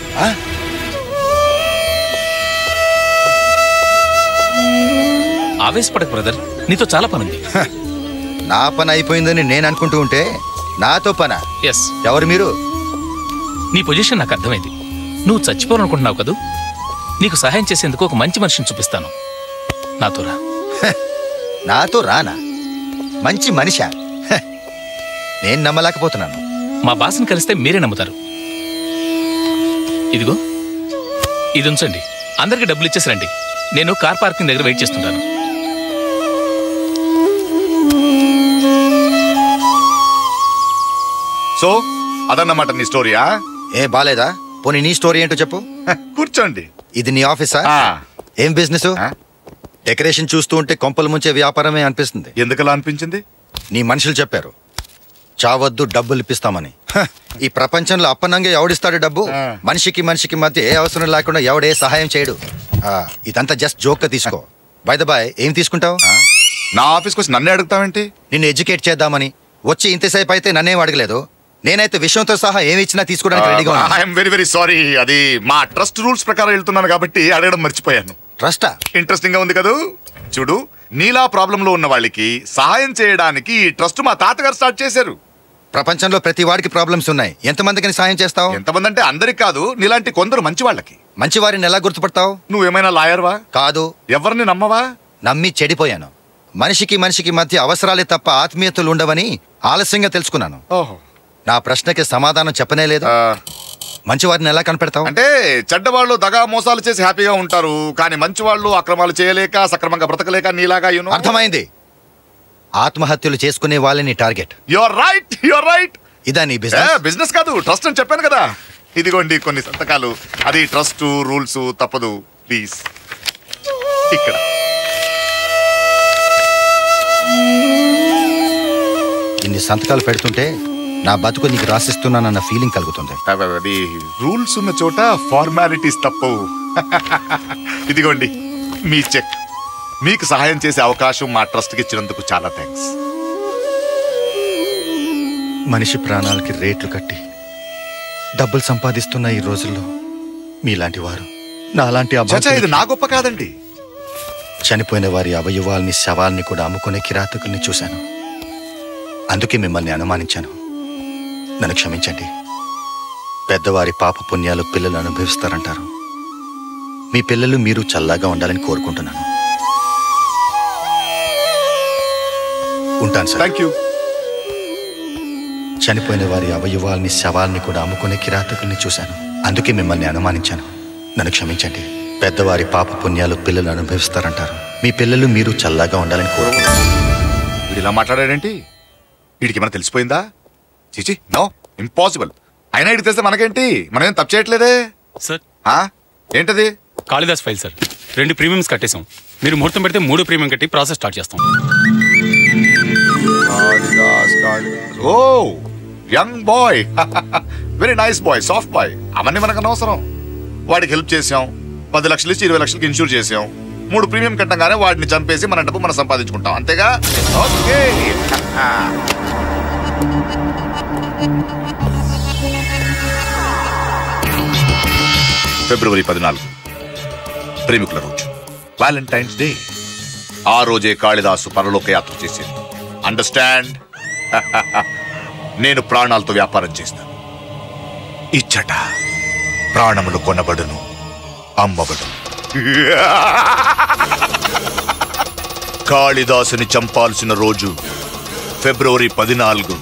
ఆవేశపడకు బ్రదర్, నీతో చాలా పనుంది. నా పని అయిపోయిందని నేను అనుకుంటూ ఉంటే నాతో పనా? ఎస్. ఎవరు మీరు? నీ పొజిషన్ నాకు అర్థమైంది. నువ్వు చచ్చిపోవాలనుకుంటున్నావు కదూ. నీకు సహాయం చేసేందుకు ఒక మంచి మనిషిని చూపిస్తాను. నాతో రా. నాతో రానా? మంచి మనిషా? నేను నమ్మలేకపోతున్నాను. మా బాస్ని కలిస్తే మీరే నమ్ముతారు. ఇదిగో ఇది ఉంచండి, అందరికి డబ్బులు ఇచ్చేసిరండి. నేను కార్ పార్కింగ్ దగ్గర వెయిట్ చేస్తుంటాను. సో అదన్నమాట నీ స్టోరీయా? ఏ బాలేదా? పోనీ నీ స్టోరీ ఏంటో చెప్పు. కూర్చోండి. ఇది నీ ఆఫీసా? ఏం బిజినెస్? డెకరేషన్ చూస్తూ ఉంటే కొంపలు ముంచే వ్యాపారమే అనిపిస్తుంది. ఎందుకలా అనిపించింది? నీ మనుషులు చెప్పారు చావద్దు, డబ్బులు ఇప్పిస్తామని. ఈ ప్రపంచంలో అప్పనంగా ఎవడిస్తాడు డబ్బు? మనిషికి మనిషికి మధ్య ఏ అవసరం లేకుండా ఎవడే సహాయం చేయడు. ఇదంతా జస్ట్ జోక్ గా తీసుకో. బై ద బాయ్, ఏం తీసుకుంటావు? నా ఆఫీస్కి వచ్చి నన్నే అడుగుతావేంటి? నిన్ను ఎడ్యుకేట్ చేద్దామని వచ్చి ఇంతసేపు అయితే నన్నేం అడగలేదు. నేనైతే విషయంతో సహా ఏమి ఇచ్చినా తీసుకోవడానికి రెడీగా ఉన్నాను. I'm very very sorry. అది మా ట్రస్ట్ రూల్స్ ప్రకారం వెళ్తున్నాను కాబట్టి అడగడం మర్చిపోయాను. ట్రస్టా? ఇంట్రెస్టింగ్ గా ఉంది కదా. చూడు, నీలా ప్రాబ్లం లో ఉన్న వాళ్ళకి సహాయం చేయడానికి ఈ ట్రస్ట్ మా తాతగారు స్టార్ట్ చేశారు. ప్రపంచంలో ప్రతి వాడికి ప్రాబ్లమ్స్ ఉన్నాయి. ఎంతమందికి సాయం చేస్తావు? ఎంతమంది అంటే అందరికి కాదు, నీలాంటి కొందరు మంచి వాళ్ళకి. మంచి వారిని ఎలా గుర్తుపడతావు? నువ్వేమైనా లాయర్వా? కాదు. ఎవరిని నమ్మవా? నమ్మి చెడిపోయాను. మనిషికి మనిషికి మధ్య అవసరాలే తప్ప ఆత్మీయతలు ఉండవని ఆలస్యంగా తెలుసుకున్నాను. నా ప్రశ్నకి సమాధానం చెప్పనే లేదు. మంచి వారిని ఎలా కనిపెడతావు? అంటే చెడ్డవాళ్ళు దగా మోసాలు చేసి హ్యాపీగా ఉంటారు, కానీ మంచి వాళ్ళు అక్రమాలు చేయలేక సక్రమంగా బ్రతకలేక నీలాగా. అర్థమైంది. ఆత్మహత్యలు చేసుకునే వాళ్ళని target. You're right, you're right. ఇదా నీ బిజినెస్? బిజినెస్ కాదు, ట్రస్ట్ అని చెప్పాను కదా. ఇదిగోండి కొన్ని సంతకాలు. అది ట్రస్ట్ రూల్స్, తప్పదు. ప్లీజ్ ఇక్కడ. ఇన్ని సంతకాలు పెడుతుంటే నా బతుకు నీకు రాసిస్తున్నానన్న ఫీలింగ్ కలుగుతుంది. అది రూల్స్ ఉన్న చోట ఫార్మాలిటీస్ తప్పవు. ఇదిగోండి మీ చెక్. మీకు సహాయం చేసే అవకాశం మా ట్రస్ట్కి ఇచ్చినందుకు చాలా థ్యాంక్స్. మనిషి ప్రాణాలకి రేట్లు కట్టి డబ్బులు సంపాదిస్తున్న ఈ రోజుల్లో మీలాంటి వారు నాలాంటి ఇది నా గొప్ప కాదండి. చనిపోయిన వారి అవయవాల్ని, శవాల్ని కూడా అమ్ముకునే కిరాతకుల్ని చూశాను. అందుకే మిమ్మల్ని అనుమానించాను. నన్ను క్షమించండి. పెద్దవారి పాప పుణ్యాలు పిల్లలు అనుభవిస్తారంటారు. మీ పిల్లలు మీరు చల్లగా ఉండాలని కోరుకుంటున్నాను. ఉంటాను సార్. Thank you. చనిపోయిన వారి అవయవాల్ని, శవాల్ని కూడా అమ్ముకునే కిరాతకుల్ని చూశాను. అందుకే మిమ్మల్ని అనుమానించాను. నన్ను క్షమించండి. పెద్దవారి పాప పుణ్యాలు పిల్లలు అనుభవిస్తారంటారు. మీ పిల్లలు మీరు చల్లగా ఉండాలని కోరుకుంటున్నాను. వీడు ఇలా మాట్లాడాడేంటి? వీడికి ఏమైనా తెలిసిపోయిందా? చీచి, నో, ఇంపాసిబుల్. అయినా ఇటు తెలిస్తే మనకేంటి? మనం ఏం తప్పు చేయట్లేదే సార్. ఏంటది? Kalidas file sir. 2 ప్రీమియమ్స్ కట్టేసాం. మీరు ముహూర్తం పెడితే 3 ప్రీమియం కట్టి ప్రాసెస్ స్టార్ట్ చేస్తాం. Oh young boy, very nice boy, soft boy. అవన్నీ మనకు అనవసరం. వాడికి హెల్ప్ చేసాం, 10 లక్షలు ఇచ్చి 20 లక్షలకి ఇన్సూర్ చేసాం. 3 ప్రీమియం కట్టంగానే వాడిని చంపేసి మన డబ్బు మనం సంపాదించుకుంటాం, అంతేగా? ఓకే. ఫిబ్రవరి 14 ప్రేమికుల రోజు, వ్యాలంటైన్స్ డే. ఆ రోజే కాళిదాసు పరలోక యాత్ర చేసింది. అండర్స్టాండ్? నేను ప్రాణాలతో వ్యాపారం చేస్తాను. ఇచ్చట ప్రాణములు కొనబడును, అమ్మబడు. కాళిదాసుని చంపాల్సిన రోజు ఫిబ్రవరి 14.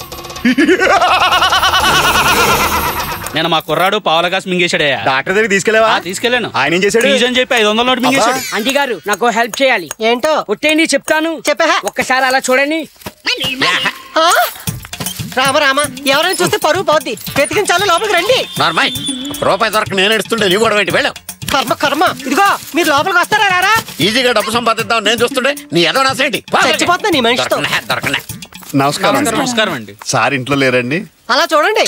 నేను మా కుర్రాడు పావులగాస్ మింగేశాడయ్యా. డాక్టర్ దగ్గర తీసుకెళ్ళావా? తీసుకెళ్ళాను. ఆయన ఏం చేశాడు? ఫీజు అని చెప్పి 500 నోటు మింగేశాడు. ఆంటీ గారు నాకు హెల్ప్ చేయాలి. ఏంటో? ఒట్టేండి చెప్తాను. చెప్పా. ఒక్కసారి అలా చూడండి. రామ రామ, ఎవరైనా చూస్తే పరువు పోద్ది. వెతికించాలి, లోపలికి రండి. నార్మల్ రూపాయి దొరక నేను ఎడుస్తుంటే నీ కూడా వెంట వెళ్ళావు. కర్మ కర్మ. ఇదిగో మీరు లోపలికి వస్తారా? రారా. ఈజీగా డబ్బు సంపాదిద్దాం నేను చూస్తుంటే నీ ఏదో నాసేంటి చచ్చిపోతున్నా నీ మనిషితో. దొరకనే. నమస్కారం. నమస్కారం అండి. సార్ ఇంట్లో లేరండి? అలా చూడండి.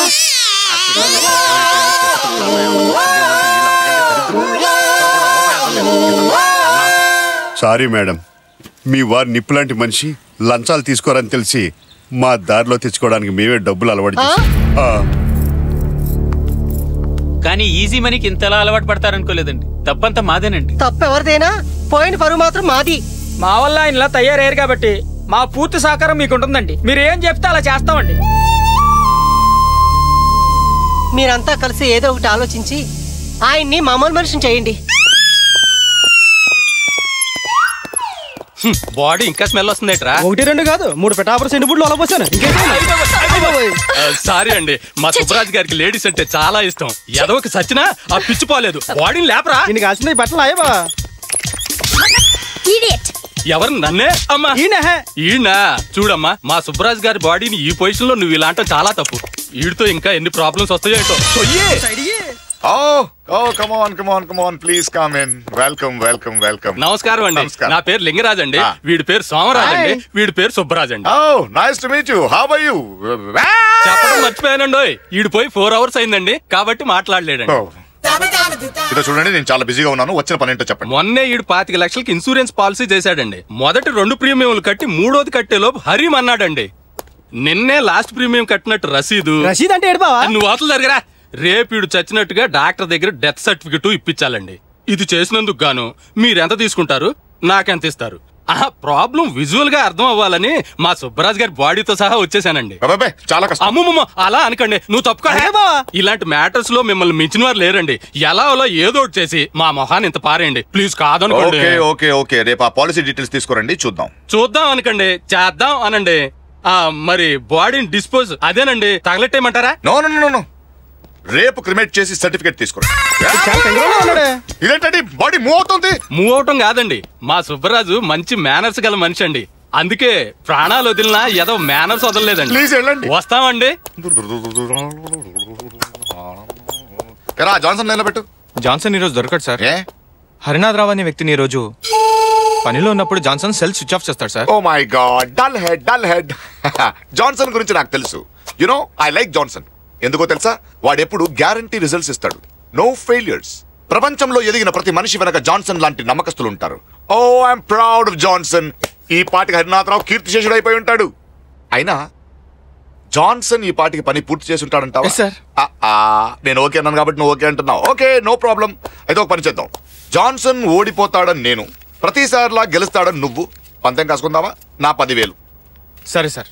సారీ మేడం, మీ వారు నిప్పులాంటి మనిషి, లంచాలు తీసుకోరని తెలిసి మా దారిలో తెచ్చుకోవడానికి మేమే డబ్బులు అలవాటు చేశాం. కానీ ఈజీ మనీకి ఇంతలా అలవాటు పడతారనుకోలేదండి. తప్పంతా మాదేనండి. తప్పెవరిదైనా పోయిన పరువు మాత్రం మాది. మా వల్ల ఆయన ఇలా తయారయ్యారు కాబట్టి మా పూర్తి సహకారం మీకు ఉంటుందండి. మీరు ఏం చెప్తే అలా చేస్తామండి. మీరంతా కలిసి ఏదో ఒకటి ఆలోచించి ఆయన్ని మామూలు మనిషిని చేయండి. బాడీ ఇంకా స్మెల్ వస్తుందేట్రా? 1 2 కాదు 3 పెటాపర్ సెంటు బుడ్లు అలపోసాను. సారీ అండి, మా సుబ్బరాజు గారికి లేడీస్ అంటే చాలా ఇష్టం. ఎదవకి సచ్చినా ఆ పిచ్చిపోలేదు. బాడీని లేపరా. నీకు కాల్సిన బట్టలు అయ్యబా. ఎవరు నన్నే? అమ్మా ఈయన చూడమ్మా, మా సుబ్బరాజు గారి బాడీని ఈ పొజిషన్ లో నువ్వు ఇలా అంటావు చాలా తప్పు. వీడితో ఇంకా ఎన్ని ప్రాబ్లమ్స్ వస్తాయో. నమస్కారం అండి, నా పేరు లింగరాజ్ అండి, వీడి పేరు సోమరాజ్ అండి, వీడి పేరు సుబ్బరాజ్ అండి. చెప్పడం మర్చిపోయానండి, వీడి పోయి 4 hours అయిందండి కాబట్టి మాట్లాడలేడండి. చూడండి, నేను చాలా బిజీగా ఉన్నాను, వచ్చిన పని ఏంటో చెప్పండి. మొన్నే ఈడు 25 లక్షలకి ఇన్సూరెన్స్ పాలసీ చేశాడండి. మొదటి 2 ప్రీమియంలు కట్టి 3వది కట్టేలోపు హరిం అన్నాడండి. నిన్నే లాస్ట్ ప్రీమియం కట్టినట్టు రసీదు అంటే ఏడుపావా? నువ్వు అవతల దగ్గర రేపు ఈడు చచ్చినట్టుగా డాక్టర్ దగ్గర డెత్ సర్టిఫికెట్ ఇప్పించాలండి. ఇది చేసినందుకు గాను మీరెంత తీసుకుంటారు, నాకెంత ఇస్తారు? ఆ ప్రాబ్లం విజువల్ గా అర్థం అవ్వాలని మా సుబ్బరాజ్ గారి బాడీతో సహా వచ్చేసానండి. అమ్మమ్మ అలా అనకండి, నువ్వు తప్పుకో. ఇలాంటి మ్యాటర్స్ లో మిమ్మల్ని మించిన వారు లేరండి. ఎలా అలా ఏదో ఒకటి చేసి మా మొహాన్ని ఇంత పారేయండి ప్లీజ్. కాదనుకోండి. రేపు ఆ పాలసీ డీటెయిల్స్ తీసుకురండి, చూద్దాం అనకండి, చేద్దాం అనండి. మరి బాడీని డిస్పోజ్ అదేనండి తగలెట్టేయమంటారా? నో, రేపు క్రిమేట్ చేసి సర్టిఫికేట్ తీసుకురండి. ఇదేంటండి బాడీ మూవ్ అవుతుంది? మూవ్ అవటం కాదండి, మా సుబ్బరాజు మంచి మేనర్స్ గల మనిషి అండి, అందుకే ప్రాణాలు వదిలినా ఏదో మేనర్స్ వదలలేదండి. ప్లీజ్ వెళ్ళండి. వస్తామండి. జాన్సన్ నిలబెట్టు. జాన్సన్ ఈరోజు దొరకడు సార్. హరినాథ్ రావు అనే వ్యక్తిని ఈరోజు పనిలో ఉన్నప్పుడు జాన్సన్ సెల్ స్విచ్ ఆఫ్ చేస్తాడు sir. Oh my God, dull head. Johnson గురించి నాకు తెలుసు. You know I like Johnson. ఎందుకో తెలుసా? వాడెప్పుడు గ్యారంటీ రిజల్ట్స్ ఇస్తాడు, నో ఫెయిల్యూర్స్. ప్రపంచంలో ఎదిగిన ప్రతి మనిషి వెనక జాన్సన్ లాంటి నమ్మకస్తులు ఉంటారు. Oh I'm proud of Johnson. ఈ పాటికి హరినాథరావు కీర్తిశేషుడు అయిపోయి ఉంటాడు. అయినా జాన్సన్ ఈ పాటికి పని పూర్తి చేసి ఉంటాడంటావా? నేను ఓకే అన్నాను కాబట్టి నువ్వు ఓకే అంటున్నావు. Okay, no problem. అయితే ఒక పని చేద్దాం. జాన్సన్ ఓడిపోతాడని నేను, ప్రతిసారిలా గెలుస్తాడని నువ్వు. పందెం కాసుకుందావా? నా 10,000. సరే సార్,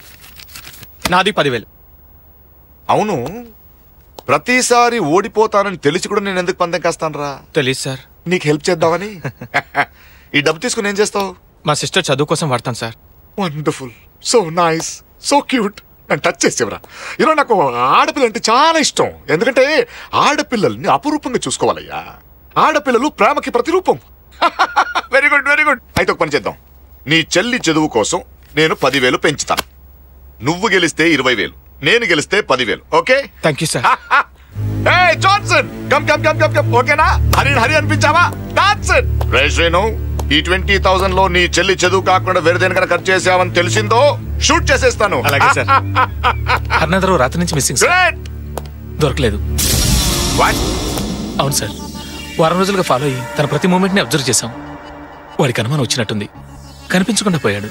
నాది 10,000. అవును, ప్రతిసారి ఓడిపోతానని తెలిసి కూడా నేను ఎందుకు పందెం కాస్తాను రా? తెలియదు సార్. నీకు హెల్ప్ చేద్దామని. ఈ డబ్బు తీసుకుని ఏం చేస్తావు? మా సిస్టర్ చదువు కోసం వాడతాను sir. Wonderful, so nice, so cute. నన్ను టచ్ చేసేవరా. ఈరోజు నాకు ఆడపిల్ల అంటే చాలా ఇష్టం. ఎందుకంటే ఆడపిల్లల్ని అపురూపంగా చూసుకోవాలయ్యా. ఆడపిల్లలు ప్రేమకి ప్రతిరూపం. Very good, very good. అయితే ఒక పని చేద్దాం. నీ చెల్లి చదువు కోసం నేను 10,000 పెంచుతాను. నువ్వు గెలిస్తే 20,000, నేను గెలిస్తే 10,000. Okay? Thank you sir. Johnson come. ఓకేనా? హరి అనిపించావా? జాన్సన్ రేషను ఈ 20,000 లో నీ చెల్లి చదువు కాకుండా వేరే దేనికైనా ఖర్చు చేసావని తెలిసిందో షూట్ చేసేస్తాను. అలాగే సార్. హరినాథరావు రాత్రి నుంచి మిస్సింగ్ సార్. దొరకలేదు. అవును సార్, వారం రోజులుగా ఫాలో అయ్యి తన ప్రతి మూమెంట్ ని అబ్జర్వ్ చేశాం. వాడికి అనుమానం వచ్చినట్టుంది, కనిపించకుండా పోయాడు.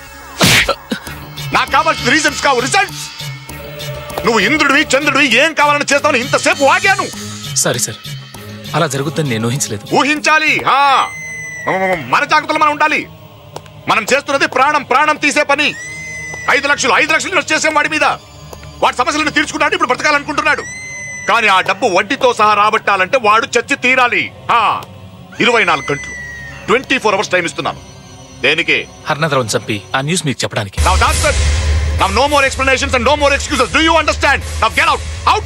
నాకు కావాల్సిన రీజన్స్ కావు, రిజల్ట్స్. నువ్వు ఇంద్రుడివి చంద్రుడివి ఏం కావాలని చేస్తావు ఇంతసేపు వాగాను. సారీ సార్, అలా జరుగుతుందని నేను ఊహించలేదు. ఊహించాలి. మన జాగ్రత్తలు మనం ఉండాలి. మనం చేస్తున్నది ప్రాణం తీసే పని. 5 లక్షలు ఇన్వెస్ట్ చేసాం వాడి మీద. వాడి సమస్యలను తీర్చుకున్నాడు, ఇప్పుడు బ్రతకాలనుకుంటున్నాడు. కానీ ఆ డబ్బు వడ్డీతో సహా రాబట్టాలంటే వాడు చచ్చి తీరాలి. 24 గంటలు 24 hours టైం ఇస్తున్నాను. దేనికి? హరినాథరావుని చంపి ఆ న్యూస్ మీకు చెప్పడానికి. Now no more explanations and no more excuses. Do you understand? Now get out. Out.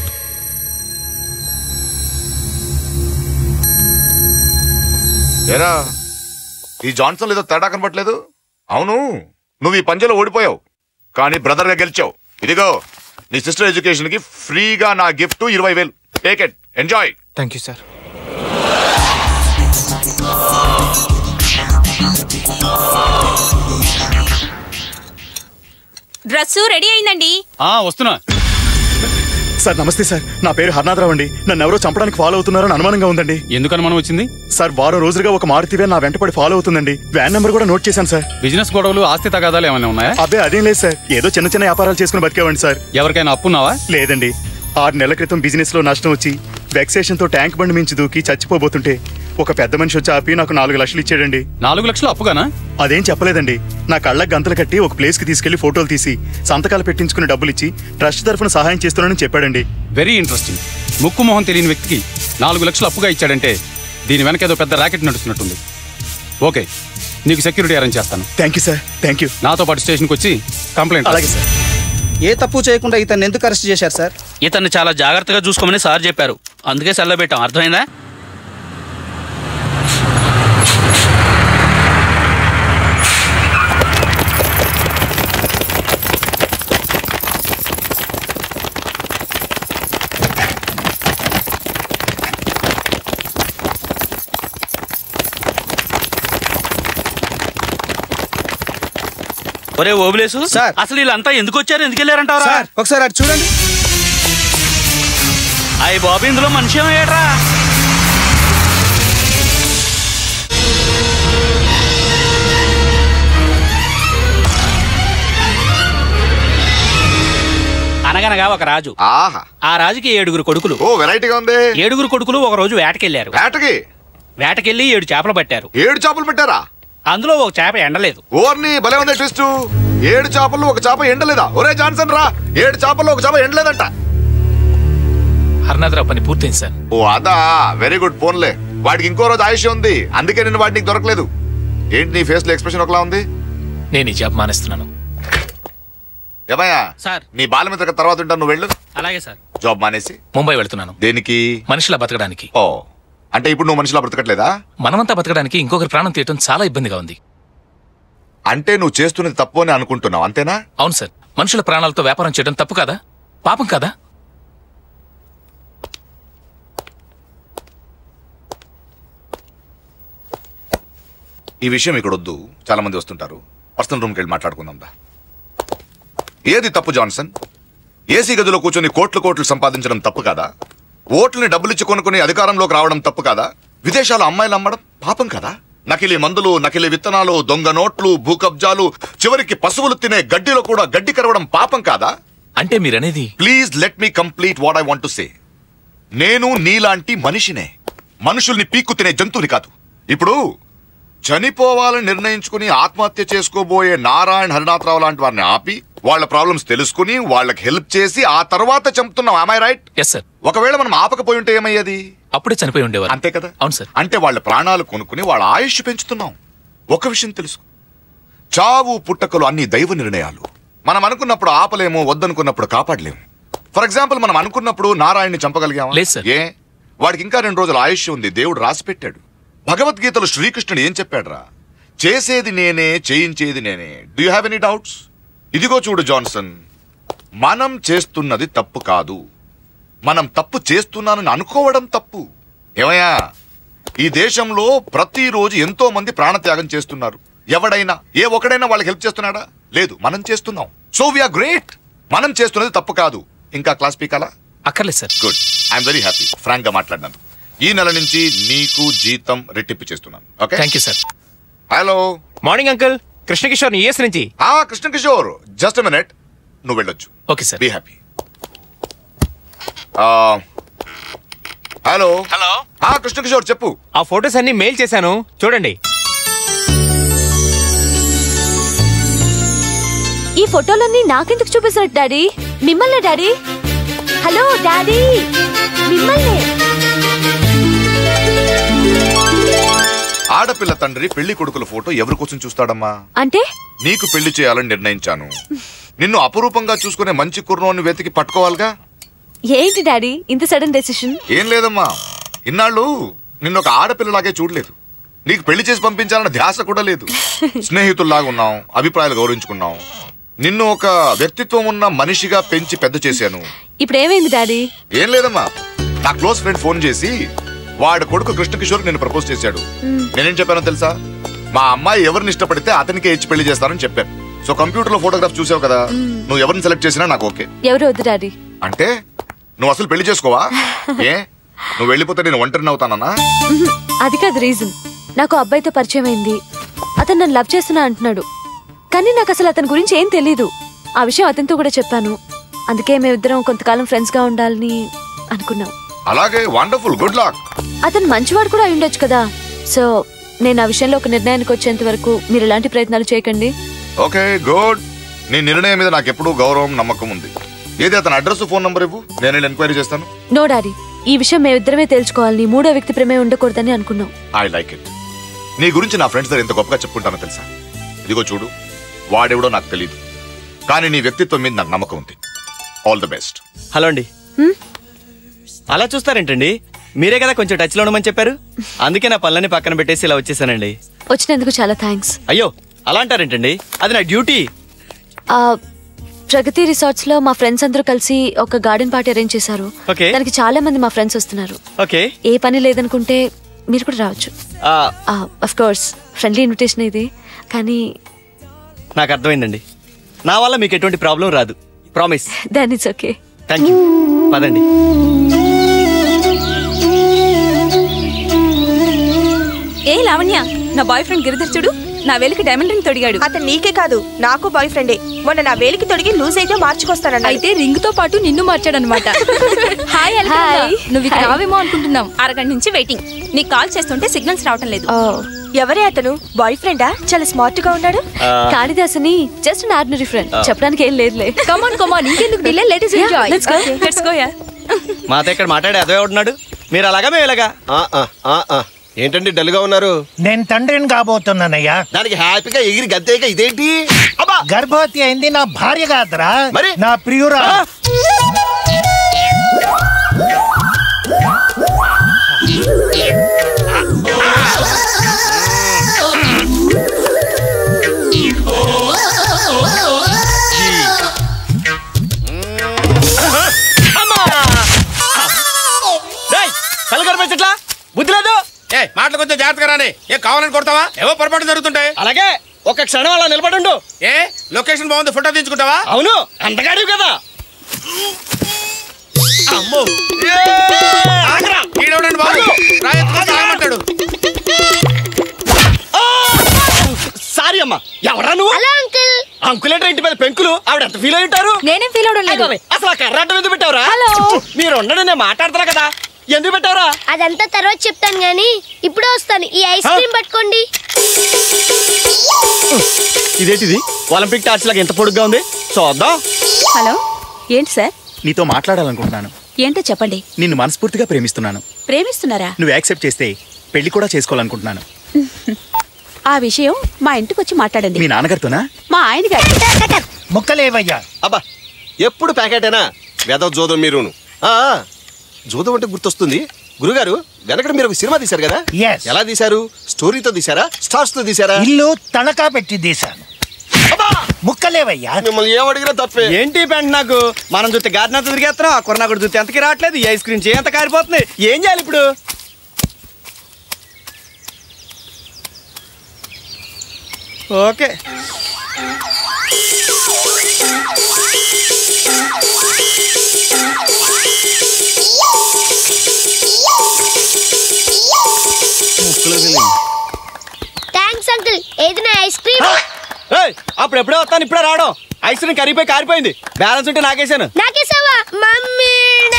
ఏరా, ఈ జాన్సన్ ఏదో తేడా కనపట్లేదు. అవును, నువ్వు ఈ పంజలో ఓడిపోయావు కానీ బ్రదర్ గా గెలిచావు. ఇదిగో నీ సిస్టర్ ఎడ్యుకేషన్ కి ఫ్రీగా నా gift 20,000. Take it, enjoy. Thank you sir. Dress ready అయిందండి. వస్తున్నా సార్. నమస్తే సార్, నా పేరు హరినాథరావు అండి. నన్ను ఎవరో చంపడానికి ఫాలో అవుతున్నారని అనుమానంగా ఉందండి. ఎందుకు అనుమానం వచ్చింది సార్? వారం రోజులుగా ఒక మారుతి వ్యాన్ నా వెంటపడి ఫాలో అవుతుందండి. వ్యాన్ నెంబర్ కూడా నోట్ చేశాను సార్. బిజినెస్ గొడవలు, ఆస్తి తగాదాలు ఏమైనా ఉన్నాయా? అదే అదేం లేదు సార్, ఏదో చిన్న వ్యాపారాలు చేసుకుని బతికేవండి సార్. ఎవరికైనా అప్పున్నావా? లేదండి. 6 నెలల క్రితం బిజినెస్ లో నష్టం వచ్చి వెక్సేషన్ తో ట్యాంక్ బండి మించి దూకి చచ్చిపోబోతుంటే ఒక పెద్ద మనిషి వచ్చి ఆపి నాకు 4 లక్షలు ఇచ్చాడండి. 4 లక్షలు అప్పుగానా? అదేం చెప్పలేదండి. నా కళ్ళకు గంతలు కట్టి ఒక ప్లేస్ కి తీసుకెళ్లి ఫోటోలు తీసి సంతకాలు పెట్టించుకుని డబ్బులు ఇచ్చి ట్రస్ట్ తరఫున సహాయం చేస్తున్నానని చెప్పాడండి. Very interesting. ముక్కు మొహం తెలియని వ్యక్తికి 4 లక్షలు అప్పుగా ఇచ్చాడంటే దీని వెనక ఏదో పెద్ద ర్యాకెట్ నడుస్తున్నట్టుంది. ఓకే, నీకు సెక్యూరిటీ అరేంజ్ చేస్తాను. Thank you sir, thank you. నాతో పాటు స్టేషన్కి వచ్చి కంప్లైంట్. అలాగే సార్. ఏ తప్పు చేయకుండా ఇతన్ని ఎందుకు అరెస్ట్ చేశారు సార్? ఇతన్ని చాలా జాగ్రత్తగా చూసుకోమని సార్ చెప్పారు, అందుకే సెల్లో పెట్టాం. అర్థమైందా? ఒరే ఓబులేసు, అసలు వీళ్ళంతా ఎందుకు వచ్చారు, ఎందుకు వెళ్ళారంటారా? ఒకసారి అటు చూడండి. అయ్యి బాబు, ఇందులో మనిషి ఏమయ్యాడ్రా? అనగనగా ఒక రాజు. ఆ రాజుకి 7 కొడుకులు. ఓ వెరైటీగా ఉంది. 7 కొడుకులు ఒక రోజు వేటకెళ్లారు. వేటకెళ్ళి 7 చేపలు పట్టారు. 7 చేపలు పట్టారా? అందులో ఒక చేప ఎండలేదు. ఓర్ని భలే ఉంది ట్విస్ట్. 7 చేపల్లో ఒక చేప ఎండలేదా? ఒరే జాన్సన్ రా, 7 చేపల్లో ఒక చేప ఎండలేదంట. హర్నాథరావు పని పూర్తయింది సార్. ఓ అదా, వెరీ గుడ్. ఫోన్లే, వాడికి ఇంకో రోజు ఆయుష్ ఉంది, అందుకే నిన్ను వాడికి దొరకలేదు. ఏంటి నీ ఫేస్ లో ఎక్స్ప్రెషన్ ఒకలా ఉంది? నేను ఈ జాబ్ మానేస్తున్నాను. ఏమయ్యా సార్, నీ బాలమిత్ర తర్వాత ఉంటాను, నువ్వు వెళ్ళు. అలాగే సార్. జాబ్ మానేసి ముంబై వెళ్తున్నాను. దేనికి? మనిషిలా బతకడానికి. ఓ అంటే ఇప్పుడు నువ్వు మనిషిలా బ్రతకట్లేదా? మనమంతా బతకడానికి ఇంకొకరి ప్రాణం తీయటం చాలా ఇబ్బందిగా ఉంది. అంటే నువ్వు చేస్తున్నది తప్పు అని అనుకుంటున్నావు, అంతేనా? అవును సార్. మనుషుల ప్రాణాలతో వ్యాపారం చేయడం తప్పు కదా, పాపం కదా? ఈ విషయం ఇక్కడ వద్దు, చాలా మంది వస్తుంటారు. పర్సనల్ రూమ్కి వెళ్ళి మాట్లాడుకుందాం దా. ఏది తప్పు జాన్సన్? ఏసీ గదిలో కూర్చొని కోట్లు సంపాదించడం తప్పు కాదా? ఓట్లని డబ్బులిచ్చి కొనుక్కుని అధికారంలోకి రావడం తప్పు కాదా? విదేశాలు అమ్మాయిలు అమ్మడం పాపం కదా? నకిలీ మందులు, నకిలీ విత్తనాలు, దొంగ నోట్లు, భూకబ్జాలు, చివరికి పశువులు తినే గడ్డిలో కూడా గడ్డి కరవడం పాపం కాదా? అంటే మీరనేది? Please let me complete what I want to say. నేను నీలాంటి మనిషినే, మనుషుల్ని పీక్కు తినే జంతువుని కాదు. ఇప్పుడు చనిపోవాలని నిర్ణయించుకుని ఆత్మహత్య చేసుకోబోయే నారాయణ హరినాథరావు లాంటి వారిని ఆపి వాళ్ళ ప్రాబ్లమ్స్ తెలుసుకుని వాళ్ళకి హెల్ప్ చేసి ఆ తర్వాత చంపుతున్నాం. am I right? yes sir. ఒకవేళ మనం ఆపకపోయి ఉంటే ఏమయ్యేది? అప్పుడే చనిపోయి ఉండేవారు. అంతే కదా? అవును సార్. అంటే వాళ్ళ ప్రాణాలు కొనుక్కుని వాళ్ళ ఆయుష్ పెంచుతున్నాం. ఒక విషయం తెలుసు, చావు పుట్టకలు అన్ని దైవ నిర్ణయాలు. మనం అనుకున్నప్పుడు ఆపలేము, వద్దనుకున్నప్పుడు కాపాడలేము. ఫర్ ఎగ్జాంపుల్, మనం అనుకున్నప్పుడు నారాయణని చంపగలిగామా? లేదు సార్. ఏ, వాడికి ఇంకా 2 రోజుల ఆయుష్ ఉంది, దేవుడు రాసి పెట్టాడు. భగవద్గీతలో శ్రీకృష్ణుడు ఏం చెప్పాడురా? చేసేది నేనే, చేయించేది నేనే. Do you have any doubts? ఇదిగో చూడు జాన్సన్, మనం చేస్తున్నది తప్పు కాదు, మనం తప్పు చేస్తున్నానని అనుకోవడం తప్పు. ఏమయ్యా, ఈ దేశంలో ప్రతిరోజు ఎంతో మంది ప్రాణత్యాగం చేస్తున్నారు. ఎవడైనా ఒకడైనా వాళ్ళకి హెల్ప్ చేస్తున్నాడా? లేదు, మనం చేస్తున్నాం. So we're great. మనం చేస్తున్నది తప్పు కాదు. ఇంకా క్లాస్ పీకాలా? అక్కర్లేదు sir. Good, I'm very happy. Frank గా మాట్లాడినాను. ఈ నెల నుంచి నీకు జీతం రెట్టింపు చేస్తున్నాను. Okay, thank you sir. Hello, morning uncle. Krishnakishore US నుంచి. కృష్ణకిషోర్, జస్ట్ మినిట్, నువ్వు వెళ్ళొచ్చు. Okay sir. Be happy. Hello hello, Krishnakishore చెప్పు. ఆ ఫొటోస్ అన్ని మెయిల్ చేశాను, చూడండి. ఈ ఫోటోలన్నీ నాకెందుకు చూపిస్తున్నట్టు డాడీ? మిమ్మల్నే డాడీ. హలో డాడీ, మిమ్మల్నే. ఆడపిల్ల తండ్రి పెళ్లి కొడుకుల ఫోటో ఎవరి కోసం చూస్తాడమ్మా? అంటే నీకు పెళ్లి చేయాలని నిర్ణయించాను. నిన్ను అపురూపంగా చూసుకునే మంచి కుర్రోని వెతికి పట్టుకోవాలిగా. ఏంటి డాడీ ఇంత సడన్ డెసిషన్? ఏం లేదమ్మా, ఇన్నాళ్ళు నిన్ను ఒక ఆడపిల్లలాగే చూడలేదు. నీకు పెళ్లి చేసి పంపించాలన్న ధ్యాస కూడా లేదు. స్నేహితుల్లాగా ఉన్నాం, అభిప్రాయాలు గౌరవించుకున్నాం. నిన్ను ఒక వ్యక్తిత్వం ఉన్న మనిషిగా పెంచి పెద్ద చేశాను. ఇప్పుడు ఏమైంది డాడీ? ఏం లేదమ్మా, నా క్లోజ్ ఫ్రెండ్ ఫోన్ చేసి వాడి కొడుకు కృష్ణకిషోర్ నేను ప్రపోజ్ చేశాడు. నేనేం చెప్పానో తెలుసా? మా అమ్మాయి ఎవరిని ఇష్టపడితే అతనికే ఇచ్చి పెళ్లి చేస్తానని చెప్పాను. సో కంప్యూటర్ లో ఫోటోగ్రాఫ్ చూసావు కదా, నువ్వు ఎవరిని సెలెక్ట్ చేసినా నాకు ఓకే. ఎవరు వద్దు డాడీ. అంటే నువ్వు అసలు పెళ్లి చేసుకోవా? ఏ, నువ్వు వెళ్ళిపోతే నేను ఒంటరిని అవుతానన్నా? అది కాదు రీజన్. నాకు అబ్బాయితో పరిచయం అయింది, అతను నన్ను లవ్ చేస్తున్నా అంటున్నాడు. కానీ నాకు అసలు అతని గురించి ఏం తెలీదు. ఆ విషయం అతనితో కూడా చెప్పాను. అందుకే మేమిద్దరం కొంతకాలం ఫ్రెండ్స్ గా ఉండాలని అనుకున్నాం. అలాగే, వండర్ఫుల్, గుడ్ లక్. అతను మంచివాడు కూడా అయి ఉండొచ్చు కదా. సో నేను ఆ విషయంలో ఒక నిర్ణయానికి వచ్చేంత వరకు మీరు ఎలాంటి ప్రయత్నాలు చేయకండి. Okay, good. నీ నిర్ణయం మీద నాకు ఎప్పుడూ గౌరవం, నమ్మకం ఉంది. ఏది అతని అడ్రస్, ఫోన్ నంబర్ ఇవ్వు, నేను ఎంక్వైరీ చేస్తాను. నో డాడీ, ఈ విషయం మేమిద్దరమే తేల్చుకోవాలని, మూడో వ్యక్తి ప్రేమే ఉండకూడదని అనుకున్నాం. I like it. నీ గురించి నా ఫ్రెండ్స్ దగ్గర ఎంత గొప్పగా చెప్పుకుంటానో తెలుసా? ఇదిగో చూడు, వాడెవడో నాకు తెలియదు, కానీ నీ వ్యక్తిత్వం మీద నాకు నమ్మకం ఉంది. All the best. హలో అండి. అలా చూస్తారేంటండి? మీరే కదా కొంచెం టచ్లో ఉండమని చెప్పారు, అందుకే నా పనులన్నీ పక్కన పెట్టేసి ఇలా వచ్చేసానండి. వచ్చినందుకు చాలా థ్యాంక్స్. అయ్యో అలా అంటారేంటండి, అది నా డ్యూటీ. ప్రగతి రిసార్ట్స్ లో మా ఫ్రెండ్స్ అందరూ కలిసి ఒక గార్డెన్ పార్టీ అరేంజ్ చేశారు. దానికి చాలా మంది మా ఫ్రెండ్స్ వస్తున్నారు. ఏ పని లేదనుకుంటే మీరు కూడా రావచ్చు. ఆఫ్ కోర్స్ ఫ్రెండ్లీ ఇన్విటేషన్ ఇది, కానీ నాకు అర్థమైందండి. నా వల్ల మీకు ఎటువంటి ప్రాబ్లం రాదు, promise. Then it's okay. Thank you. పదండి. ఏ లావణ్య, నా బాయ్ ఫ్రెండ్ గిరిధర్ చూడు, నా వేలికి డైమండ్ రింగ్ తొడిగాడు. అతను నీకే కాదు నాకు బాయ్ ఫ్రెండే. మొన్న నా వేలికి తొడిగి లూజ్ అయితే మార్చుకొస్తానన్నా. అయితే రింగ్ తో పాటు నిన్ను మార్చాడనమాట. హాయ్ హాయ్, నువ్వు ఇక్కడ రావేమో అనుకుంటున్నాం. అరగంట నుంచి వెయిటింగ్. నీకు కాల్ చేస్తుంటే సిగ్నల్స్ రావటం లేదు. ఎవరే అతను? బాయ్ ఫ్రెండా? చాలా స్మార్ట్ గా ఉన్నాడు. కాళిదాసని జస్ట్ అన్ ఆర్డినరీ ఫ్రెండ్, చెప్పడానికి ఏం లేదులే. కమాన్ కమాన్, ఇంకెందుకు delay, let's enjoy. Let's go yeah. మాతో ఇక్కడ మాట్లాడే అదే ఉంటున్నాడు, మీరు అలాగా మేము ఇలాగా. ఏంటండి డల్గా ఉన్నారు? నేను తండ్రిని కాబోతున్నానయ్యా. దానికి హ్యాపీగా ఎగిరి గద్దేక ఇదేంటి? గర్భవతి అయింది నా భార్య కాదురా, మరి నా ప్రియురా. కలగరపెచ్చట్లా బుద్ధి లేదు. మాటలు కొంచెం జాగ్రత్తగా రాని. ఏ కావాలని కొడతావా? ఏవో పొరపాటు జరుగుతుంటాయి. అలాగే ఒక క్షణం అలా నిలబడుండు. ఏ లొకేషన్ బాగుంది, ఫోటో తీసుకుంటావా? అవును, అంతగాడివి కదా. అమ్మో సారీ అమ్మా. ఎవరా నువ్వు? అంకులేటర్ ఇంటి మీద పెంకులు, ఆవిడ ఎంత ఫీల్ అయి ఉంటారు? నేనేం ఫీల్ అవడం లేదు. అసలు ఆ కర్రాటం ఎందుకు పెట్టావురా? మీరు ఉండడం నేను మాట్లాడతారా కదా, ఎందుకు పెట్టావురా? అదంతా తర్వాత చెప్తాను గానీ ఇప్పుడే వస్తాను. ఈ ఐస్ క్రీమ్ పట్టుకోండి. ఇదేంటిది? ఒలింపిక్ టార్చ్ లాగా ఎంత పొడుగ్గా ఉంది, చూద్దాం. హలో, ఏంటి సార్? నీతో మాట్లాడాలనుకుంటున్నాను. ఏంటో చెప్పండి. నిన్ను మనస్ఫూర్తిగా ప్రేమిస్తున్నాను. ప్రేమిస్తున్నారా? నువ్వు యాక్సెప్ట్ చేస్తే పెళ్లి కూడా చేసుకోవాలనుకుంటున్నాను. ఆ విషయం మా ఇంటికి వచ్చి మాట్లాడండి. మీ నాన్నగారితోనా? మా ఆయన గారు. ముక్కలేవయ్యా. అబ్బా ఎప్పుడు ప్యాకెటేనా? వేద జోదం మీరును. జోదం అంటే గుర్తొస్తుంది, గురుగారు వెనకడ మీరు ఒక సినిమా తీశారు కదా, ఎలా తీశారు? స్టోరీతో తీశారా, స్టార్స్ తో తీశారా? ఇల్లు తనఖా పెట్టి తీశాను. ముక్కలేవయ్యా. మిమ్మల్ని ఏమడిగినా తప్పే. ఏంటి పెంట నాకు? మనం చూస్తే గార్డెన్ అంతా తిరిగేస్తున్నాం, ఆ కొరనా కూడా చూస్తే ఎంతకి రావట్లేదు, ఈ ఐస్ క్రీమ్ చేయంత కారిపోతుంది. ఏం చేయాలి ఇప్పుడు? Okay thanks uncle. ఏది నా ఐస్ క్రీమ్? అప్పుడు ఎప్పుడే వస్తాను, ఇప్పుడే రావడం. ఐస్ క్రీమ్ కరిగిపోయి కారిపోయింది, బ్యాలెన్స్ ఉంటే నాకేసాను. నాకేసావా? మమ్మీ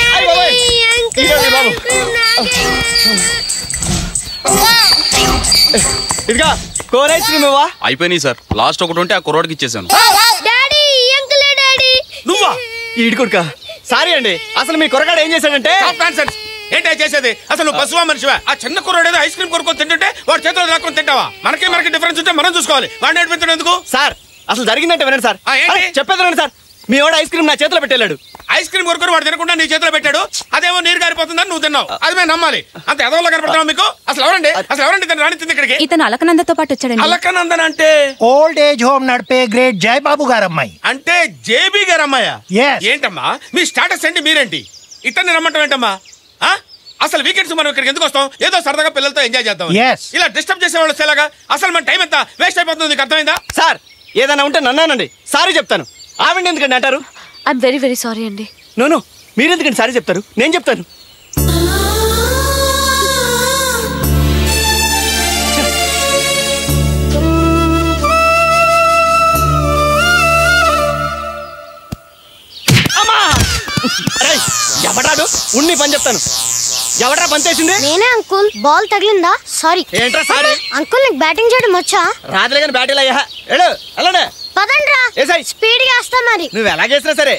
ఇదిగా కోర్ ఐస్ క్రీమ్ ఇవ్వా? అయిపోయినాయి సార్, లాస్ట్ ఒకటి ఉంటే ఆ కుర్రోడికి ఇచ్చేసాను. డాడీ అంకులే డాడీ. నువ్వా? ఈడు కొడుకా. సారీ అండి, అసలు మీ కొరగాడు ఏం చేశాడంటే. ఏంటో చేసేది? అసలు నువ్వు పశువా మనిషివా? ఆ చిన్న కుర్రోడు ఏదో ఐస్ క్రీమ్ కొనుక్కొని తింటుంటే వాడు చేతిలో రాకొని తింటావా? మనకి డిఫరెన్స్ ఉంటే మనం చూసుకోవాలి, వాడిని నడిపించడం ఎందుకు? సార్ అసలు జరిగిందంటే వినండి సార్, చెప్పేది వినండి సార్. మీ వాడు ఐస్ క్రీమ్ నా చేతిలో పెట్టాడు. ఐస్ క్రీమ్ కొనుక్కొని వాడు తినకుండా నీ చేతిలో పెట్టాడు, అదేమో నీరు గారిపోతుందని నువ్వు తిన్నావు. అది మేము నమ్మాలి. అంత ఎదవలో కనపడతావు మీకు? అసలు ఎవరండి తను రాణించింది ఇక్కడికి? ఇతను అలకనందతో పాటు వచ్చాడండి. అలకనందన్ అంటే ఓల్డ్ ఏజ్ హోమ్ నడిపే గ్రేట్ జయబాబు గారు అమ్మాయి. అంటే జేబీ గారు అమ్మాయా? ఏంటమ్మా మీ స్టాటస్ ఏంటి? మీరేంటి ఇతన్ని రమ్మంటాం ఏంటమ్మా? అసలు వీకెండ్స్ మనం ఇక్కడికి ఎందుకు వస్తాం? ఏదో సరదాగా పిల్లలతో ఎంజాయ్ చేద్దాం. ఇలా డిస్టర్బ్ చేసేవాళ్ళు వచ్చేలాగా అసలు మన టైం ఎంత వేస్ట్ అయిపోతుంది, నీకు అర్థమైందా? సార్ ఏదైనా ఉంటే నన్నానండి, సారీ చెప్తాను. ఆవిడ ఎందుకండి అంటారు? ఐఎమ్ వెరీ వెరీ సారీ అండి. నో మీరు ఎందుకండి సారీ చెప్తారు? నేను చెప్తాను. ఎవడాడు? ఉన్ని పని చెప్తాను. ఎవడ్రా పని చేసింది? నేనే అంకుల్. బాల్ తగిలిందా? సారీ. ఏంట్రా సారీ? అంకుల్ నీకు బ్యాటింగ్ చేయడం వచ్చా? రాదులే కానీ బ్యాటింగ్ అయ్యా. వెళ్ళండి పదండ్రా, స్పీడ్ గా వస్తా. మరి నువ్వు ఎలాగేసినా సరే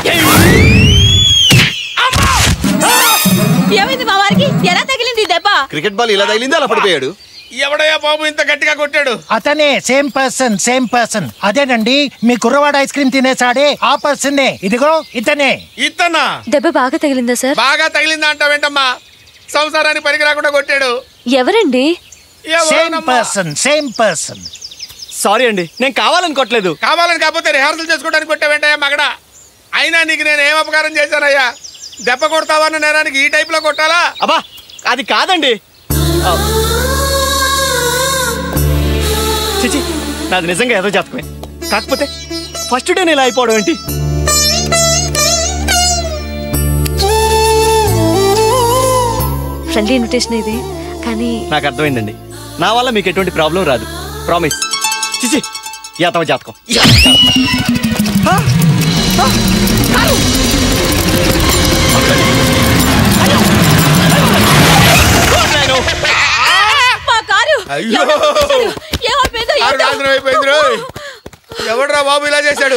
ఏమైంది మా వారికి? ఎలా తగిలింది దెబ్బ? క్రికెట్ బాల్ ఇలా తగిలింది అలా పడిపోయాడు. ఎవడయ్యా బాబు ఇంత గట్టిగా కొట్టాడు? అతనే సేమ్ పర్సన్. అదేనండి మీ కుర్రవాడ ఐస్ క్రీమ్ తినేసాడే ఆ పర్సనే. ఇదిగో ఇతనే. ఇతనా? దెబ్బ బాగా తగిలిందా సార్? బాగా తగిలిందా అంటావేంటమ్మా? సంసారానికి పనికి రాకుండా కొట్టాడు. ఎవరండి? Same person. సారీ అండి, నేను కావాలని కొట్టలేదు. కావాలని కాకపోతే రిహార్సల్ చేసుకోవడానికి కొట్టావేంటయ్యా మగడా? అయినా నీకు నేను ఏం అపకారం చేశానయ్యా? దెబ్బ కొడతావన్న నేరానికి ఈ టైప్ లో కొట్టాలా? అబ్బా అది కాదండి. చిచి, నాది నిజంగా ఏదో జాతకమే. కాకపోతే ఫస్ట్ డే నేను అయిపోవడం ఏంటి? ఫ్రెండ్లీ ఇన్విటేషన్ ఇది, కానీ నాకు అర్థమైందండి. నా వల్ల మీకు ఎటువంటి ప్రాబ్లం రాదు, ప్రామిస్. చిచి, యాతవ జాతకం. ఎవడ్రా బాబు ఇలా చేశాడు?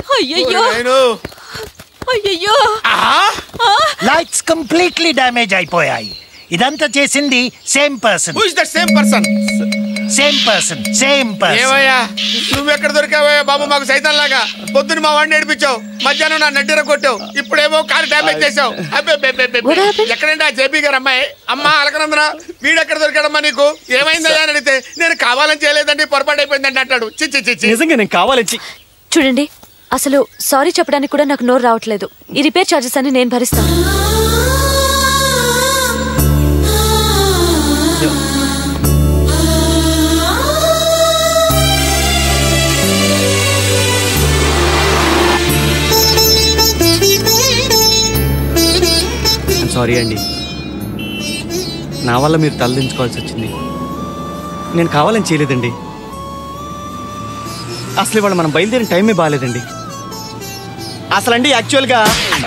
లైట్స్ కంప్లీట్లీ డ్యామేజ్ అయిపోయాయి. ఇదంతా చేసింది సేమ్ పర్సన్. ఏమయ్యా నువ్వెక్కడ దొరికావయ్యా బాబు మాకు సైతం లాగా? పొద్దున్న మా వాడిని ఏడిపించావు, మధ్యాహ్నం నా నెడ్డీర కొట్టావు, ఇప్పుడేమో కారు డ్యామేజ్ చేసావు. ఎక్కడంటే ఆ జేపీ గారు అమ్మాయి అమ్మా అలకనందన వీడెక్కడ దొరికాడమ్మా నీకు? ఏమైందయ్యా అని అడిగితే నేను కావాలని చేయలేదండి, పొరపాటు అయిపోయిందండి అంటాడు. నిజంగా నేను కావాలని. చూడండి, అసలు సారీ చెప్పడానికి కూడా నాకు నోరు రావట్లేదు. ఈ రిపేర్ ఛార్జెస్ అన్ని నేను భరిస్తాను. సారీ అండి, నా వల్ల మీరు తలదించుకోవాల్సి వచ్చింది. నేను కావాలని చేయలేదండి. అసలు ఇవాళ మనం బయలుదేరిన టైమే బాగాలేదండి. అసలండి యాక్చువల్గా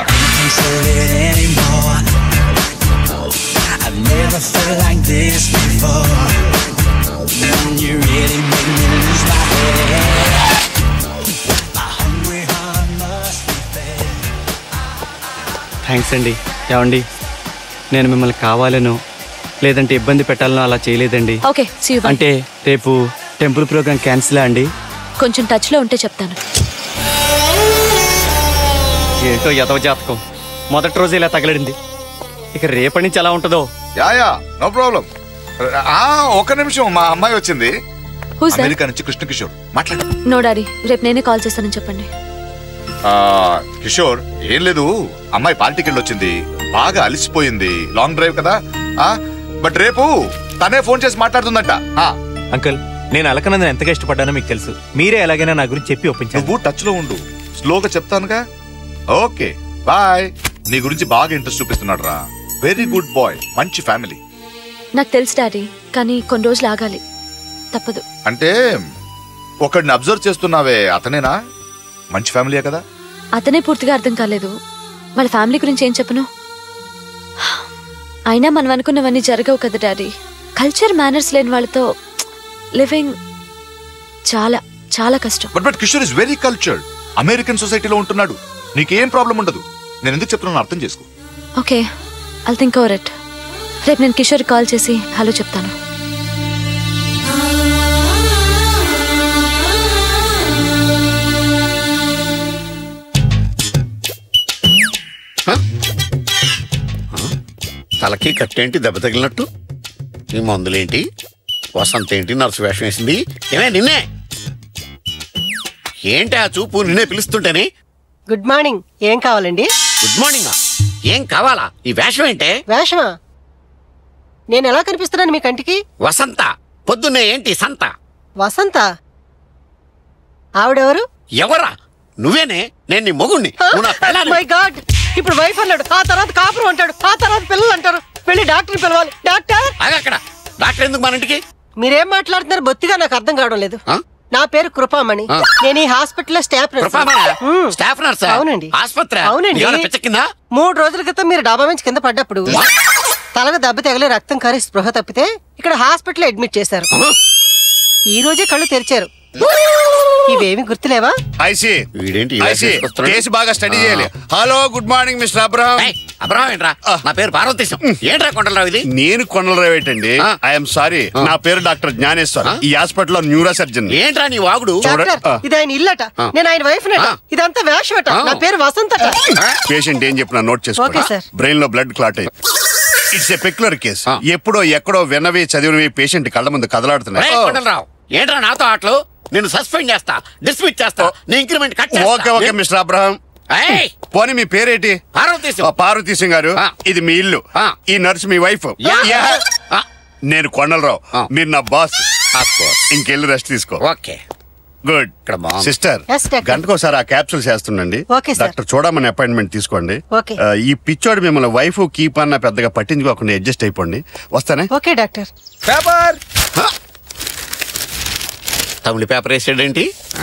థ్యాంక్స్ అండి. ఏమండి, నేను మిమ్మల్ని కావాలనో లేదంటే ఇబ్బంది పెట్టాలనో అలా చేయలేదండి. Okay, see you bye. అంటే రేపు టెంపుల్ ప్రోగ్రామ్ క్యాన్సిల్ అండి? కొంచెం టచ్ లో ఉంటే చెప్తాను. ఏంటో యదవ జాతకం, మొదటి రోజు ఇలా తగలడింది, ఇక రేపటి నుంచి ఎలా ఉంటుందో. Yeah no problem. ఒక్క నిమిషం, మా అమ్మాయి వచ్చింది అమెరికా నుంచి, కృష్ణ కిషోర్. మాట్లాడు. నో డాడీ, రేపు నేనే కాల్ చేస్తానని చెప్పండి. కిషోర్ ఏం లేదు, అమ్మాయి పార్టీకి వెళ్ళొచ్చింది, బాగా అలిసిపోయింది, లాంగ్ డ్రైవ్ కదా. బట్ రేపు తనే ఫోన్ చేసి మాట్లాడుతుందట. అంకుల్, నేను అలకనందని ఎంతగా ఇష్టపడ్డానో మీకు తెలుసు. మీరే ఎలాగైనా నా గురించి చెప్పి ఒప్పించారు. నువ్వు టచ్ లో ఉండు, స్లోగా చెప్తానుగా. Okay bye. నీ గురించి బాగా ఇంట్రెస్ట్ చూపిస్తున్నాడు రా. వెరీ గుడ్ బాయ్, మంచి ఫ్యామిలీ. నాకు తెలుసు డాడీ, కానీ కొన్ని రోజులు ఆగాలి, తప్పదు. అంటే ఒకడిని అబ్జర్వ్ చేస్తున్నావే, అతనేనా? మంచి ఫ్యామిలీయే కదా? అతనే పూర్తిగా అర్థం కాలేదు. వాళ్ళ ఫ్యామిలీ గురించి ఏం చెప్పను? అయినా మనం అనుకున్నవన్నీ జరగవు కదా డాడీ. కల్చర్ మేనర్స్ లేని వాళ్ళతో లివింగ్ చాలా చాలా కష్టం. But Kishore is very cultured. American సొసైటీలో ఉంటున్నాడు, నీకేం ప్రాబ్లం ఉండదు. నేను ఎందుకు చెప్తున్నాను అర్థం చేసుకో. Okay, I'll think over it. రేపు నేను కిషోర్ కాల్ చేసి హలో చెప్తాను. తలకి కట్టేంటి దెబ్బ తగిలినట్టు? ఈ మందులేంటి? వసంత ఏంటి నర్సు వేషం వేసింది? ఏమే నిన్నే ఏంటి ఆ చూపు? నిన్నే పిలుస్తుంటేనే. గుడ్ మార్నింగ్, ఏం కావాలండి? గుడ్ మార్నింగ్, ఏం కావాలా? ఈ వేషం ఏంటే? వేషమా? నేను ఎలా కనిపిస్తున్నాను మీ కంటికి? వసంత. పొద్దున్నే ఏంటి సంత? వసంత? ఆవిడెవరు? ఎవరా? నువ్వేనే, నేను నీ మొగుణ్ణి. మై గాడ్, ఇప్పుడు వైఫ్ అన్నాడు, ఆ తర్వాత కాపురం అంటాడు, ఆ తర్వాత పిల్లలు అంటారు. వెళ్ళి డాక్టర్ పిలవాలి. డాక్టర్ అక్కడ డాక్టర్ ఎందుకు మన ఇంటికి? మీరేం మాట్లాడుతున్నారు బొత్తిగా నాకు అర్థం కావడం లేదు. నా పేరు కృపామణి, నేను ఈ హాస్పిటల్ స్టాఫ్ నర్స్. అవునండి. ఆస్పత్రి? అవునండి. 3 రోజుల క్రితం మీరు డాబా నుంచి కింద పడ్డప్పుడు తలకు దెబ్బ తగిలి రక్తం కారి స్పృహ తప్పితే ఇక్కడ హాస్పిటల్ అడ్మిట్ చేశారు. ఈ రోజే కళ్ళు తెరిచారు. ఇవేమి గుర్తులేవా? కేసు బాగా స్టడీ చేయాలి. Hello, good morning mister Abraham. Abraham ఏంట్రా నా పేరు పార్వతీశం. ఏంట్రా కొండలరావు ఇది? నేను కొండలరావు ఏంటండి? ఐఎమ్ సారీ, నా పేరు డాక్టర్ జ్ఞానేశ్వర్. ఈ హాస్పిటల్లో న్యూరో సర్జన్. ఏంట్రా నీ వాగుడు? ఇది ఆయన ఇల్లట, నేను ఆయన వైఫ్ నట. ఇదంతా వేషమట. నా పేరు వసంతట. పేషెంట్ ఏం చెప్పినా నోట్ చేసుకో. బ్రెయిన్ లో బ్లడ్ క్లాట్ అయ్యి. It's a peculiar case. ఎప్పుడో ఎక్కడో విన్నవి చదివినవి పేషెంట్ కళ్ళ ముందు కదలాడుతున్నాయి. కొండలరావు ఏంట్రా నాతో ఆటలు? నేను సస్పెండ్ చేస్తా, డిస్మిస్ చేస్తా, నీ ఇంక్రిమెంట్ కట్ చేస్తా. Okay okay mister Abraham. పోనీ మీ పేరేంటి? పార్వతీశం. పార్వతీశం గారు, ఇది మీ ఇల్లు. ఈ నర్సు మీ వైఫ్. నేను కొండలరావు, మీరు నా బాస్. ఇంకెళ్ళి రెస్ట్ తీసుకో. Okay good. సిస్టర్, గంటకోసారి ఆ క్యాప్సూల్స్ వేస్తుండండి. డాక్టర్ చూడమని అపాయింట్మెంట్ తీసుకోండి. ఈ పిచ్చోడు మిమ్మల్ని వైఫ్ కీప్ అన్న పెద్దగా పట్టించుకోకుండా అడ్జస్ట్ అయిపోండి. వస్తానే. Okay doctor. Paper Tamil paper వేసాడేంటి?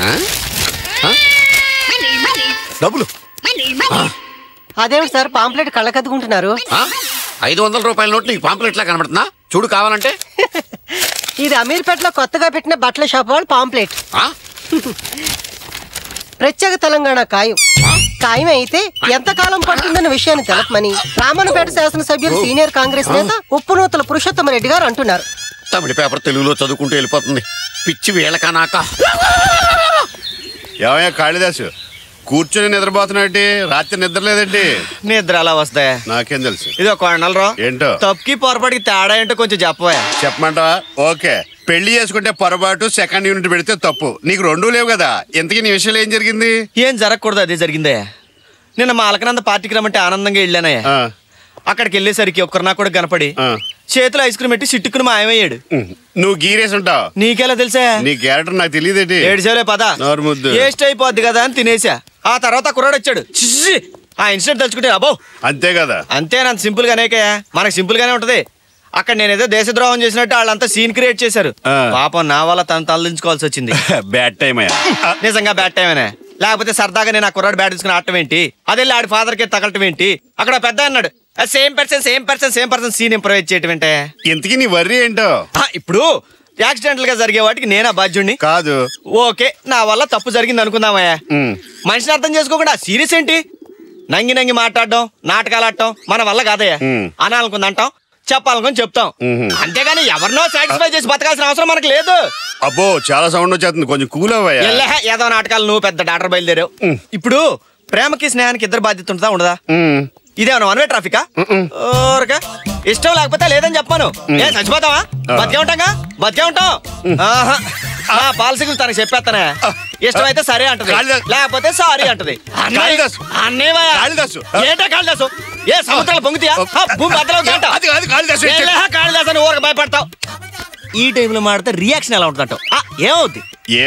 డబ్బులు అదేమిటి సార్ పాంప్లెట్ కళ్ళకద్దుకుంటున్నారు? 500 రూపాయల నోట్ నీకు పాంప్లెట్ లా కనబడుతుందా? చూడు కావాలంటే. ఇది అమీర్పేటలో కొత్తగా పెట్టిన బట్టల షాప్ వాళ్ళు పాంప్లెట్. ప్రత్యేక తెలంగాణ ఖాయం. ఖాయం అయితే ఎంతకాలం పడుతుందన్న విషయాన్ని తెలపమని రామన్నపేట శాసనసభ్యులు సీనియర్ కాంగ్రెస్ నేత ఉప్పునూతల పురుషోత్తమ రెడ్డి గారు అంటున్నారు. తమిళ పేపర్ తెలుగులో చదువుకుంటూ వెళ్ళిపోతుంది. పిచ్చి వేళకానాక. ఏమయ్యా కాళిదాసు, కూర్చొని నిద్రపోతున్నట్టు రాత్రి నిద్ర లేదండి? నిద్ర అలా వస్తాయా? నాకేం తెలుసు. ఇది కొండలరావు ఏంటో తప్పుకి పొరపాటుకి తేడా ఏంటో కొంచెం చెప్పవా? చెప్పమంటావా? ఓకే. పెళ్లి చేసుకుంటే పొరపాటు, సెకండ్ యూనిట్ పెడితే తప్పు. నీకు రెండూ లేవు కదా. ఇంతకీ నీ విషయంలో ఏం జరిగింది? ఏం జరగకూడదు అదే జరిగిందే. నిన్న మా అలకనంద పార్టీకి రమ్మంటే ఆనందంగా వెళ్ళానయ్యా. అక్కడికి వెళ్ళేసరికి ఒక్కరు నా కూడా కనపడి చేతిలో ఐస్ క్రీమ్ పెట్టి సిట్టుకుని మాయమయ్యాడు. నువ్వు గీరేసి ఉంటావు. నీకెలా తెలుసా? నీ క్యారెక్టర్ నాకు తెలియదేంటి? ఏడ్చేలే పద, వేస్ట్ అయిపోద్ది కదా అని తినేసా. ఆ తర్వాత కుర్రాడు వచ్చాడు. ఆ ఇన్సిడెంట్ తలుచుకుంటే అబ్బో అంతే కదా. అంతేనంత సింపుల్ గానే, మనకు సింపుల్ గానే ఉంటది. అక్కడ నేనేదో దేశద్రోహం చేసినట్టు వాళ్ళంతా సీన్ క్రియేట్ చేశారు. పాపం నా వల్ల తను తలదించుకోవాల్సి వచ్చింది. బ్యాడ్ టైం అయ్యా. నిజంగా బ్యాడ్ టైం అనే. లేకపోతే సరదాగా నేను ఆ కుర్రాడు బ్యాట్ తీసుకుని ఆడటం ఏంటి, అదే ఆడి ఫాదర్ కి తగలటం ఏంటి. అక్కడ పెద్ద అన్నాడు సేమ్ పర్సన్ సీన్ ఇంప్రూవైజ్ చేయటం ఏంటే. ఇంతకీ నీ వర్రీ ఏంటో? ఇప్పుడు యాక్సిడెంటల్ గా జరిగే వాటికి నేనా బాధ్యుడిని కాదు. ఓకే, నా వల్ల తప్పు జరిగింది అనుకుందామయ్యా. మనిషిని అర్థం చేసుకోకుండా సీరియస్ ఏంటి? నంగి మాట్లాడడం, నాటకాలు ఆడటం మన వల్ల కాదయ్యా. అనాలనుకుందంటాం, చెప్పాలనుకుని చెప్తాం. అంతేగాని ఎవరినో సాటిస్ఫై చేసి బతకాల్సిన అవసరం మనకు లేదు. అబ్బో చాలా సౌండ్ వచ్చేస్తుంది, కొంచెం కూల్ అవ్వయ్యా. ఏదో నాటకాలు నువ్వు పెద్ద డాక్టర్ బయలుదేరావు. ఇప్పుడు ప్రేమకి స్నేహానికి ఇద్దరు బాధ్యత ఉంటుందా ఉండదా? ఇదేమన్నా వన్ వే ట్రాఫికా? ఇష్టం లేకపోతే లేదని చెప్పాను. ఏ చచ్చిపోతావా? బతికే ఉంటాం. ఆ పాలసీలు తనకి చెప్పేస్తానే. ఇష్టమైతే సరే అంటది, లేకపోతే సారీ అంటది. ఏంటో కాళిదాసు ఏ సముద్రాలు పొంగుతాయా? భూమి కాళిదాసు అని ఊరకు భయపడతావు. ఈ టైంలో మాడితే రియాక్షన్ ఎలా ఉంటుందంట? ఏమవుద్ది?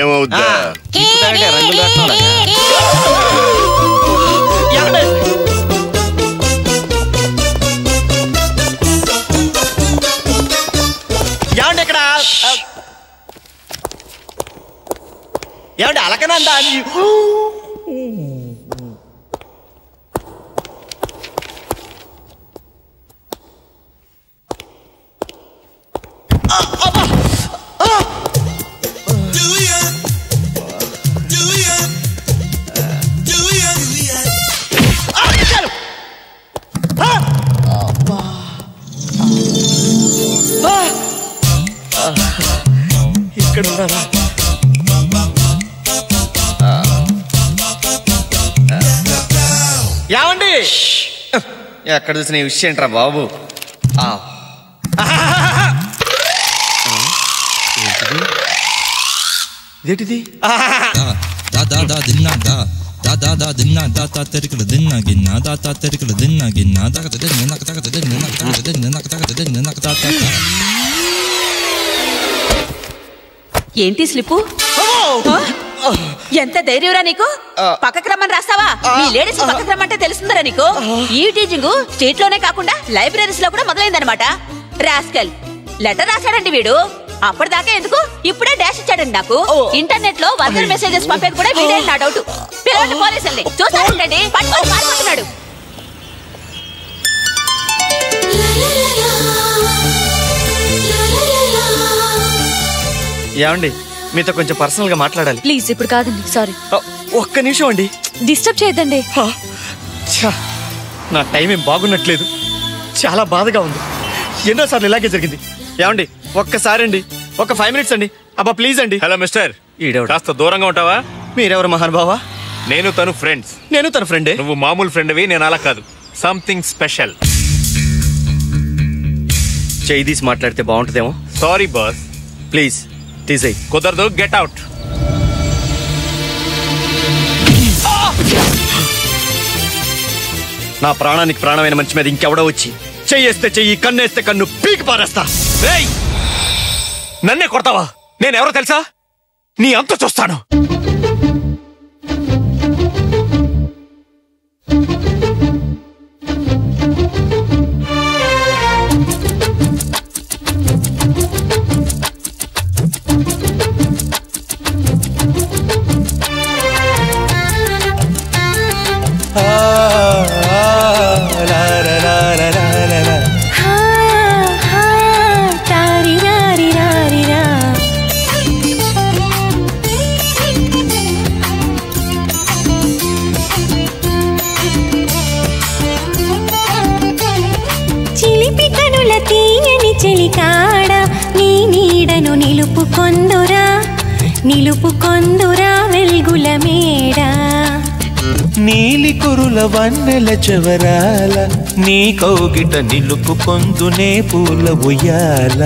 ఏమండి ఇక్కడ ఏమండి అలకనందా అని ఇక్కడ ఉన్నారా? ఏమండి ఎక్కడ చూసిన ఈ విషయం ఏంట్రా బాబు? ఇదేంటిది? ఏంటి స్లిప్పు? ఎంత ధైర్యంరా నీకు? పక్కకు రమ్మని రాస్తావా? మీ లేడీస్ పక్కకు రమ్మంటే తెలుస్తుందరా నీకు? ఈ టీచింగ్ స్టేట్ లోనే కాకుండా లైబ్రరీస్ లో కూడా మొదలైందనమాట. రాస్కల్ లెటర్ రాశాడండి వీడు. అప్పటిదాకా ఎందుకు, ఇప్పుడే డాష్ ఇచ్చాడండి నాకు. ఇంటర్నెట్ లో వర్గర్ మెసేజెస్ పంపేది కూడా వీడే నా డౌట్. పిల్లలు పోలీసుల్ని చూస్తాడండి, పట్టుకొని పారిపోతున్నాడు. ఏమండి మీతో కొంచెం పర్సనల్ గా మాట్లాడాలి. ప్లీజ్ ఇప్పుడు కాదండి, సారీ. ఒక్క నిమిషం అండి. డిస్టర్బ్ చేయొద్దండి. నా టైం ఏం బాగున్నట్లేదు, చాలా బాధగా ఉంది. ఎన్నోసార్లు ఇలాగే జరిగింది. ఏమండి ఒక్కసారి అండి, ఒక 5 minutes అండి. అబ్బా ప్లీజ్ అండి. హలో మిస్టర్, ఈడెవడు? కాస్త దూరంగా ఉంటావా? మీరెవరు మహానుభావా? నేను తను ఫ్రెండ్స్. నేను తన ఫ్రెండే. నువ్వు మామూలు ఫ్రెండ్వి, నేను అలా కాదు, సంథింగ్ స్పెషల్. చేయి తీసి మాట్లాడితే బాగుంటుందేమో. Sorry boss. ప్లీజ్ తీసేయి. కుదరదు, గెట్ అవుట్. నా ప్రాణానికి ప్రాణమైన మనిషి మీద ఇంకెవడో వచ్చి చెయ్యేస్తే చెయ్యి, కన్నేస్తే కన్ను పీకి పారేస్తా. నన్నే కొడతావా? నేనెవరో తెలుసా? నీ అంత చూస్తాను. చిలిపి కనుల తీయని చెలికాడ నీ నీడను నిలుపుకొందురా, నిలుపుకొందురా వెల్గుల మేడ. నీలి కురుల వన్నెల చెవరాల నీ కౌగిట నిలుపుకొందునే పూల ఉయ్యాల.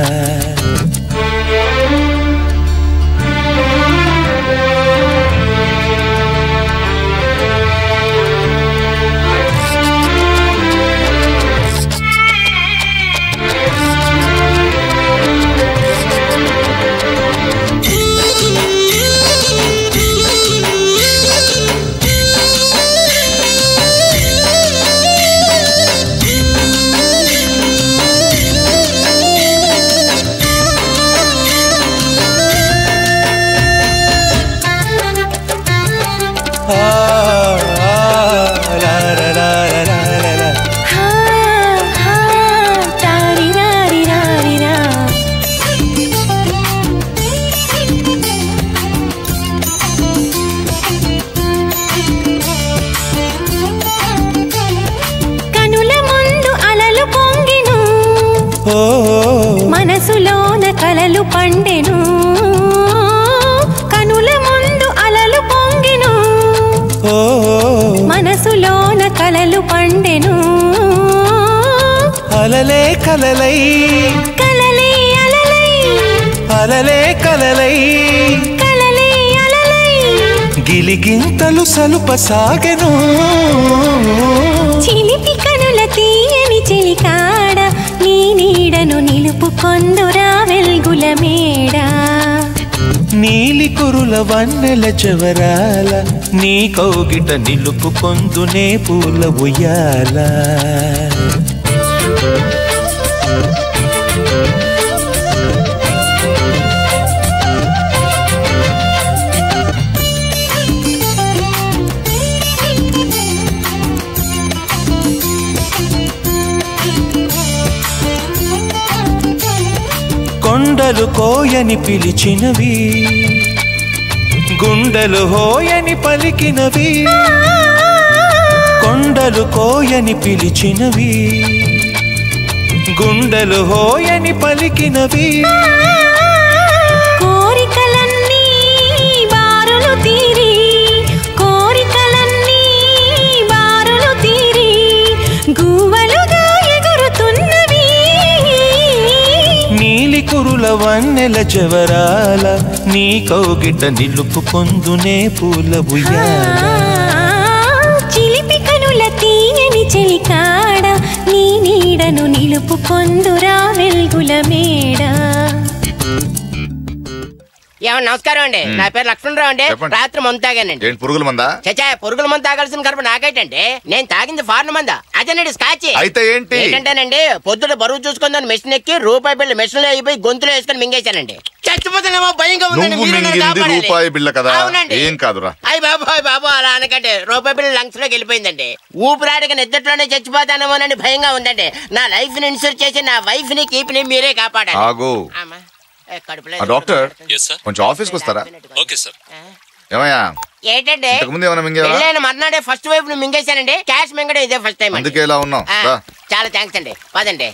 మనసులోన కలలు పండెను, కనుల ముందు అలలు పొంగెను. మనసులోన కలలు పండెను, అలలే కలలై కలలే అలలై, అలలే కలలై కలలే అలలై. గిలిగింతలు సలుప సాగెను. చిలిపి కనుల తీయని చెలికాడ నీ నీడను నిలుపుకొందురా వెల్గుల మేడ. నీలి కురుల వన్నెల చెవరాల నీ కౌగిట నిలుపుకొందునే పూల ఉయ్యాల. కొండలు కోయని పిలిచినవి, గుండెలు హోయని పలికినవి. కొండలు కోయని పిలిచినవి, గుండెలు హోయని పలికినవి. కోరికలన్నీ బారులు తీరి, కోరికలన్నీ బారులు తీరి గువ్వలుగా ఎగురుతున్నవి. నీలి కురుల వన్నెల చెవరాల నీ కౌగిట నిలుపుకొందునే పూల ఉయ్యాల. చిలిపి కనుల తీయని చెలికాడ నీ నీడను నిలుపుకొందురా వెల్గుల మేడ. నమస్కారం అండి, నా పేరు లక్ష్మణరావు అండి. రాత్రి మందు తాగానండి. పురుగుల మందా? చచ్చా, పురుగుల మందు తాగాల్సిన కడుపు నాకైటండి. నేను తాగింది ఫారెన్ మందా, అదేనండి స్కాచ్. అయితే ఏంటంటేనండి, పొద్దున బరువు చూసుకుందని మెషిన్ ఎక్కి రూపాయి బిళ్ళ మెషిన్ లో అయిపోయి గొంతులో వేసుకొని మింగేశానండి. చచ్చిపోతానేమో భయంగా ఉందండి. నువ్వు మింగింది రూపాయి బిళ్ళ కదా, ఏం కాదురా. అయ్యి బాబు అలా అనకండి, రూపాయి బిళ్ళ లంగ్స్ లోకి వెళ్ళిపోయిందండి. ఊపిరాడికి నిద్రలోనే చచ్చిపోతానేమోనని భయంగా ఉందండి. నా లైఫ్ ని ఇన్సూర్ చేసి నా వైఫ్ ని కీప్ ని మీరే కాపాడాలి. డాక్టర్ కొంచెం ఆఫీస్కి వస్తారా? Okay sir. ఏమయ్యా ఏంటండి ఇంతకుముందు ఏమైనా మింగేవా? పెళ్ళైన మర్నాడే ఫస్ట్ వైఫ్ ను మింగేశానండి. క్యాష్ మింగడం ఇదే ఫస్ట్ టైం. అందుకే ఇలా ఉన్నాం. చాలా థ్యాంక్స్ అండి. పదండి.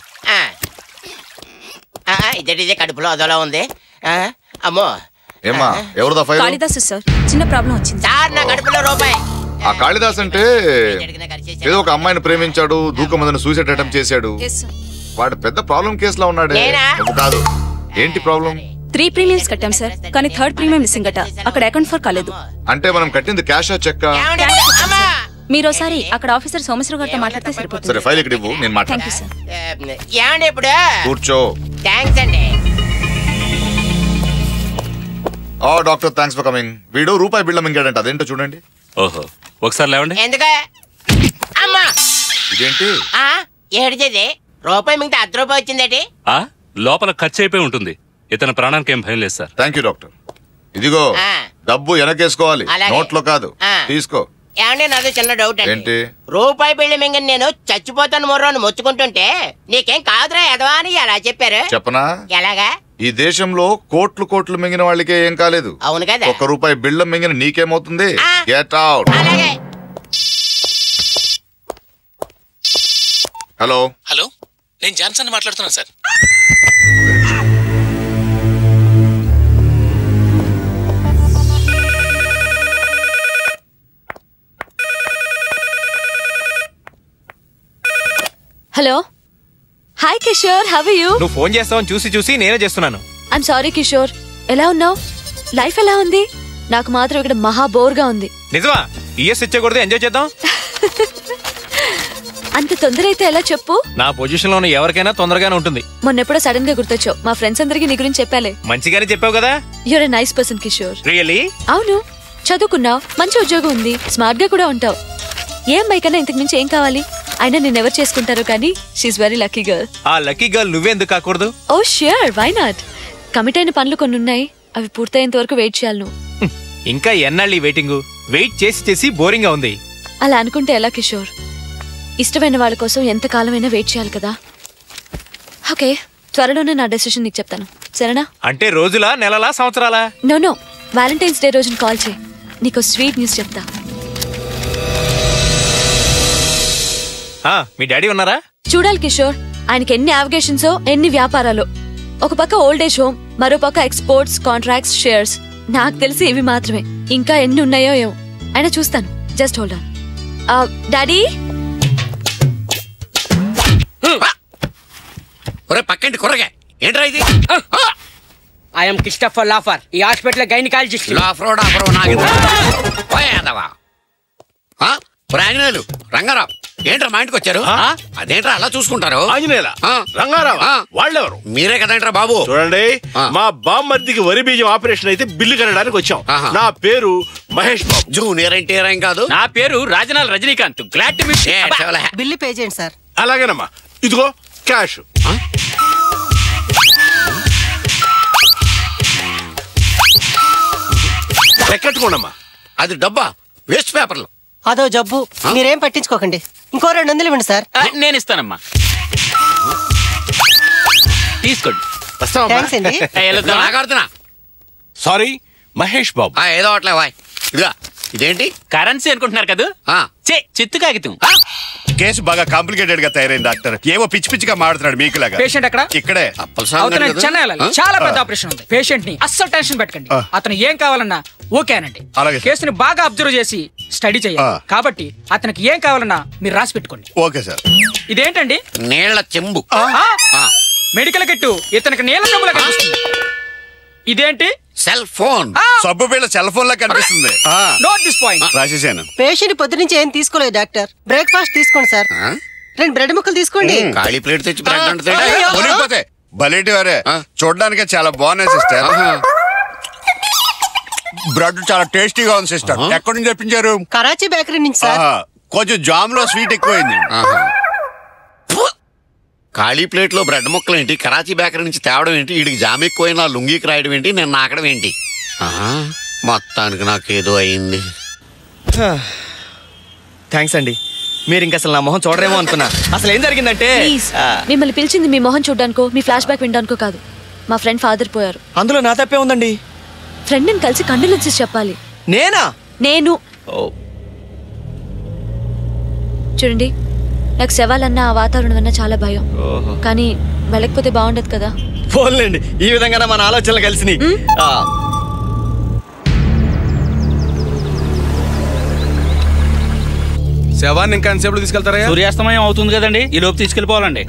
ఇదే కడుపులో అదోలా ఉంది. అమ్మో ఏమ్మా ఎవరిదా ఫైల్? కాళిదాసు సార్, చిన్న ప్రాబ్లం వచ్చింది సార్. నా కడుపులో రూపాయి. ఆ కాళిదాస్ అంటే ఏదో ఒక అమ్మాయిని ప్రేమించాడు, దూకమందని సూసైడ్ అటెంప్ట్ చేశాడు. వాడు పెద్ద ప్రాబ్లం కేసులో ఉన్నాడే. నువ్వు కాదు. ఏంటి ప్రాబ్లం? 3 ప్రీమియమ్స్ కట్టాం సార్, కానీ 3rd ప్రీమియం మిస్సింగ్ అట. అక్కడ అకౌంట్ ఫర్ కాలేదు. అంటే మనం కట్టింది క్యాషా చెక్కా? మీరు ఒకసారి అక్కడ ఆఫీసర్ సోమేశ్వర గారితో మాట్లాడితే సరిపోతుంది. సరే ఫైల్ ఇక్కడ ఇవ్వు, నేను థ్యాంక్ యూ మాట్లాడతాను. సార్. ఏమండి ఇప్పుడు? కూర్చో. థ్యాంక్స్ అండి. Doctor thanks for coming. వీడు రూపాయి బిళ్ళ మింగాడంట, అదేంటో చూడండి. ఓహో ఒకసారి లేవండి. ఎందుకు? అమ్మా ఇదేంటి? ఏడిచేది రూపాయి మింగితే 10 రూపాయి వచ్చిందేటి? లోపల ఖర్చు అయిపోయి ఉంటుంది. ఇతని ప్రాణానికి ఏం భయం లేదు సార్. Thank you doctor. ఇదిగో డబ్బు వెనకేసుకోవాలి, అలాగే. నోట్లో కాదు. తీసుకో. ఏమండి నాదో చిన్న డౌట్ అండి. ఏంటి? రూపాయి బిళ్ళ మింగని నేను చచ్చిపోతాను మొర్రోని మొచ్చుకుంటుంటే నీకేం కాదురా ఎదవా అని అలా చెప్పారు. చెప్పనా? ఎలాగా? ఈ దేశంలో కోట్లు కోట్లు మింగిన వాళ్ళకే ఏం కాలేదు. అవును కదా. 1 రూపాయి బిళ్ళ మింగిన నీకేమవుతుంది? Get out. హలో హలో, నేను జాన్సన్ మాట్లాడుతున్నాను sir. Hello. Hi Kishore, how are you? నువ్వు ఫోన్ చేస్తావని చూసి చూసి నేనే చేస్తున్నాను. I'm sorry Kishore. ఎలా ఉన్నావు? లైఫ్ ఎలా ఉంది? నాకు మాత్రం ఇక్కడ మహా బోర్ గా ఉంది. నిజమా? ఈఎస్ ఇచ్చకూడదు, ఎంజాయ్ చేద్దాం. అంత తొందర అయితే ఎలా చెప్పు? నా పొజిషన్ లో ఉన్న ఎవరికైనా తొందరగానే ఉంటుంది. మొన్నెప్పుడో సడన్ గా గుర్తొచ్చావు. మా ఫ్రెండ్స్ అందరికీ నీ గురించి చెప్పాలే. మంచిగానే చెప్పావు కదా. You're a nice person Kishore. Really? అవును, చదువుకున్నావు, మంచి ఉద్యోగం ఉంది, స్మార్ట్ గా కూడా ఉంటావు. ఏ అమ్మాయి కన్నా ఇంతకు మించి ఏం కావాలి? అయినా నిన్నెవరు చేసుకుంటారు కానీ షీఈస్ వెరీ లక్కీ గర్ల్. ఆ లక్కీ గర్ల్ నువ్వెందుకు కాకూడదు? Oh sure, why not? Commit అయిన పనులు కొన్ని ఉన్నాయి, అవి పూర్తయ్యేంత వరకు వెయిట్ చేయాలి నువ్వు. ఇంకా ఎన్నాళ్ళు వెయిటింగ్? వెయిట్ చేసి చేసి బోరింగ్ గా ఉంది. అలా అనుకుంటే ఎలా కిషోర్? ఇష్టమైన వాళ్ళ కోసం ఎంత కాలమైనా వెయిట్ చేయాలి కదా. ఓకే, త్వరలోనే నా డెసిషన్ నీకు చెప్తాను, సరేనా? అంటే రోజులా, నెలలా, సంవత్సరాలా? నో, వ్యాలంటైన్స్ డే రోజున కాల్ చేయి, నీకు స్వీట్ న్యూస్ చెప్తా. మీ డాడీ ఉన్నారా? చూడాలి కిషోర్, ఆయనకి ఎన్ని అవిగేషన్స్, ఎన్ని వ్యాపారాలు. ఒక పక్క ఓల్డ్ ఏజ్ హోమ్, మరో పక్క ఎక్స్పోర్ట్స్, కాంట్రాక్ట్స్, షేర్స్. నాకు తెలిసి ఇవి మాత్రమే, ఇంకా ఎన్ని ఉన్నాయో ఏమో. అయినా చూస్తాను, జస్ట్ హోల్డ్ ఆన్. డాడీ. పక్కంటి కొరగా ఏంట్రా ఇది? ఐఎమ్ క్రిస్టఫర్ లాఫర్, ఈ హాస్పిటల్ గైనకాలజిస్ట్. లాఫరో డాఫరో నాగేదవా ప్రాంజనేయులు రంగారావు ఏంట్రా మా ఇంటికి వచ్చారు? అదేంట్రా అలా చూసుకుంటారు? రంగారావు వాళ్ళెవరు? మీరే కదేంట్రా బాబు? చూడండి, మా బామ్మర్దికి వరి బీజం ఆపరేషన్ అయితే బిల్లు కట్టడానికి వచ్చాం. నా పేరు మహేష్ బాబు. జూనియర్ ఎన్టీఆర్ ఏం కాదు. నా పేరు Rajanal Rajinikanth. Glad to meet you. Bill pay చేయండి సార్. అలాగేనమ్మా, ఇదిగో క్యాష్. లెక్కెట్టుకోండమ్మా. అది డబ్బా, వేస్ట్ పేపర్లు. అదో జబ్బు, మీరేం పట్టించుకోకండి. ఇంకో 200 ఇవ్వండి సార్. నేను ఇస్తానమ్మా, తీసుకోండి. థాంక్స్ అండి. సారీ మహేష్ బాబు. ఏదో అట్లే వాయ్. ఇదిగా ఇదేంటి? కరెన్సీ అనుకుంటున్నారు కదా? చిత్తు కాగితం. కేసు బాగా కాంప్లికేటెడ్ గా తయారైంది డాక్టర్. ఏవో పిచ్చి పిచ్చిగా మాడుతున్నాడు మీకులాగా. పేషెంట్ ఎక్కడ? ఇక్కడే. చెన్నై వెళ్ళాలి, చాలా పెద్ద ఆపరేషన్ ఉంది. పేషెంట్ ని అస్సలు టెన్షన్ పెట్టకండి. అతను ఏం కావాలన్నా ఓకేనండి. కేసుని బాగా అబ్జర్వ్ చేసి స్టడీ చేయాలి. కాబట్టి అతనికి ఏం కావాలన్నా మీరు రాసి పెట్టుకోండి. Okay sir. ఇదేంటండి? నీళ్ల చెంబు. మెడికల్ కిట్టు ఇతనికి నీళ్ల చెంబులా కనిపిస్తుంది. ఇదేంటి? Cell phone. సబ్బు బిళ్ళ సెల్ ఫోన్ లా కనిపిస్తుంది. Note this point. రాసేసాను. పేషెంట్ పొద్దు నుంచి ఏం తీసుకోలేదు డాక్టర్. బ్రేక్ఫాస్ట్ తీసుకోండి సార్. 2 బ్రెడ్ ముక్కలు తీసుకోండి. ఖాళీ ప్లేట్ తెచ్చి బ్రెడ్ బలేటి వారే చూడడానికి చాలా బాగున్నాయి సిస్టర్. బ్రెడ్ చాలా టేస్టీగా ఉంది సిస్టర్. ఎక్కడి నుంచి తెప్పించారు? కరాచీ బేకరీ నుంచి సార్. కొంచెం జామ్ లో స్వీట్ ఎక్కువైంది. ఖాళీ ప్లేట్ లో బ్రెడ్ ముక్కలు ఏంటి? కరాచీ బేకరీ నుంచి తేవడం ఏంటి? వీడికి జామ్ ఎక్కువైనా లుంగికి రాయడం ఏంటి? నేను నాకడం ఏంటి? మొత్తానికి నాకేదో అయింది. థ్యాంక్స్ అండి. మీరు ఇంక అసలు నా మొహం చూడరేమో అనుకున్నా. అసలు ఏం జరిగిందంటే, మిమ్మల్ని పిలిచింది మీ మొహం చూడడానికో మీ ఫ్లాష్ బ్యాక్ వినడానికో కాదు. మా ఫ్రెండ్ ఫాదర్ పోయారు. అందులో నా తప్పే ఉందండి. ఫ్రెండ్ని కలిసి కండోలెన్సెస్ చెప్పాలి. నేనా? నేను. చూడండి, నాకు శవాలన్నా ఆ వాతావరణం అన్నా చాలా భయం. కానీ వెళ్ళకపోతే బాగుండదు కదా. పోన్లేండి, ఈ విధంగా మన ఆలోచనలు కలిసినాయి. శవాన్ని ఇంకా ఎంతసేపు తీసుకెళ్తారా? సూర్యాస్తమయం అవుతుంది కదండి, ఈ లోపు తీసుకెళ్లిపోవాలండి.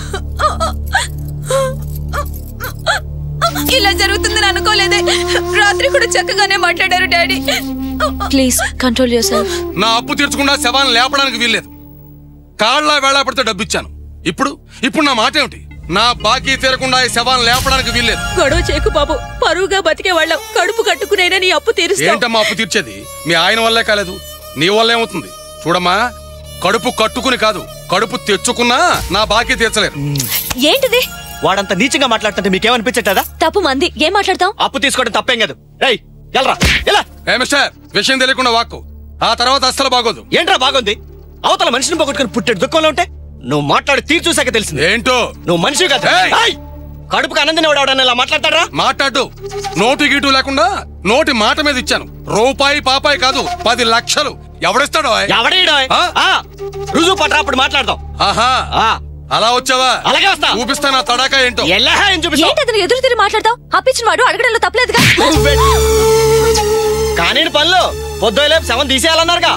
ఇలా జరుగుతుందని అనుకోలేదే. రాత్రి కూడా చక్కగానే మాట్లాడారు daddy. Please control yourself. నా అప్పు తీర్చకుండా శవాన్ని లేపడానికి వీల్లేదు. కాళ్ళ వేళ పడితే డబ్బు ఇచ్చాను. ఇప్పుడు నా మాట ఏమిటి? నా బాకీ తీరకుండా ఈ శవాన్ని లేపడానికి వీల్లేదు. గొడవ చేకు బాబు, పరువుగా బతికే వాళ్ళం. కడుపు కట్టుకునేనా నీ అప్పు తీరుస్తా. ఏంటమ్మా అప్పు తీర్చేది? మీ ఆయన వల్లే కాలేదు, నీ వల్ల ఏమవుతుంది? చూడమ్మా, కడుపు కట్టుకుని కాదు, కడుపు తెచ్చుకున్నా నా బాకీ తీర్చలేరు. ఏంటిది? వాడంత నీచంగా మాట్లాడుతుంటే మీకేమనిపించట్లేదా? తప్పు మంది. ఏం మాట్లాడతాం? అప్పు తీసుకోవడం తప్పేం కాదు. రేయ్ ఎల్రా, ఎలా? మిస్టర్, విషయం తెలియకుండా వాక్కు, ఆ తర్వాత అస్సలు బాగోదు. ఏంట్రా బాగుంది? అవతల మనిషిని పోగొట్టుకుని పుట్టెడు దుఃఖంలో ఉంటే నువ్వు మాట్లాడి తీరు చూసాక తెలిసింది. ఏంటో నువ్వు మనిషి కాదు. కడుపుకి అన్నందిని ఎవడన్నా ఇలా మాట్లాడతాడా? మాట్లాడు. నోటు గీటు లేకుండా నోటి మాట మీద ఇచ్చాను. రూపాయి పాపాయి కాదు, 10 లక్షలు. ఎవడిస్తాడో? ఎవడీడో? రుజువు పట్రా, అప్పుడు మాట్లాడదాం. ఆహా, అలా వచ్చావా? అలాగే వస్తా. చూపిస్తా నా తడాకా ఏంటో. ఏంటి ఎదురు తిరిగి మాట్లాడతావు? అప్పించిన వాడు అడగడంలో తప్పలేదుగా. కానీ పనులు పొద్దులేపు శవం తీసేయాలన్నారుగా.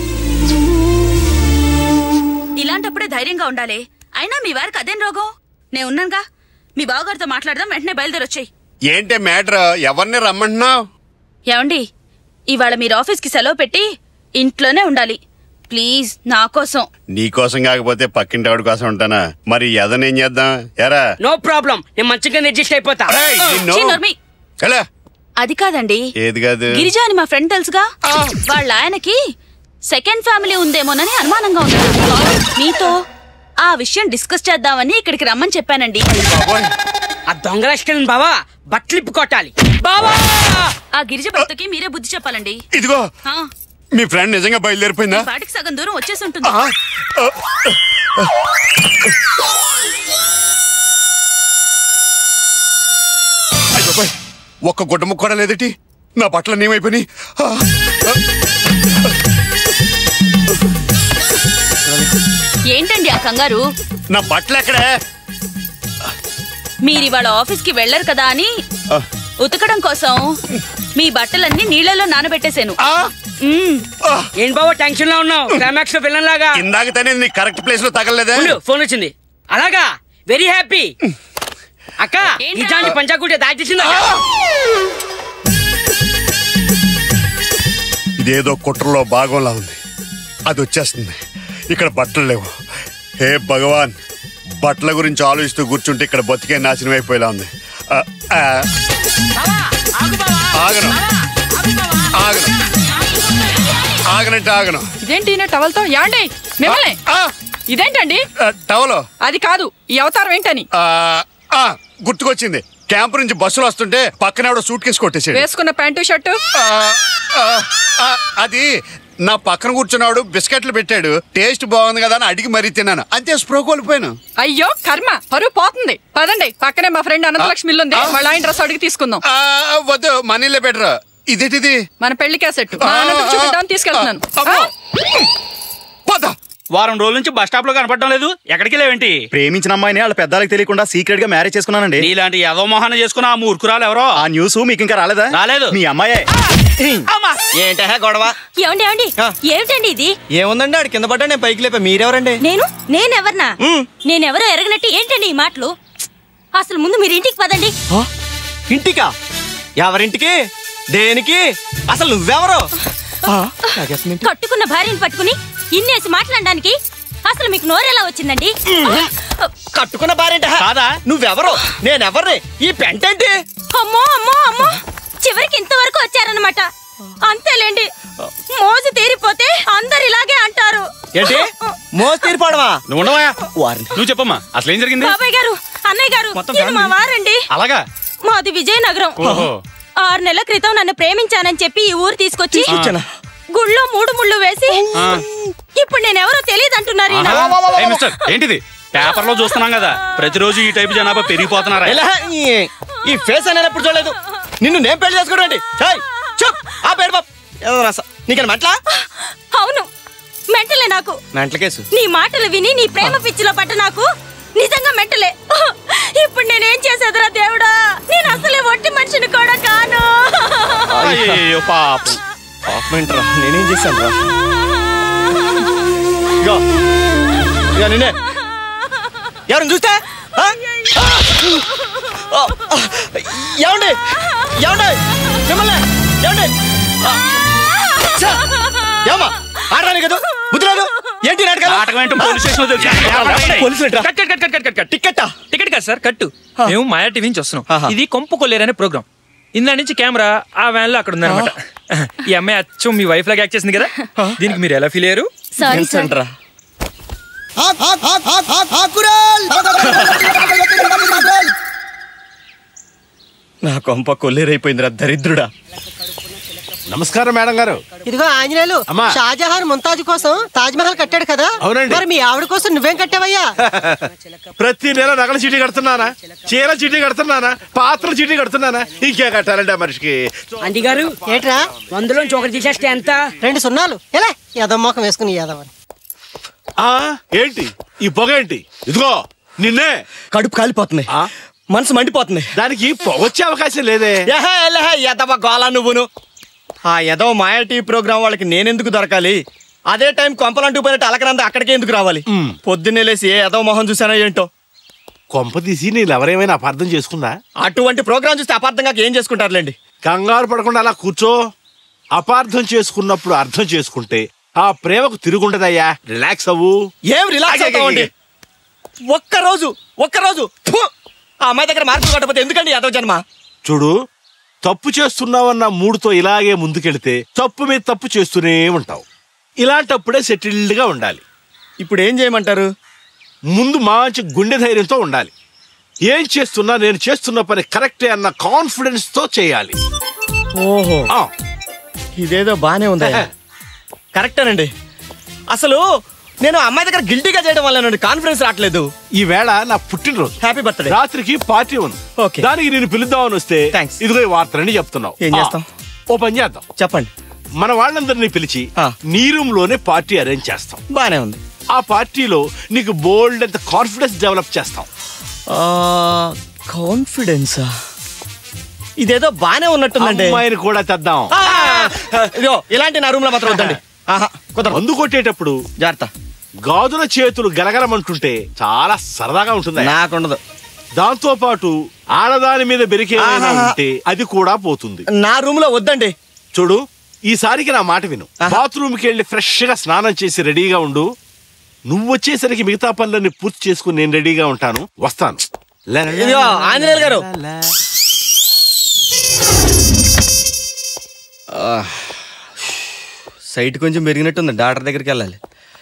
ఇలాంటప్పుడే ధైర్యంగా ఉండాలి. అయినా మీ వారికి అదేం రోగం? నేను ఉన్నానుగా. మీ బావగారితో మాట్లాడదాం, వెంటనే బయలుదేరొచ్చాయి. ఏంటే మ్యాటర్? ఎవరిని రమ్మంటున్నావు? ఏమండి, ఇవాళ మీరు ఆఫీస్కి సెలవు పెట్టి ఇంట్లోనే ఉండాలి ప్లీజ్. నా కోసం. నీ కోసం కాకపోతే పక్కింటి ఆవిడ కోసం ఉంటానా? మరి ఎదనేం చేద్దాం? ఎరా? నో ప్రాబ్లం, నేను మంచిగా అడ్జస్ట్ అయిపోతా. అది కాదండి. ఏది కాదు? గిరిజా అని మా ఫ్రెండ్ తెలుసుగా, వాళ్ళ ఆయనకి సెకండ్ ఫ్యామిలీ ఉందేమోనని అనుమానంగా ఉంది. మీతో ఆ విషయం డిస్కస్ చేద్దామని ఇక్కడికి రమ్మని చెప్పానండి. ఆ దొంగ రాష్ట్రం బావా బట్టలిప్పి కొట్టాలి బావా. ఆ గిరిజ భర్తకి మీరే బుద్ధి చెప్పాలండి. ఇదిగో మీ ఫ్రెండ్ నిజంగా బయలుదేరిపోయిందా? వాటికి సగం దూరం వచ్చేసి ఉంటుంది. ఒక్క గుడ్డ ముక్క కూడా లేదటి. నా బట్టలు ఏమైపోయినాయి? ఏంటండి ఆ కంగారు? నా బట్టలు ఎక్కడే? మీరు ఇవాళ ఆఫీస్ కి వెళ్లరు కదా అని ఉతకడం కోసం మీ బట్టలన్నీ నీళ్ళలో నానబెట్టేశాను. ఏం బాబు టెన్షన్ లో ఉన్నావు? క్లైమాక్స్ లో విలన్ లాగా. ఇందాక తనే నీ కరెక్ట్ ప్లేస్ లో తగలలేదా? ఫోన్ వచ్చింది. అలాగా, వెరీ హ్యాపీ. అక్క నిజాన్ని పంచాకుటే దాచేసింది. ఇదేదో కుట్రలో భాగంలా ఉంది. అది వచ్చేస్తుంది. ఇక్కడ బట్టలు లేవు. హే భగవాన్, బట్టల గురించి ఆలోచిస్తూ కూర్చుంటే ఇక్కడ బతికే నాశనం అయిపోయేలా ఉంది. ఆగనంటే ఆగను. ఇదేంటి టవల్తో? యాండి మిమ్మల్ని ఇదేంటండి టవల్? అది కాదు, ఈ అవతారం ఏంటని. గుర్తుకొచ్చింది. క్యాంప్ నుంచి బస్సులు వస్తుంటే పక్కన ఎవడో సూట్ కేసు కొట్టేసాడు. వేసుకున్న ప్యాంటు షర్టు అది నా పక్కన కూర్చున్నాడు. బిస్కెట్లు పెట్టాడు. టేస్ట్ బాగుంది కదా అని అడిగి మరీ తిన్నాను. అంతే, స్ప్రో కోల్పోయాను. అయ్యో కర్మ, పరువు పోతుంది. పదండి, పక్కనే మా ఫ్రెండ్ అనంతలక్ష్మి ఇల్లు ఉంది. వాళ్ళ ఆయన డ్రెస్ అడిగి తీసుకుందాం. వద్దు, మనీలే బెటర్. ఇదేంటిది? మన పెళ్లి క్యాసెట్. చూపిద్దాం, తీసుకెళ్తున్నాను. వారం రోజుల నుంచి బస్ స్టాప్ లో కనపడడం లేదు. ఎక్కడికి లేవేంటి? ప్రేమించిన అమ్మాయిని వాళ్ళ పెద్దలకు తెలియకుండా సీక్రెట్ గా మ్యారేజ్ చేసుకున్నానండి. నీలాంటి ఏదో మొహాన్ని చేసుకున్న ఆ మూర్ఖురాలు ఎవరో. ఆ న్యూస్ మీకు ఇంకా రాలేదా? రాలేదు. మీ అమ్మాయే. ఏంటే గొడవ? ఏమండి ఏమిటండి ఇది? ఏముందండి, ఆడు కింద పడ్డా నేను పైకి లేపా. మీరెవరండి? నేనెవరనా? నేనెవరో ఎరగనట్టు ఏంటండి ఈ మాటలు? అసలు ముందు మీరు ఇంటికి పదండి. ఇంటికా? ఎవరింటికి? దేనికి? అసలు నువ్వెవరో? కట్టుకున్న భార్యని పట్టుకుని ఇన్నేసి మాట్లాడడానికి అసలు మీకు నోరెలా వచ్చిందండి? కట్టుకున్న భార్య కాదా? నువ్వెవరో? నేనెవర్ని? ఈ పెంటేంటి? అమ్మో అమ్మో అమ్మో, చివరికి ఇంతవరకు వచ్చారనమాట. అంతేలేండి, మోజు తీరిపోతే అందరు ఇలాగే అంటారు. ఏంటి మోజు తీరిపోవడమా? నువ్వు నువ్వు చెప్పమ్మా, అసలు ఏం జరిగింది? బాబాయ్ గారు, అన్నయ్య గారు, ఇది మా వారండి. అలాగా? మాది విజయనగరం. 6 నెలల క్రితం నన్ను ప్రేమించానని చెప్పి ఈ ఊరు తీసుకొచ్చి గుళ్ళో 3 ముళ్ళు వేసి ఇప్పుడు నేనెవరో తెలియదు అంటున్నారు. ఏంటిది? పేపర్ లో చూస్తున్నాం కదా, ప్రతిరోజు ఈ టైపు జనాభా పెరిగిపోతున్నారా? ఈ ఫేస్ అనేది ఎప్పుడు చూడలేదు. నిన్ను నేను పెళ్లి చేసుకోండి. నీకని మెంట్లా? అవును మెంటలే నాకు. మెంటల కేసు. నీ మాటలు విని నీ ప్రేమ పిచ్చిలో పట్ట నాకు నిజంగా మెంటలే. ఇప్పుడు నేనేం చేసేదిరా దేవుడా, నేను అసలే ఒట్టి మనిషిని కూడా కాను. అయ్యో పాపం పాపమేంట్రా, నేనేం చేశాను రా? నిన్నే ఎవరిని చూస్తే ఏమండి ఏమండి మిమ్మల్ని ఏమండి ఏమా ఆడరాని కదా బుద్ధి లేదు ఏంటి టికెట్ కాదు సార్ కట్టు. మేము మాయా టీవీ నుంచి వస్తున్నాం. ఇది కొంపు కొల్లేరనే ప్రోగ్రామ్. ఇందా నుంచి కెమెరా ఆ వ్యాన్ లో అక్కడ ఉందన్నమాట. ఈ అమ్మాయి అచ్చం మీ వైఫ్ లాగా యాక్ట్ చేసింది కదా, దీనికి మీరు ఎలా ఫీల్ అయ్యారు? నా కొంప కొల్లేరైపోయిందిరా దరిద్రుడా. నమస్కారం మేడం గారు. ఇదిగో ఆంజనేయులు, షాజహాన్ ముంతాజ్ కోసం తాజ్ మహల్ కట్టాడు కదా, మరి మీ ఆవిడ కోసం నువ్వేం కట్టావయ్యా? ప్రతి నెల నగల చీటీ కడుతున్నానా, చీర చీటీ కడుతున్నానా, పాత్రల చీటీ కడుతున్నానా, ఇంకే కట్టాలంటే ఆ మనిషికి. అండి గారు ఏట్రా 100లోంచి ఒకటి తీసేస్తే ఎంత? 2 సున్నాలు. ఎలా యదమ్మోకం వేసుకుని యాదవని. ఏంటి ఈ పొగ ఏంటి? ఇదిగో నిన్నే కడుపు కాలిపోతుంది, మనసు మండిపోతుంది. దానికి పొగొచ్చే అవకాశం లేదే. ఎదవ గోళ నువ్వును. ఆ ఎదవ మాయా టీవీ ప్రోగ్రామ్ వాళ్ళకి నేనెందుకు దొరకాలి? అదే టైం కొంపలంటూ పోయినట్టు అలకనంద అక్కడికే ఎందుకు రావాలి? పొద్దున్నే లేసి ఏ ఎదవ మొహం చూసానో ఏంటో. కొంప తీసి నేను ఎవరేమైనా అపార్థం చేసుకున్నా? అటువంటి ప్రోగ్రామ్ చూస్తే అపార్థంగా ఏం చేసుకుంటారులేండి. కంగారు పడకుండా అలా కూర్చో. అపార్థం చేసుకున్నప్పుడు అర్థం చేసుకుంటే ఆ ప్రేమకు తిరుగుంటదయ్యా. రిలాక్స్ అవ్వు. ఏం రిలాక్స్ అవుతావండి? ఒక్కరోజు ఆ అమ్మాయి దగ్గర మార్కులు కొట్టకపోతే ఎందుకండి యాదవ్ జన్మ? చూడు, తప్పు చేస్తున్నావన్న మూడుతో ఇలాగే ముందుకెళ్తే తప్పు మీద తప్పు చేస్తూనే ఉంటావు. ఇలాంటప్పుడే సెటిల్డ్ గా ఉండాలి. ఇప్పుడు ఏం చేయమంటారు? ముందు మంచి గుండె ధైర్యంతో ఉండాలి. ఏం చేస్తున్నా నేను చేస్తున్న పని కరెక్టే అన్న కాన్ఫిడెన్స్ తో చేయాలి. ఓహో, ఇదేదో బానే ఉందా? కరెక్టేనండి. అసలు నేను అమ్మాయి దగ్గర గిల్టీగా చేయడం వల్ల కాన్ఫిడెన్స్ రావట్లేదు. ఈ వేళ నా పుట్టినరోజు, హ్యాపీ బర్త్డే. రాత్రికి పార్టీ ఉంది. దానికి నేను పిలుద్దామని వస్తే ఇదిగో ఈ వార్తలని చెప్తున్నావు. ఏం చేస్తాం? ఓ పని చేద్దాం. చెప్పండి. మన వాళ్ళందరినీ పిలిచి నీ రూమ్ లోనే పార్టీ అరేంజ్ చేస్తాం. బానే ఉంది. ఆ పార్టీలో నీకు బోల్డ్ అంత కాన్ఫిడెన్స్ డెవలప్ చేస్తాం. కాన్ఫిడెన్సా? ఇదేదో బానే ఉన్నట్టుందండి. అమ్మాయిని కూడా తెద్దాం. ఇలాంటి నా రూమ్ లో మాత్రం వద్దండి. మందు కొట్టేటప్పుడు జాగ్రత్త. గాజుల చేతులు గలగలమంటుంటే చాలా సరదాగా ఉంటుంది. నాకుండదు. దాంతో పాటు ఆడదాని మీద బెరికే ఉంటే అది కూడా పోతుంది. నా రూమ్ లో వద్దండి. చూడు, ఈసారికి నా మాట విను. బాత్రూమ్ కి వెళ్ళి ఫ్రెష్ గా స్నానం చేసి రెడీగా ఉండు. నువ్వు వచ్చేసరికి మిగతా పనులన్నీ పూర్తి చేసుకుని నేను రెడీగా ఉంటాను. వస్తాను. ఆంజనేయులు గారు, సైట్ కొంచెం పెరిగినట్టుంది. డాక్టర్ దగ్గరికి వెళ్ళాలి.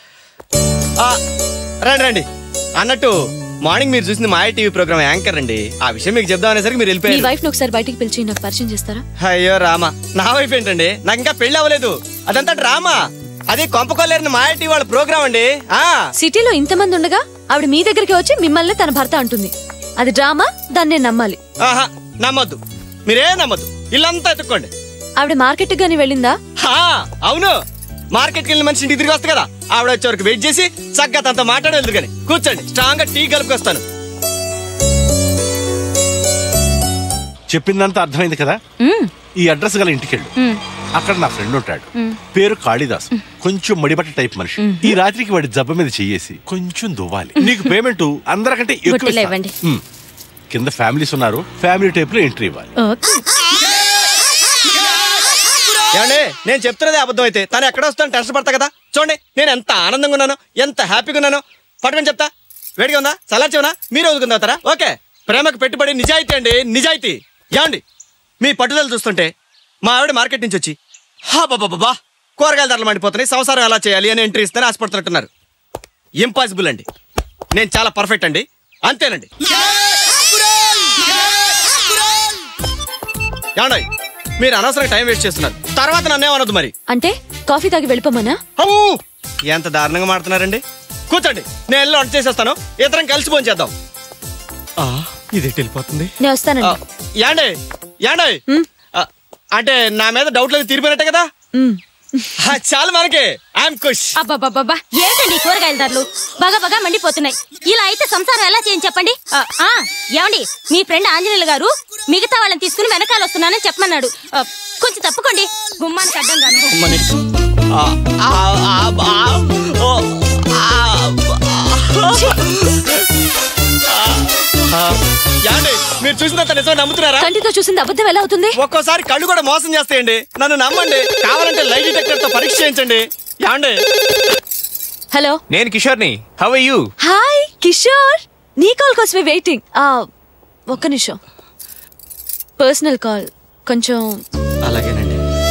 రండి రండి. అన్నట్టు మార్నింగ్ మీరు చూసింది మాయా టీవీ ప్రోగ్రామ్ యాంకర్ అండి. ఆ విషయం మీకు చెప్దాం అనేసరికి మీరు వెళ్ళిపోయారు. మీ వైఫ్ ని ఒకసారి బయటికి పిలిచి నాకు పరిచయం చేస్తారా? అయ్యో రామా, నా వైఫ్ ఏంటండి? నాకు ఇంకా పెళ్లి అవ్వలేదు. అదంతా డ్రామా. అది కొంపకొల్లేరిన మాయా టీవీ వాళ్ళ ప్రోగ్రామ్ అండి. సిటీలో ఇంతమంది ఉండగా ఆవిడ మీ దగ్గరికి వచ్చి మిమ్మల్ని తన భర్త అంటుంది. అది డ్రామా, దాన్ని నేను నమ్మాలి. ఆహా, నమ్మొద్దు. మీరే నమ్మొద్దు. ఇల్లంతా ఎత్తుక్కోండి. ఆవిడ మార్కెట్ గాని వెళ్ళిందా? అవును, మార్కెట్కి వెళ్ళిన మనిషి ఇంటికి తిరిగి వస్తా కదా. ఆవిడ వచ్చే వరకు వెయిట్ చేసి చక్కగా తనతో మాట్లాడి వెళ్తారు. కానీ కూర్చోండి, స్ట్రాంగ్ గా టీ కలుపుకొస్తాను. చెప్పిందంతా అర్థమైంది కదా. ఈ అడ్రస్ గల ఇంటికెళ్ళు. అక్కడ నా ఫ్రెండ్ ఉంటాడు, పేరు కాళిదాస్. కొంచెం మడిబట్ట టైప్ మనిషి. ఈ రాత్రికి వాడి జబ్బ మీద చెయ్యేసి కొంచెం దువ్వాలి. నీకు పేమెంట్ అందరికంటే ఎక్కువ ఇవ్వండి. కింద ఫ్యామిలీస్ ఉన్నారు, ఫ్యామిలీ టైప్ లో ఎంట్రీ ఇవ్వాలి. ఏమండి, నేను చెప్తున్నదే అబద్ధం అయితే తను ఎక్కడ వస్తాను టెన్షన్ పడతా కదా. చూడండి, నేను ఎంత ఆనందంగా ఉన్నాను, ఎంత హ్యాపీగా ఉన్నాను. పట్టుకొని చెప్తా. వేడిగా ఉందా, చల్లార్చివనా, మీరు వదుకుందాతారా? ఓకే, ప్రేమకు పెట్టుబడి నిజాయితీ అండి, నిజాయితీ. ఏమండి, మీ పట్టుదల చూస్తుంటే మా ఆవిడ మార్కెట్ నుంచి వచ్చి బాబా కూరగాయల ధరలు మండిపోతున్నాయి, సంసారం ఎలా చేయాలి అని ఎంట్రీ ఇస్తాను ఆశపడుతున్నట్టున్నారు. ఇంపాసిబుల్ అండి. నేను చాలా పర్ఫెక్ట్ అండి, అంతేనండి. ఏమండి, మీరు అనవసరంగా టైం వేస్ట్ చేస్తున్నారు. తర్వాత నన్నేమనొద్దు మరి. అంటే కాఫీ తాగి వెళ్ళిపోమనా? ఎంత దారుణంగా మాడుతున్నారండి. కూర్చోండి, నేను వెళ్ళి వంట చేసేస్తాను. ఇద్దరం కలిసి భోజనం చేద్దాం. ఇది వెళ్ళిపోతుంది. నేను వస్తానండి. యాండి యాండి, అంటే నా మీద డౌట్ లేదు తీరిపోయినట్టే కదా. చాలు మనకి ఐఎమ్ ఖుష్. అబ్బబ్బబ్బా ఏంటండి కూరగాయల ధరలు బాగా బాగా మండిపోతున్నాయి. ఇలా అయితే సంసారం ఎలా చేయని చెప్పండి. ఏమండి మీ ఫ్రెండ్ ఆంజనేయులు గారు మిగతా వాళ్ళని తీసుకుని వెనకాల వస్తున్నానని చెప్పమన్నాడు. కొంచెం తప్పుకోండి గుమ్మానికి అడ్డంగాను. మీరు చూసినంత నిజం నమ్ముతున్నారా? కంటితో చూసింది అబద్ధం ఎలా అవుతుంది? ఒక్కోసారి కళ్ళు కూడా మోసం చేస్తాయండి. నన్ను నమ్మండి. కావాలంటే లై డిటెక్టర్ తో పరీక్ష చేయించండి. యాండి హలో, నేను కిషోర్ని. How are you? Hi Kishore, నీ కాల్ కోసమే వెయిటింగ్. ఒక్క నిమిషం, పర్సనల్ కాల్ కొంచెం. అలాగేనండి.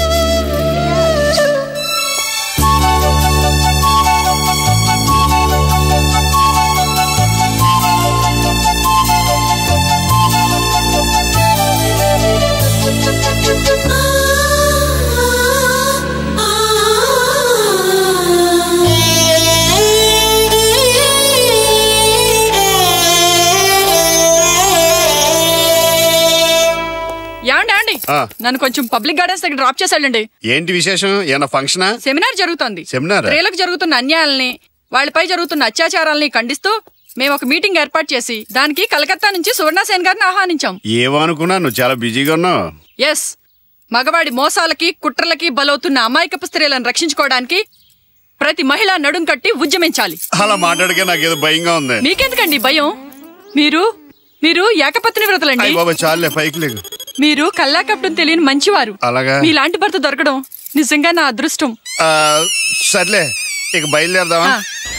నన్ను కొంచెం పబ్లిక్ గార్డెన్స్ దగ్గర డ్రాప్ చేసాడండి. ఏంటి విశేషం? ఏమైనా ఫంక్షనా? సెమినార్ జరుగుతోంది. సెమినార్? స్త్రీలకు జరుగుతున్న అన్యాయాలని, వాళ్ళపై జరుగుతున్న అత్యాచారాలని ఖండిస్తూ మేము ఒక మీటింగ్ ఏర్పాటు చేసి దానికి కలకత్తా నుంచి సువర్ణసేన్ గారిని ఆహ్వానించాం. ఏమనుకున్నా నువ్వు చాలా బిజీగా ఉన్నావు. ఎస్, మగవాడి మోసాలకి కుట్రలకి బలవుతున్న అమాయకపు స్త్రీలను రక్షించుకోవడానికి ప్రతి మహిళ నడుం కట్టి ఉద్యమించాలి. అలా మాట్లాడకే నాకేదో భయంగా ఉంది. మీకెందుకండి భయం? మీరు ఏకపత్ని వ్రతులండి. బాబా చాలే, పైకి లేకు. మీరు కల్లాకప్పడం తెలియని మంచివారు. అలాగా? మీలాంటి భర్త దొరకడం నిజంగా నా అదృష్టం. సర్లే, ఇక బయలుదేరదామా?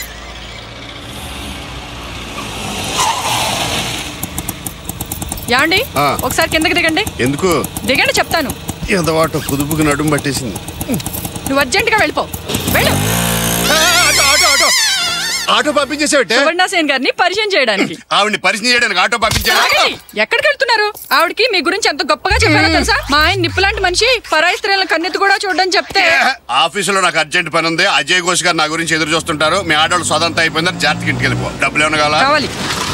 యాండి ఒకసారి కిందకి దిగండి. ఎందుకు? దిగండి చెప్తాను. ఎంతవాటో కుదుపుకి నడుము పట్టేసింది. నువ్వు అర్జెంట్ గా వెళ్ళిపో. వెళ్ళు. ఆటో పంపించేసేవటే? సువర్ణసేన్ గారిని పరిచయం చేయడానికి. ఆవిడ్ని పరిచయం చేయడానికి ఆటో పంపించాడు. ఎక్కడికి వెళ్తున్నారు? ఆవిడకి మీ గురించి ఎంత గొప్పగా చెప్పారో తెలుసా? మా ఆయన నిప్పులాంటి మనిషి, పరాయి స్త్రీలను కన్నెత్తి కూడా చూడడం చెప్తే. ఆఫీసులో నాకు అర్జెంట్ పని ఉంది. అజయ్ ఘోష్ గారు నా గురించి ఎదురు చూస్తుంటారు. మీ ఆటోలు సొంతంతా అయిపోయిందని జాగ్రత్తగా ఇంటికి వెళ్ళిపో. డబ్బులు ఏమైనా కావాలి?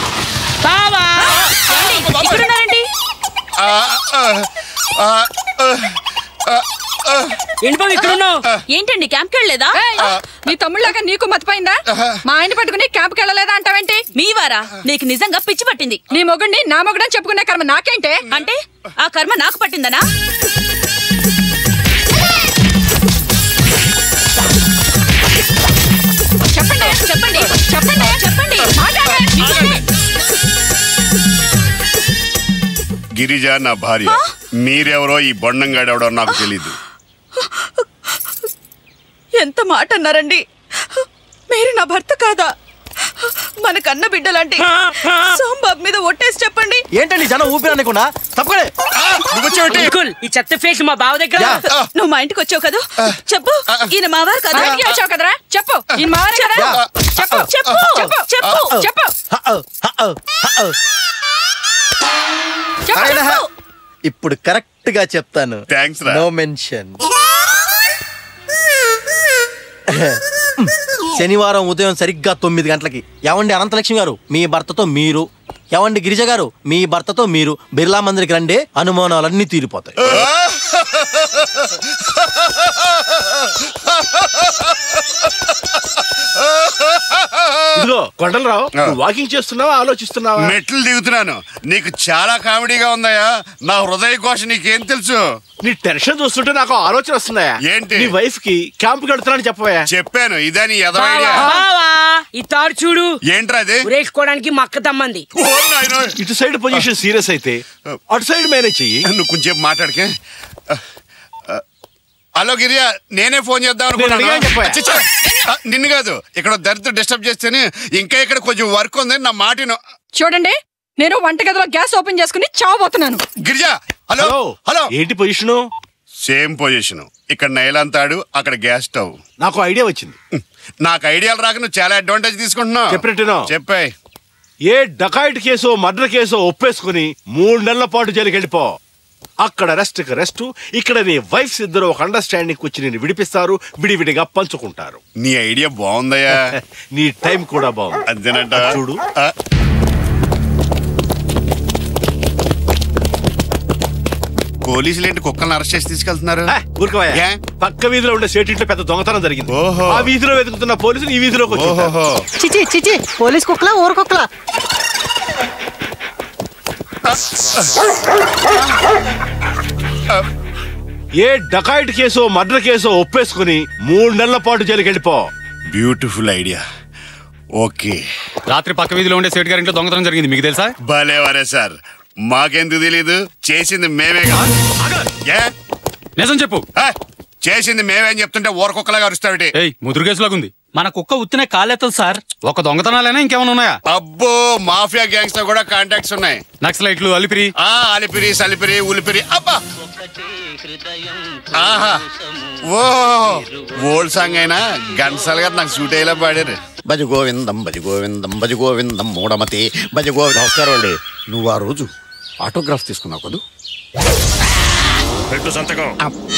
ఏంటండి క్యాంప్కి వెళ్ళలేదా? నీ తమ్ముళ్ళగా నీకు మతిపోయిందా? మా ఆయన పట్టుకుని క్యాంప్కి వెళ్ళలేదా అంటావేంటి? మీ వారా? నీకు నిజంగా పిచ్చి పట్టింది. నీ మొగుడిని నా మొగుడని చెప్పుకునే కర్మ నాకేంటే? అంటే ఆ కర్మ నాకు పట్టిందనా? చెప్పండి చెప్పండి చెప్పండి చెప్పండి. గిరిజ నా భార్య. మీరెవరో ఈ బొండంగాడెవడో నాకు తెలీదు. ఎంత మాట అన్నారండి? మీరు నా భర్త కాదా? మన కన్న బిడ్డలాంటి సోంబాబు మీద ఒట్టేసి చెప్పండి. ఏంటండి జనం ఊపిరనుకున్నా? తప్పకడే ఈ చెత్త ఫేస్ మా బావ దగ్గర. నువ్వు మా ఇంటికి వచ్చావు కదా, చెప్పు ఈయన మావారు కదా? వచ్చావు కదరా, చెప్పు ఈయన మావారే కదా? చెప్పు చెప్పు చెప్పు చెప్పు. ఇప్పుడు కరెక్ట్ గా చెప్తాను. No mention. శనివారం ఉదయం సరిగ్గా 9 గంటలకి. ఏవండి అనంతలక్ష్మి గారు, మీ భర్తతో మీరు. ఏవండి గిరిజ గారు, మీ భర్తతో మీరు బిర్లా మందిరికి రండి. అనుమానాలన్నీ తీరిపోతాయి. ఇదిగో కొండలరావు, వాకింగ్ చేస్తున్నావా ఆలోచిస్తున్నావా? మెట్లు దిగుతున్నాను. నీకు చాలా కామెడీగా ఉందయ్యా. నా హృదయ ఘోష నీకేం తెలుసు? నీ టెన్షన్ చూస్తుంటే నాకు ఆలోచన వస్తున్నాయా? ఏంటి? నీ వైఫ్ కి క్యాంప్ కడుతున్నాను చెప్పవా? చెప్పాను. ఇదే నీ ఎదవైడియా? ఈ తాడు చూడు. ఏంట్రా అది? ఉరేసుకోవడానికి మక్క తమ్మంది. ఇటు సైడ్ పొజిషన్ సీరియస్ అయితే అటు సైడ్ మేనేజ్ చెయ్యి. నువ్వు కొంచెం మాట్లాడకే. హలో గిరియా, నేనే ఫోన్ చేద్దాం అనుకున్నాను. నిన్ను కాదు, ఇక్కడ దరిద్ర డిస్టర్బ్ చేస్తేనే. ఇంకా ఇక్కడ కొంచెం వర్క్ ఉంది. నా మాటను చూడండి. నేను వంటగదిలో గ్యాస్ ఓపెన్ చేసుకుని చావబోతున్నాను. గిరిజా హలో. హలో, ఏంటి పొజిషను? Same position. ఇక్కడ నైలంతాడు, అక్కడ గ్యాస్ స్టవ్. నాకు ఐడియా వచ్చింది. నాకు ఐడియాలు రాక నువ్వు చాలా అడ్వాంటేజ్ తీసుకుంటున్నావు. చెప్పినట్టున్నా చెప్పాయి. ఏ డకాయిట్ కేసో మర్డర్ కేసో ఒప్పేసుకుని 3 నెలల పాటు జైలుకి వెళ్ళిపో. అక్కడ రెస్ట్, ఇక్కడ నీ వైఫ్స్ ఇద్దరు ఒక అండర్స్టాండింగ్ వచ్చి నేను విడిపిస్తారు. విడివిడిగా పంచుకుంటారు. నీ ఐడియా బాగుందయ్యా. నీ టైం కూడా బాగుంది. అంతేనంట. చూడు, పోలీసులు ఏంటి కుక్కలను అరెస్ట్ చేసి తీసుకెళ్తున్నారు? ఊరుకోవయ్యా. పక్క వీధిలో ఉండే సేటింట్లో పెద్ద దొంగతనం జరిగింది. ఓహో. ఆ వీధిలో వెతుకుతున్న పోలీసులు ఈ వీధిలోకి వచ్చి చిచి చిచి పోలీస్ కుక్కలా ఊరు కుక్కలా? ఏ డకాయిట్ కేసో మర్డర్ కేసో ఒప్పేసుకుని 3 నెలల పాటు జైలుకి వెళ్ళిపో. Beautiful idea. ఓకే. రాత్రి పక్క వీధిలో ఉండే సేట్ గారింట్లో దొంగతనం జరిగింది, మీకు తెలుసా? భలేవరే సార్, మాకెందుకు తెలీదు? చేసింది మేమే కాదు. నిజం చెప్పు. చేసింది మేమేం చెప్తుంటే ఊరకొక్కలాగా అరుస్తావిటి? ముదురు కేసులాగుంది. మన కుక్క ఉత్తినే కాలేస్తుంది సార్. ఒక దొంగతనాలైనా ఇంకేమైనా ఉన్నాయా? అబ్బో, మాఫియా గ్యాంగ్స్ తో కూడా కాంటాక్ట్స్ ఉన్నాయి. నక్సలైట్లు, అలిపిరి, అలిపిరి, సలిపిరి, ఉలిపిరి. అబ్బా, ఆహా, ఓ ఓల్డ్ సాంగ్ అయినా ఘంటసాల గారు నాకు సూట్ అయ్యేలా పాడారు. భజ గోవిందం భజ గోవిందం భజ గోవిందం మూఢమతి భజ గోవిందం. నమస్కారం అండి. నువ్వు ఆ రోజు ఆటోగ్రాఫ్ తీసుకున్నావు కదూ? పెట్టు సంతకం.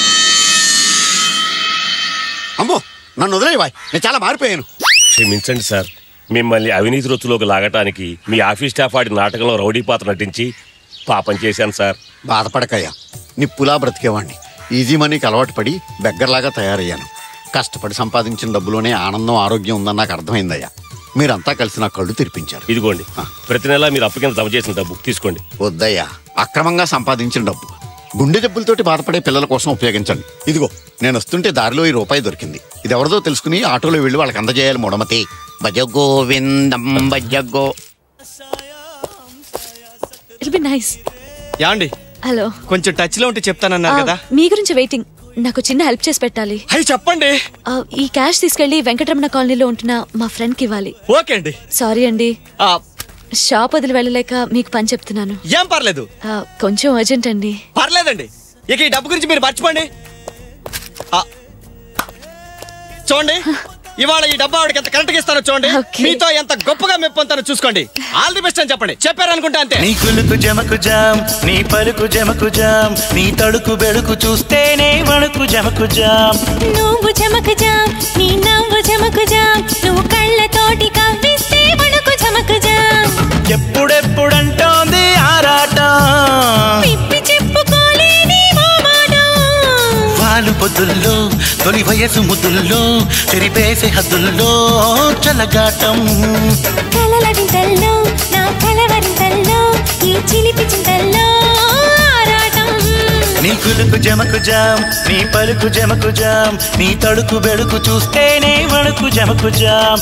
అమ్మో, నన్ను వదిలేవాయ్, నేను చాలా మారిపోయాను. క్షమించండి సార్, మిమ్మల్ని అవినీతి రొచ్చులోకి లాగటానికి మీ ఆఫీస్ స్టాఫ్ ఆడి నాటకంలో రౌడీ పాత్ర నటించి పాపం చేశాను సార్. బాధపడకయ్యా, నిప్పులా బ్రతికేవాణ్ణి. ఈజీ మనీకి అలవాటు పడి బెగ్గర్లాగా తయారయ్యాను. కష్టపడి సంపాదించిన డబ్బులోనే ఆనందం, ఆరోగ్యం ఉందని నాకు అర్థమైందయ్యా. మీరంతా కలిసి నా కళ్ళు తెరిపించారు. ఇదిగోండి, ప్రతి నెల మీరు అప్పు కింద జమ చేసిన డబ్బు తీసుకోండి. వద్దయ్యా, అక్రమంగా సంపాదించిన డబ్బు గుండె జబ్బులతోటి బాధపడే పిల్లల కోసం ఉపయోగించండి. ఇదిగో, నేను వస్తుంటే దారిలో ఈ రూపాయి దొరికింది. ఇది ఎవరిదో తెలుసుకుని ఆటోలో వెళ్ళి వాళ్ళకి అందజేయాలి. మూఢమతి భజ గోవిందం భజ గో. It be nice. యాండి, హలో. కొంచెం టచ్ లో ఉంటే చెప్తానన్నారు కదా. మీ గురించి వెయిటింగ్. నాకు చిన్న హెల్ప్ చేసి పెట్టాలి. అయ్యి చెప్పండి. ఈ క్యాష్ తీసుకెళ్లి వెంకటరమణ కాలనీలో ఉంటున్న మా ఫ్రెండ్ కి ఇవ్వాలి. ఓకే అండి. సారీ అండి, షాప్ వదిలి వెళ్ళలేక మీకు పని చెప్తున్నాను. ఏం పర్లేదు. కొంచెం అర్జెంట్ అండి. పర్లేదండి, ఇక ఈ డబ్బు గురించి మీరు మర్చిపోండి. చూడండి, ఇవాళ ఈ డబ్బా ఆవిడకి ఎంత కరెక్ట్గా ఇస్తానో చూడండి. మీతో ఎంత గొప్పగా మెప్పొంతానో చూసుకోండి. ఆల్ ది బెస్ట్ అని చెప్పండి. చెప్పారనుకుంటా అంతే. నీ కులుకు జమకు జామ్, నీ పలుకు జమకు జామ్, నీ తడుకు బెడుకు చూస్తేనే వణుకు జమకు జామ్. నువ్వు జమకు జామ్, నీ నవ్వు జమకు జామ్, నువ్వు కళ్ళతోటి కవ్విస్తే వణుకు జమకు జామ్. ఎప్పుడెప్పుడంటోంది ఆరాటం, విప్పి చెప్పుకోలేని మోమాటం. వాలు పొద్దుల్లో తొలి వయసు ముద్దుల్లో చెరిపేసే హద్దుల్లో చల్లగాటం. కలల వింతల్లో నా కలవరింతల్లో ఈ చిలిపి చింతల్లో ఆరాటం. నీ కులుకు జమకు జామ్, నీ పలుకు జమకు జామ్, నీ తడుకు బెడుకు చూస్తేనే వణుకు జమకు జామ్.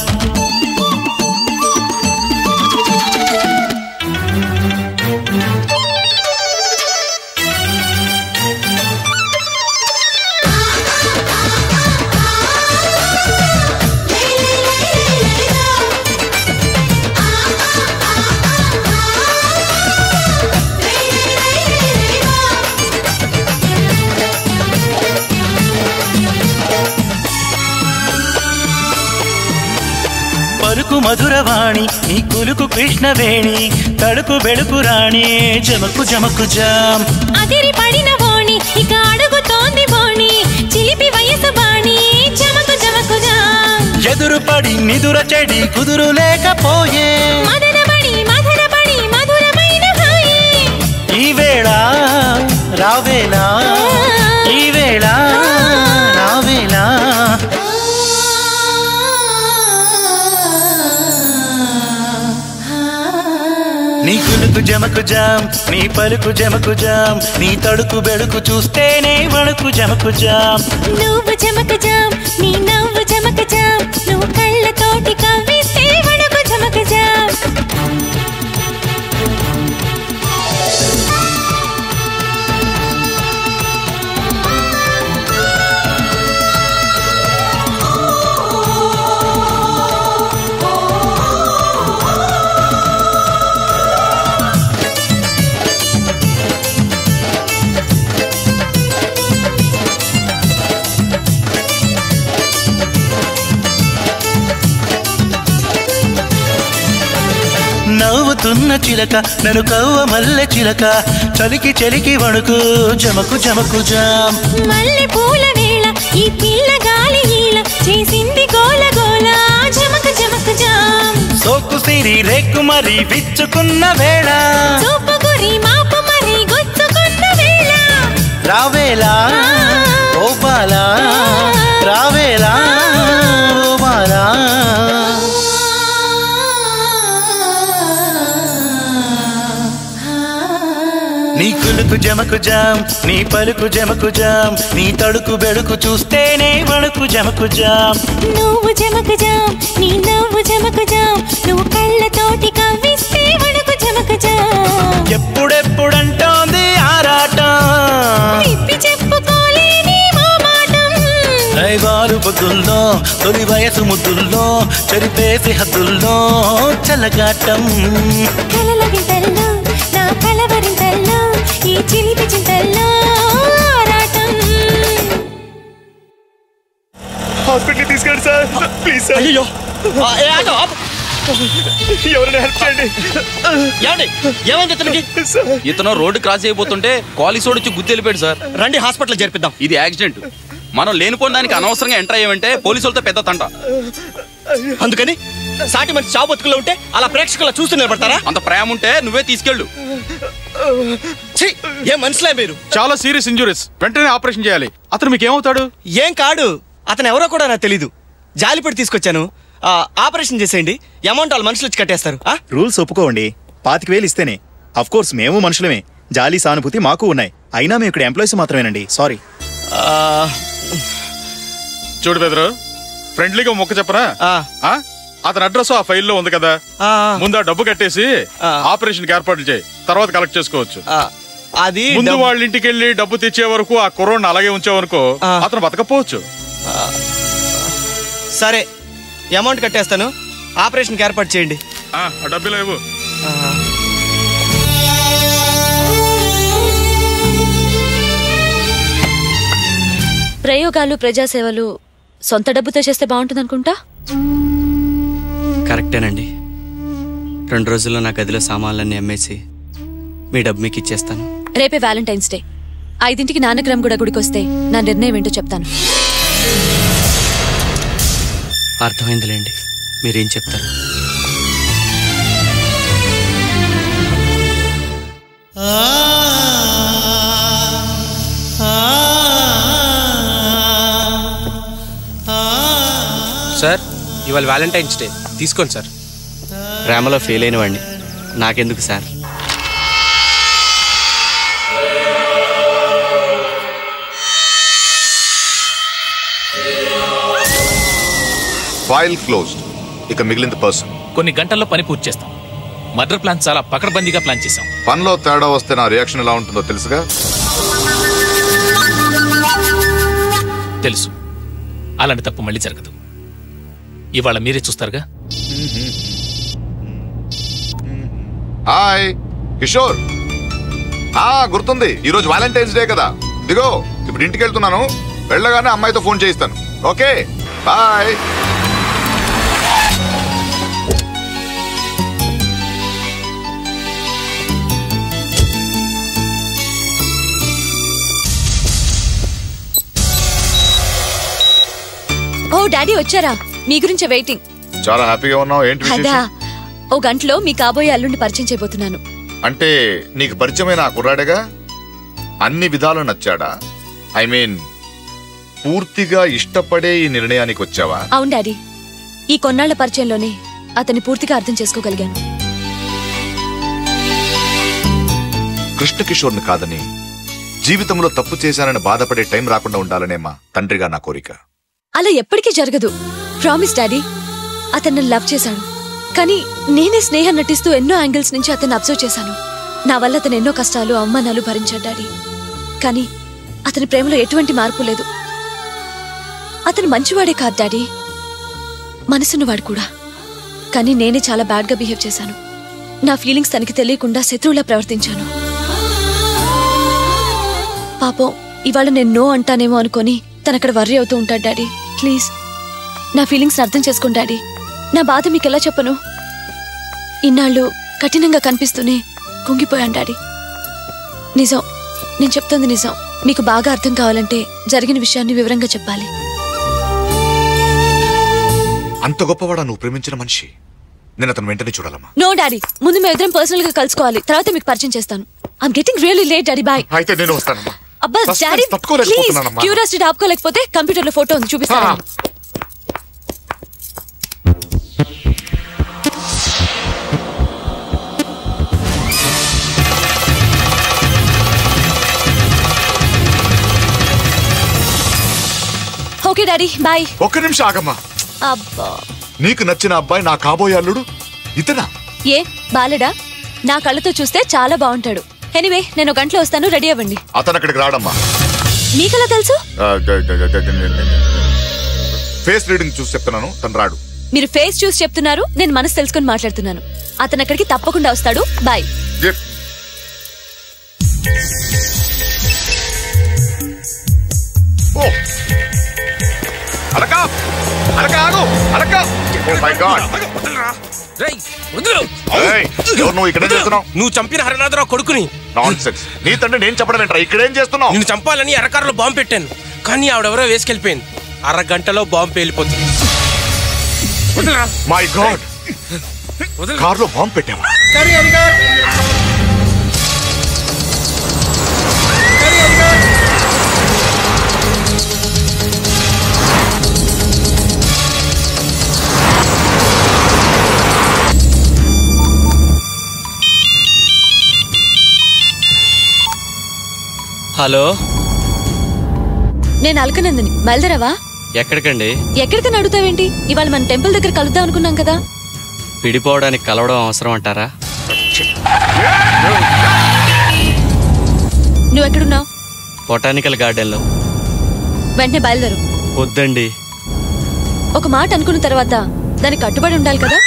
పలుకు మధురవాణి, నీ కులుకు కృష్ణవేణి, తడుకు బెడుకు రాణి జమకు జమకు జామ్. అదిరి పడిన వాణి ఇక అడుగుతోంది వాణి, చిలిపి వయసు బాణి జమకు జమకు జామ్. ఎదురు పడి నిదుర చెడి కుదురు లేకపోయే, మదనబడి మధురబడి మధురమైన హాయి. ఈ వేళ రావేలా, ఈ వేళ రావేలా. నీ కులుకు జమకు జామ్, నీ పలుకు జమకు జామ్, నీ తడుకు బెడుకు చూస్తేనే వణుకు జమకు జామ్. నువ్వు జమకు జామ్, నీ నవ్వు జమకు జామ్, నువ్వు కళ్ళతోటి కవ్విస్తే వణుకు జమకు జామ్. నవ్వుతున్న చిలక నన్ను కవ్వ మల్లె చిలక, చలికి చలికి వణుకు జమకు జమకు జామ్. మల్లె పూల వేళ ఈ పిల్ల గాలి ఈల చేసింది గోల గోల జమకు జమకు జామ్. సోకు సిరి రేకు మరి విచ్చుకున్న వేళ, చూపు గురి మాపు మరి గుచ్చుకున్న వేళ, రావేలా ఓ బాలా రావేలా ఓ బాలా నీ కులుకు జమకు జాం నీ పలుకు జమకు జాం నీ తడుకు బెడుకు చూస్తేనే వణుకు జమకు జాం నువ్వు జమకు జాం నీ నవ్వు జమకు జాం నువ్వు కళ్ళతోటి కవ్విస్తే వణుకు జమకు జాం ఎప్పుడెప్పుడంటోంది ఆరాటం తిప్పి చెప్పుకోలేని మామాటం రైవాలు పొద్దుల్లో తొలి వయసు ముద్దుల్లో చెరిపేసి హద్దుల్లో చల్లగాటం కలల గింతల్లో నా కలవరింతల్లో ఈ చిలిపి చింతల్లో ఆరాటం హాస్పిటల్ తీసుకెళ్ళండి సార్ ప్లీజ్ సార్. అయ్యో ఎవరైనా హెల్ప్ చేయండి. ఏమైంది ఇతను రోడ్డు క్రాస్ అయిపోతుంటే కాలిసోడ్ వచ్చి గుద్ది వెళ్ళిపోయాడు సార్. రండి హాస్పిటల్ చేర్పిద్దాం. ఇది యాక్సిడెంట్. మనం లేనిపోయిన దానికి అనవసరంగా ఎంటర్ అయ్యామంటే పోలీసులతో పెద్ద తంట. అందుకని సాటి మంచి చావు బతుకుల్లో ఉంటే అలా ప్రేక్షకుల చూస్తూ నిలబడతారా? అంత ప్రేమ ఉంటే నువ్వే తీసుకెళ్ళు. ఏం మనుషులే మీరు? చాలా సీరియస్ ఇంజురీస్, వెంటనే ఆపరేషన్ చేయాలి. అతను మీకు ఏమవుతాడు? ఏం కాడు, అతను ఎవరో కూడా నాకు తెలీదు. జాలిపడి తీసుకొచ్చాను, ఆపరేషన్ చేసేయండి. అమౌంట్ వాళ్ళు మనుషులు వచ్చి కట్టేస్తారు. రూల్స్ ఒప్పుకోండి. 25,000 ఇస్తేనే. అఫ్ కోర్స్ మేము మనుషులమే, జాలి సానుభూతి మాకు ఉన్నాయి. అయినా మేము ఇక్కడ ఎంప్లాయీస్ మాత్రమేనండి. సారీ. చూడు బెదరు, ఫ్రెండ్లీగా మొక్క చెప్పరా? అతని అడ్రస్ ఆ ఫైల్లో ఉంది కదా, ముందు ఆ డబ్బు కట్టేసి ఆపరేషన్ ఏర్పాట్లు చేయి. తర్వాత కలెక్ట్ చేసుకోవచ్చు. అది ముందు వాళ్ళ ఇంటికి వెళ్ళి డబ్బు తెచ్చే వరకు ఆ కుర్రోడ్ని అలాగే ఉంచేవనుకో అతను బతకపోవచ్చు. సరే, అమౌంట్ కట్టేస్తాను, ఆపరేషన్ ఏర్పాటు చేయండి. డబ్బులు ఇవ్వు. ప్రయోగాలు ప్రజాసేవలు సొంత డబ్బుతో చేస్తే బాగుంటుంది అనుకుంటా. కరెక్టేనండి. 2 రోజుల్లో నా గదిలో సామాన్లన్నీ అమ్మేసి మీ డబ్బు మీకు ఇచ్చేస్తాను. రేపే వ్యాలంటైన్స్ డే. 5ంటికి నాన్నగ్రామ్ కూడా గుడికొస్తే నా నిర్ణయం ఏంటో చెప్తాను. అర్థమైందిలేండి, మీరేం చెప్తారు. సార్, ఇవాళ వ్యాలంటైన్స్ డే, తీసుకోండి సార్. ప్రేమలో ఫెయిల్ అయిన వాడిని నాకెందుకు సార్? File closed. ఇక మిగిలిన పర్సన్. కొన్ని గంటల్లో పని పూర్తి చేస్తాం. మర్డర్ ప్లాన్ చాలా పకడ్బందీగా ప్లాన్ చేశాం. పనిలో తేడా వస్తే నా రియాక్షన్ ఎలా ఉంటుందో తెలుసుగా? తెలుసు. అలాంటి తప్పు మళ్ళీ జరగదు. ఇవాళ మీరే చూస్తారుగా. హాయ్ కిషోర్. గుర్తుంది, ఈరోజు వ్యాలంటైన్స్ డే కదా. ఇదిగో ఇప్పుడు ఇంటికి వెళ్తున్నాను, వెళ్ళగానే అమ్మాయితో ఫోన్ చేయిస్తాను. Okay, bye. ఓ డాడీ వచ్చారా? మీ గురించే వెయిటింగ్. చాలా హ్యాపీగా ఉన్నావు. ఏంటి అదా, విశేషం? ఓ గంటలో మీ కాబోయే అల్లుండి పరిచయం చేయబోతున్నాను. అంటే నీకు పరిచయమైన ఆ కుర్రాడేగా? అన్ని విధాలు నచ్చాడా? ఐ మీన్ పూర్తిగా ఇష్టపడే ఈ నిర్ణయానికి వచ్చావా? అవును డాడీ, ఈ కొన్నాళ్ల పరిచయంలోనే అతన్ని పూర్తిగా అర్థం చేసుకోగలిగాను. కృష్ణకిషోర్ని కాదని, జీవితంలో తప్పు చేశానని బాధపడే టైం రాకుండా ఉండాలనే మా తండ్రిగా నా కోరిక. అలా ఎప్పటికీ జరగదు. Promise daddy. అతన్ని లవ్ చేశాడు, కానీ నేనే స్నేహం నటిస్తూ ఎన్నో యాంగిల్స్ నుంచి అతన్ని అబ్జర్వ్ చేశాను. నా వల్ల అతను ఎన్నో కష్టాలు అవమానాలు భరించాడు డాడీ. కానీ అతని ప్రేమలో ఎటువంటి మార్పు లేదు. అతను మంచివాడే కాదు డాడీ, మనసున్నవాడు కూడా. కానీ నేనే చాలా బ్యాడ్ గా బిహేవ్ చేశాను. నా ఫీలింగ్స్ తనకి తెలియకుండా శత్రువులా ప్రవర్తించాను. పాపం ఇవాళ నేను నో అంటానేమో అనుకొని తనక్కడ వర్రీ అవుతూ ఉంటాడు డాడీ. ప్లీజ్ నా ఫీలింగ్స్ అర్థం చేసుకోండి డాడీ. నా బాధ మీకు ఎలా చెప్పను? ఇన్నాళ్ళు కఠినంగా కనిపిస్తూనే కుంగిపోయాను డాడీ. నిజం, నేను చెప్తుంది నిజం. మీకు బాగా అర్థం కావాలంటే జరిగిన విషయాన్ని వివరంగా చెప్పాలి. అంత గొప్పవాడా నువ్వు ప్రేమించిన మనిషి? నేను అతను వెంటనే చూడాలమ్మా. నో డాడీ, ముందు మేము ఇద్దరం పర్సనల్ గా కలుసుకోవాలి, తర్వాత మీకు పరిచయం చేస్తాను. I'm getting really late daddy. Bye. అయితే నేను వస్తానమ్మా. అబ్బా డాడీ ప్లీజ్ క్యూరియాసిటీ ఆపుకోలేకపోతే కంప్యూటర్ లో ఫోటో ఉంది చూపిస్తాను. Okay daddy bye. ఒక్క నిమిషం ఆగమ్మా. అబ్బా నీకు నచ్చిన అబ్బాయి నా కాబోయే అల్లుడు ఇతనా? ఏ బాలడా? నా కళ్ళతో చూస్తే చాలా బాగుంటాడు. ఎనీవే నేను గంటలో వస్తాను, రెడీ అవ్వండి. అతను అక్కడికి రాడమ్మా. మీకెలా తెలుసు? ఫేస్ రీడింగ్ చూసి చెప్తున్నాను, తను రాడు. మీరు ఫేస్ చూసి చెప్తున్నారు, నేను మనసు తెలుసుకొని మాట్లాడుతున్నాను. అతను అక్కడికి తప్పకుండా వస్తాడు. బాయ్. నువ్వు చంపిన హరినాథరావు కొడుకుని. నీ తండ్రి నేను చెప్పడం ఏంట్రా? ఇక్కడేం చేస్తున్నావు? నిన్ను చంపాలని ఎర్రకారులో బాంబు పెట్టాను, కానీ ఆవిడెవరో వేసుకెళ్ళిపోయింది. అరగంటలో బాంబు పేలిపోతుంది. మై గాడ్, కార్లో బాంబు పెట్టావా? హలో, నేను అలకనందని. బయలుదేరావా? ఎక్కడికండి? ఎక్కడికని అడుగుతావేంటి? ఇవాళ మన టెంపుల్ దగ్గర కలుద్దాం అనుకున్నాం కదా. విడిపోవడానికి కలవడం అవసరం అంటారా? నువ్వెక్కడున్నావు? బొటానికల్ గార్డెన్ లో. వెంటనే బయలుదేరు. వద్దండి. ఒక మాట అనుకున్న తర్వాత దానికి కట్టుబడి ఉండాలి కదా.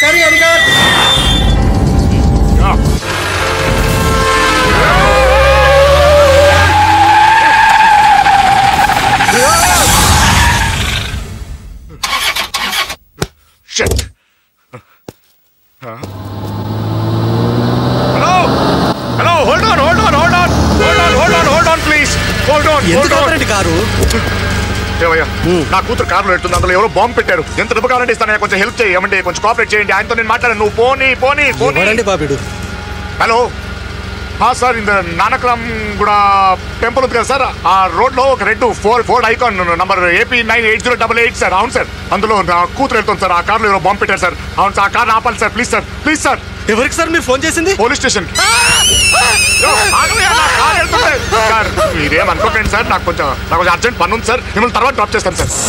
నా కూతురు కారులో ఎడుతుంది, అందులో ఎవరో బాంబు పెట్టారు. ఎంత డబ్బు కావాలంటే ఇస్తాను, కొంచెం హెల్ప్ చేయమంటే, కొంచెం కోఆపరేట్ చేయండి. ఆయనతో నేను మాట్లాడాను. నువ్వు పోనీ. హలో సార్, ఇంత నానక్రామ్ కూడా టెంపుల్ ఉంది కదా సార్, ఆ రోడ్ లో ఒక red Ford Ikon number AP 98088 sir. అవును సార్, అందులో నా కూతురు వెళ్తుంది సార్. ఆ కార్లో ఎవరో బాంబు పెట్టారు సార్. అవును సార్, ఆ కార్ ఆపాలి sir. Please sir, please sir. ఎవరికి సార్ మీరు ఫోన్ చేసింది? Police station. సార్ మీరేం అనుకోకండి సార్, నాకు కొంచెం అర్జెంట్ పని ఉంది సార్. మిమ్మల్ని తర్వాత డ్రాప్ చేస్తాను సార్.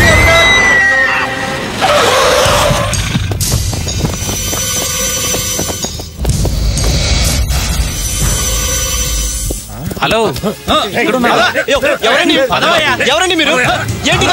హలో, ఎవరండి మీరు? ఏంటి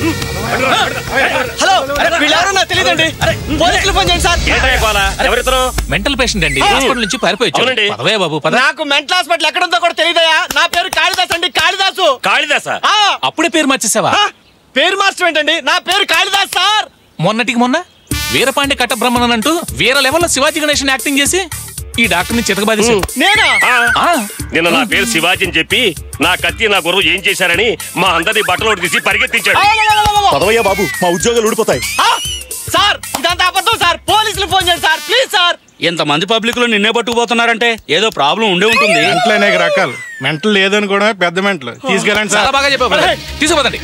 హలో, వీళ్ళెవరో నాకు తెలియదండి. పోలీసులు ఫోన్ చేయండి సార్. మెంటల్ పేషెంట్ అండి, హాస్పిటల్ నుంచి పారిపోయి బాబు. నాకు మెంటల్ హాస్పిటల్ ఎక్కడుందో కూడా తెలియదయా. నా పేరు కాళిదాస్ అండి, కాళిదాసు. కాళిదాసా? అప్పుడే పేరు మార్చేసావా? పేరు మార్చడం ఏంటండి? నా పేరు కాళిదాస్ సార్. మొన్నటికి మొన్న వీరపాండే కట్టబ్రహ్మణన్ అంటూ వేరే లెవెల్లో శివాజీ గణేషన్ యాక్టింగ్ చేసి ఈ డాక్టర్ ని చితకబాదేశారు. నిన్న నా పేరు శివాజీ అని చెప్పి నా కత్తి నా గురువు ఏం చేశారని మా అందరినీ బట్టలు తీసి పరిగెత్తించాడు. పదవయ్యా బాబు, మా ఉద్యోగాలు ఊడిపోతాయి. సార్ ఇదంతా అబద్ధం సార్. పోలీసులు ఫోన్ చేయండి సార్, ప్లీజ్ సార్. ఎంతమంది పబ్లిక్ లో నిన్నే పట్టుకుపోతున్నారంటే ఏదో ప్రాబ్లం ఉండే ఉంటుంది. మెంటల్ అనేక రకాలు. మెంటల్ లేదనుకోవడమే పెద్ద మెంటల్. తీసుకెళ్ళండి సార్. బాగా చెప్పారు, తీసుకుపోతండి.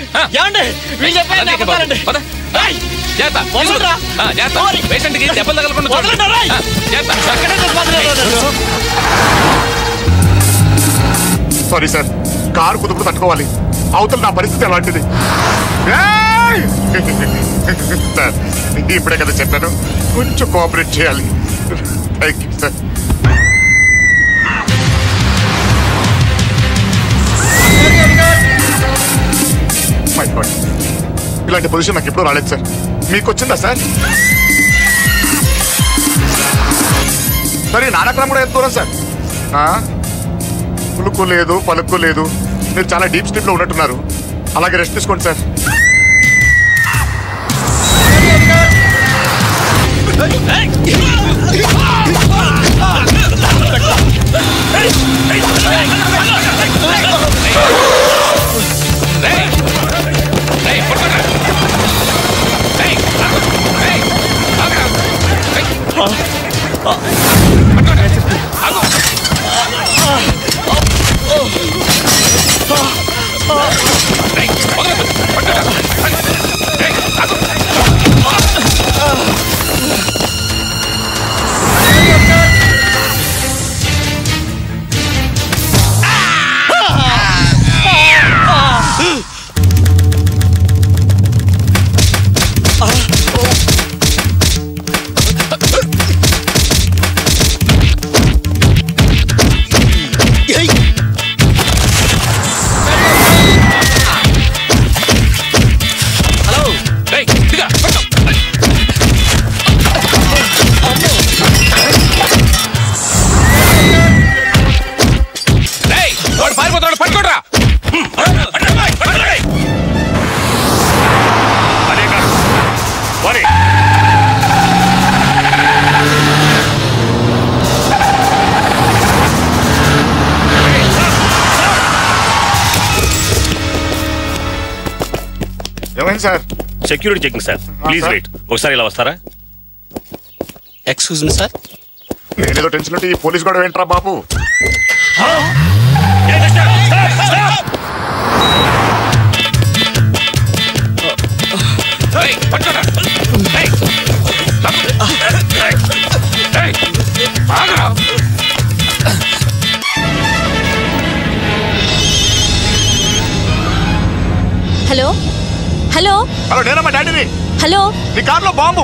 పేషెంట్ కి దెబ్బలు తగలకుండా. సారీ సార్, కారు కుదుపుడు తట్టుకోవాలి. అవతల నా పరిస్థితి అలాంటిది సార్. ఇప్పుడే కదా చెప్పాను, కొంచెం కోఆపరేట్ చేయాలి. Thank you sir. My god, ఇలాంటి పొజిషన్ నాకు ఎప్పుడూ రాలేదు సార్. మీకు వచ్చిందా సార్? సరే, నానక్రమం కూడా ఎంత దూరం సార్? పులుకు లేదు, పలుకు లేదు. మీరు చాలా డీప్ స్లీప్ లో ఉన్నట్టున్నారు. అలాగే రెస్ట్ తీసుకోండి sir. Sir security checking sir please wait ఒకసారి ఇలా వస్తారా ఎక్స్క్యూజ్ మీ సార్ నేనేదో టెన్షన్ ఉంటే ఈ పోలీస్ కూడా ఏంట్రా బాబు హలో హలో హలో నేనమ్మా డాడీని హలో నీ కార్లో బాంబు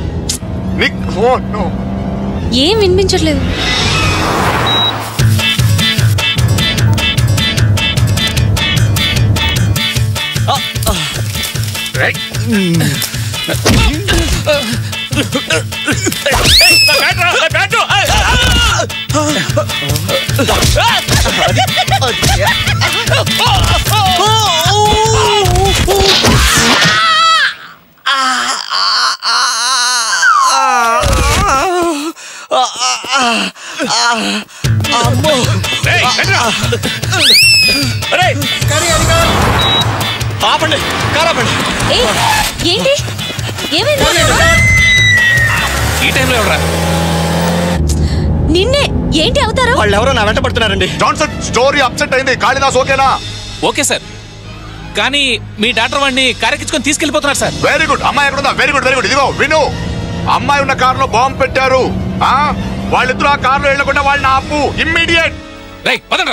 ఏం వినిపించట్లేదు ఆపండి కారాపండి ఏంటి ఏమైంది ఈ టైంలో ఎవరా నిన్నే ఏంటి అవుతారు వాళ్ళు ఎవరో నా వెంట పడుతున్నారండి జాన్సన్ స్టోరీ అప్సెట్ అయింది కాళిదాస్ ఓకేనా ఓకే సార్ కానీ మీ డాక్టర్ వాడిని కారెక్కించుకొని తీసుకెళ్లిపోతున్నారు సార్ వెరీ గుడ్ అమ్మాయి ఎక్కడుందా వెరీ గుడ్ ఇదిగో విను అమ్మాయి ఉన్న కారులో బాంబు పెట్టారు వాళ్ళిద్దరు ఆ కారులో వెళ్ళకుండా వాళ్ళని ఆపు ఇమ్మీడియట్ రైట్ పదండ్రా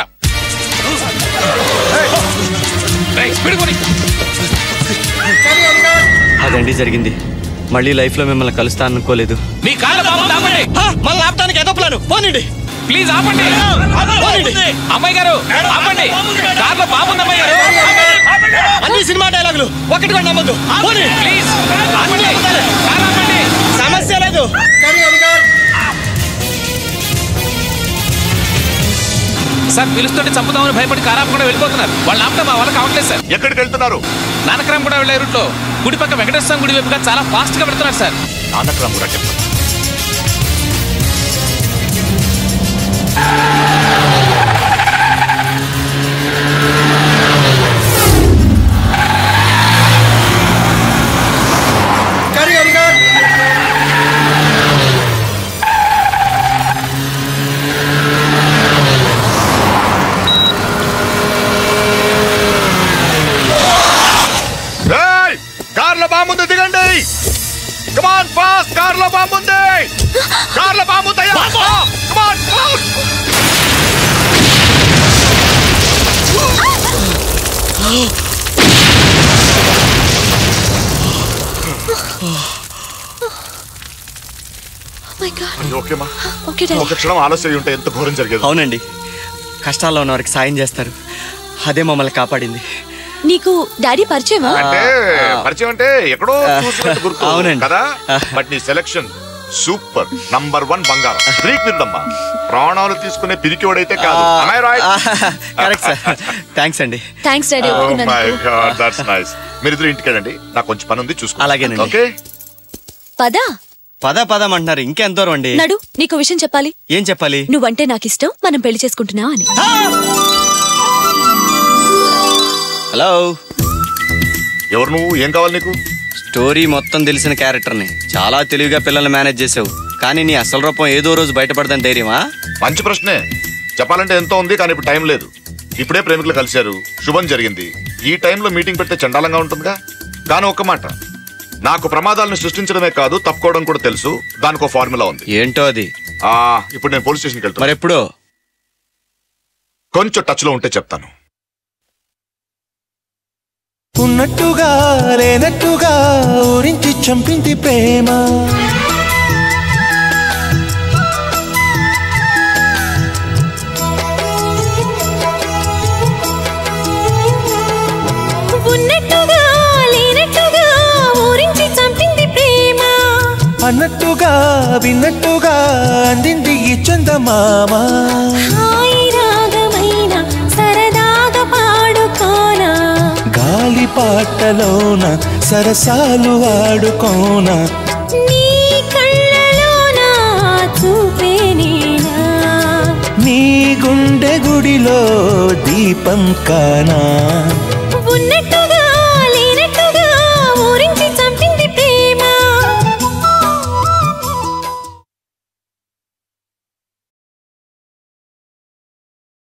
అదండి జరిగింది మళ్ళీ లైఫ్ లో మిమ్మల్ని కలుస్తా అనుకోలేదు మీ కాళ్ళ బాబు ఆపండి మళ్ళీ ఆపడానికి ఏదో ప్లాను పోనండి ప్లీజ్ ఆపండి అమ్మాయి గారు ఆపండి కార్లో బాబు ఉంది అమ్మాయి గారు అన్ని సినిమా డైలాగులు ఒకటి కూడా నమ్మద్దు ప్లీజ్ సమస్య లేదు సార్ పిలుస్తుంటే చంపుదామని భయపడి కారాపకుండా వెళ్ళిపోతున్నారు వాళ్ళు ఆపడం మా వాళ్ళకి అవట్లేదు సార్ ఎక్కడికి వెళ్తున్నారు నానక్రామ్ కూడా వెళ్ళే రూట్లో గుడి పక్క వెంకటేశ్వర గుడి వైపుగా చాలా ఫాస్ట్ గా పెడుతున్నారు సార్ నానక్రామ్ కూడా చెప్పండి కార్లో బాంబుంది దిగండి కమాన్ ఫాస్ట్ కార్లో బాంబుంది కార్లో బాంబుందయ్యా కమాన్ ఫాస్ట్ ఓకేమా ఒక క్షణం ఆలస్యం ఉంటే ఎంత ఘోరం జరిగేది అవునండి కష్టాల్లో ఉన్న వారికి సాయం చేస్తారు అదే మమ్మల్ని కాపాడింది నీకు డాడీ పరిచయమా అంటే పరిచయం అంటే ఎక్కడో చూసినట్టు గుర్తు అవునండి కదా బట్ నీ సెలక్షన్ సూపర్ నంబర్ 1 బంగారం బ్రేక్ నిద్దమ్మా ప్రాణాలు తీసుకునే పిరికివాడైతే కాదు కరెక్ట్ సార్ థ్యాంక్స్ అండి thanks daddy my god that's nice మీరిద్దరు ఇంటికి వెళ్ళండి నాకు కొంచెం పని ఉంది చూసుకో అలాగేనండి ఓకే పద పదమంటున్నారు ఇంకెంత దూరం అండి నడు నీకు విషయం చెప్పాలి ఏం చెప్పాలి నువ్వంటే నాకు ఇష్టం మనం పెళ్లి చేసుకుంటున్నావు అని హలో ఎవరు నువ్వు ఏం కావాలి నీకు స్టోరీ మొత్తం తెలిసిన క్యారెక్టర్ని చాలా తెలివిగా పిల్లల్ని మేనేజ్ చేసావు కానీ నీ అసలు రూపం ఏదో రోజు బయటపడదని ధైర్యమా మంచి ప్రశ్నే చెప్పాలంటే ఎంతో ఉంది కానీ ఇప్పుడు టైం లేదు ఇప్పుడే ప్రేమికులు కలిశారు, శుభం జరిగింది. ఈ టైంలో మీటింగ్ పెడితే చండాలంగా ఉంటుందిగా. కానీ ఒక్క మాట, నాకు ప్రమాదాలను సృష్టించడమే కాదు తప్పుకోవడం కూడా తెలుసు. దానికి ఒక ఫార్ములా ఉంది. ఏంటో అది? ఇప్పుడు నేను పోలీస్ స్టేషన్కి వెళ్తాను. మరి ఎప్పుడు? కొంచెం టచ్ లో ఉంటే చెప్తాను. ఉన్నట్టుగా లేనట్టుగా ఊరించి చంపింది ప్రేమ. ఉన్నట్టుగా లేనట్టుగా ఊరించి చంపింది ప్రేమ. అన్నట్టుగా విన్నట్టుగా అందింది ఈ చందమామ. హాయి రాగమైన సరదాగా పాడుకోనా, గాలి పాటలోన సరసాలు ఆడుకోన, నీ కళ్ళలోన చూపే నేనా, నీ గుండె గుడిలో దీపం కానా.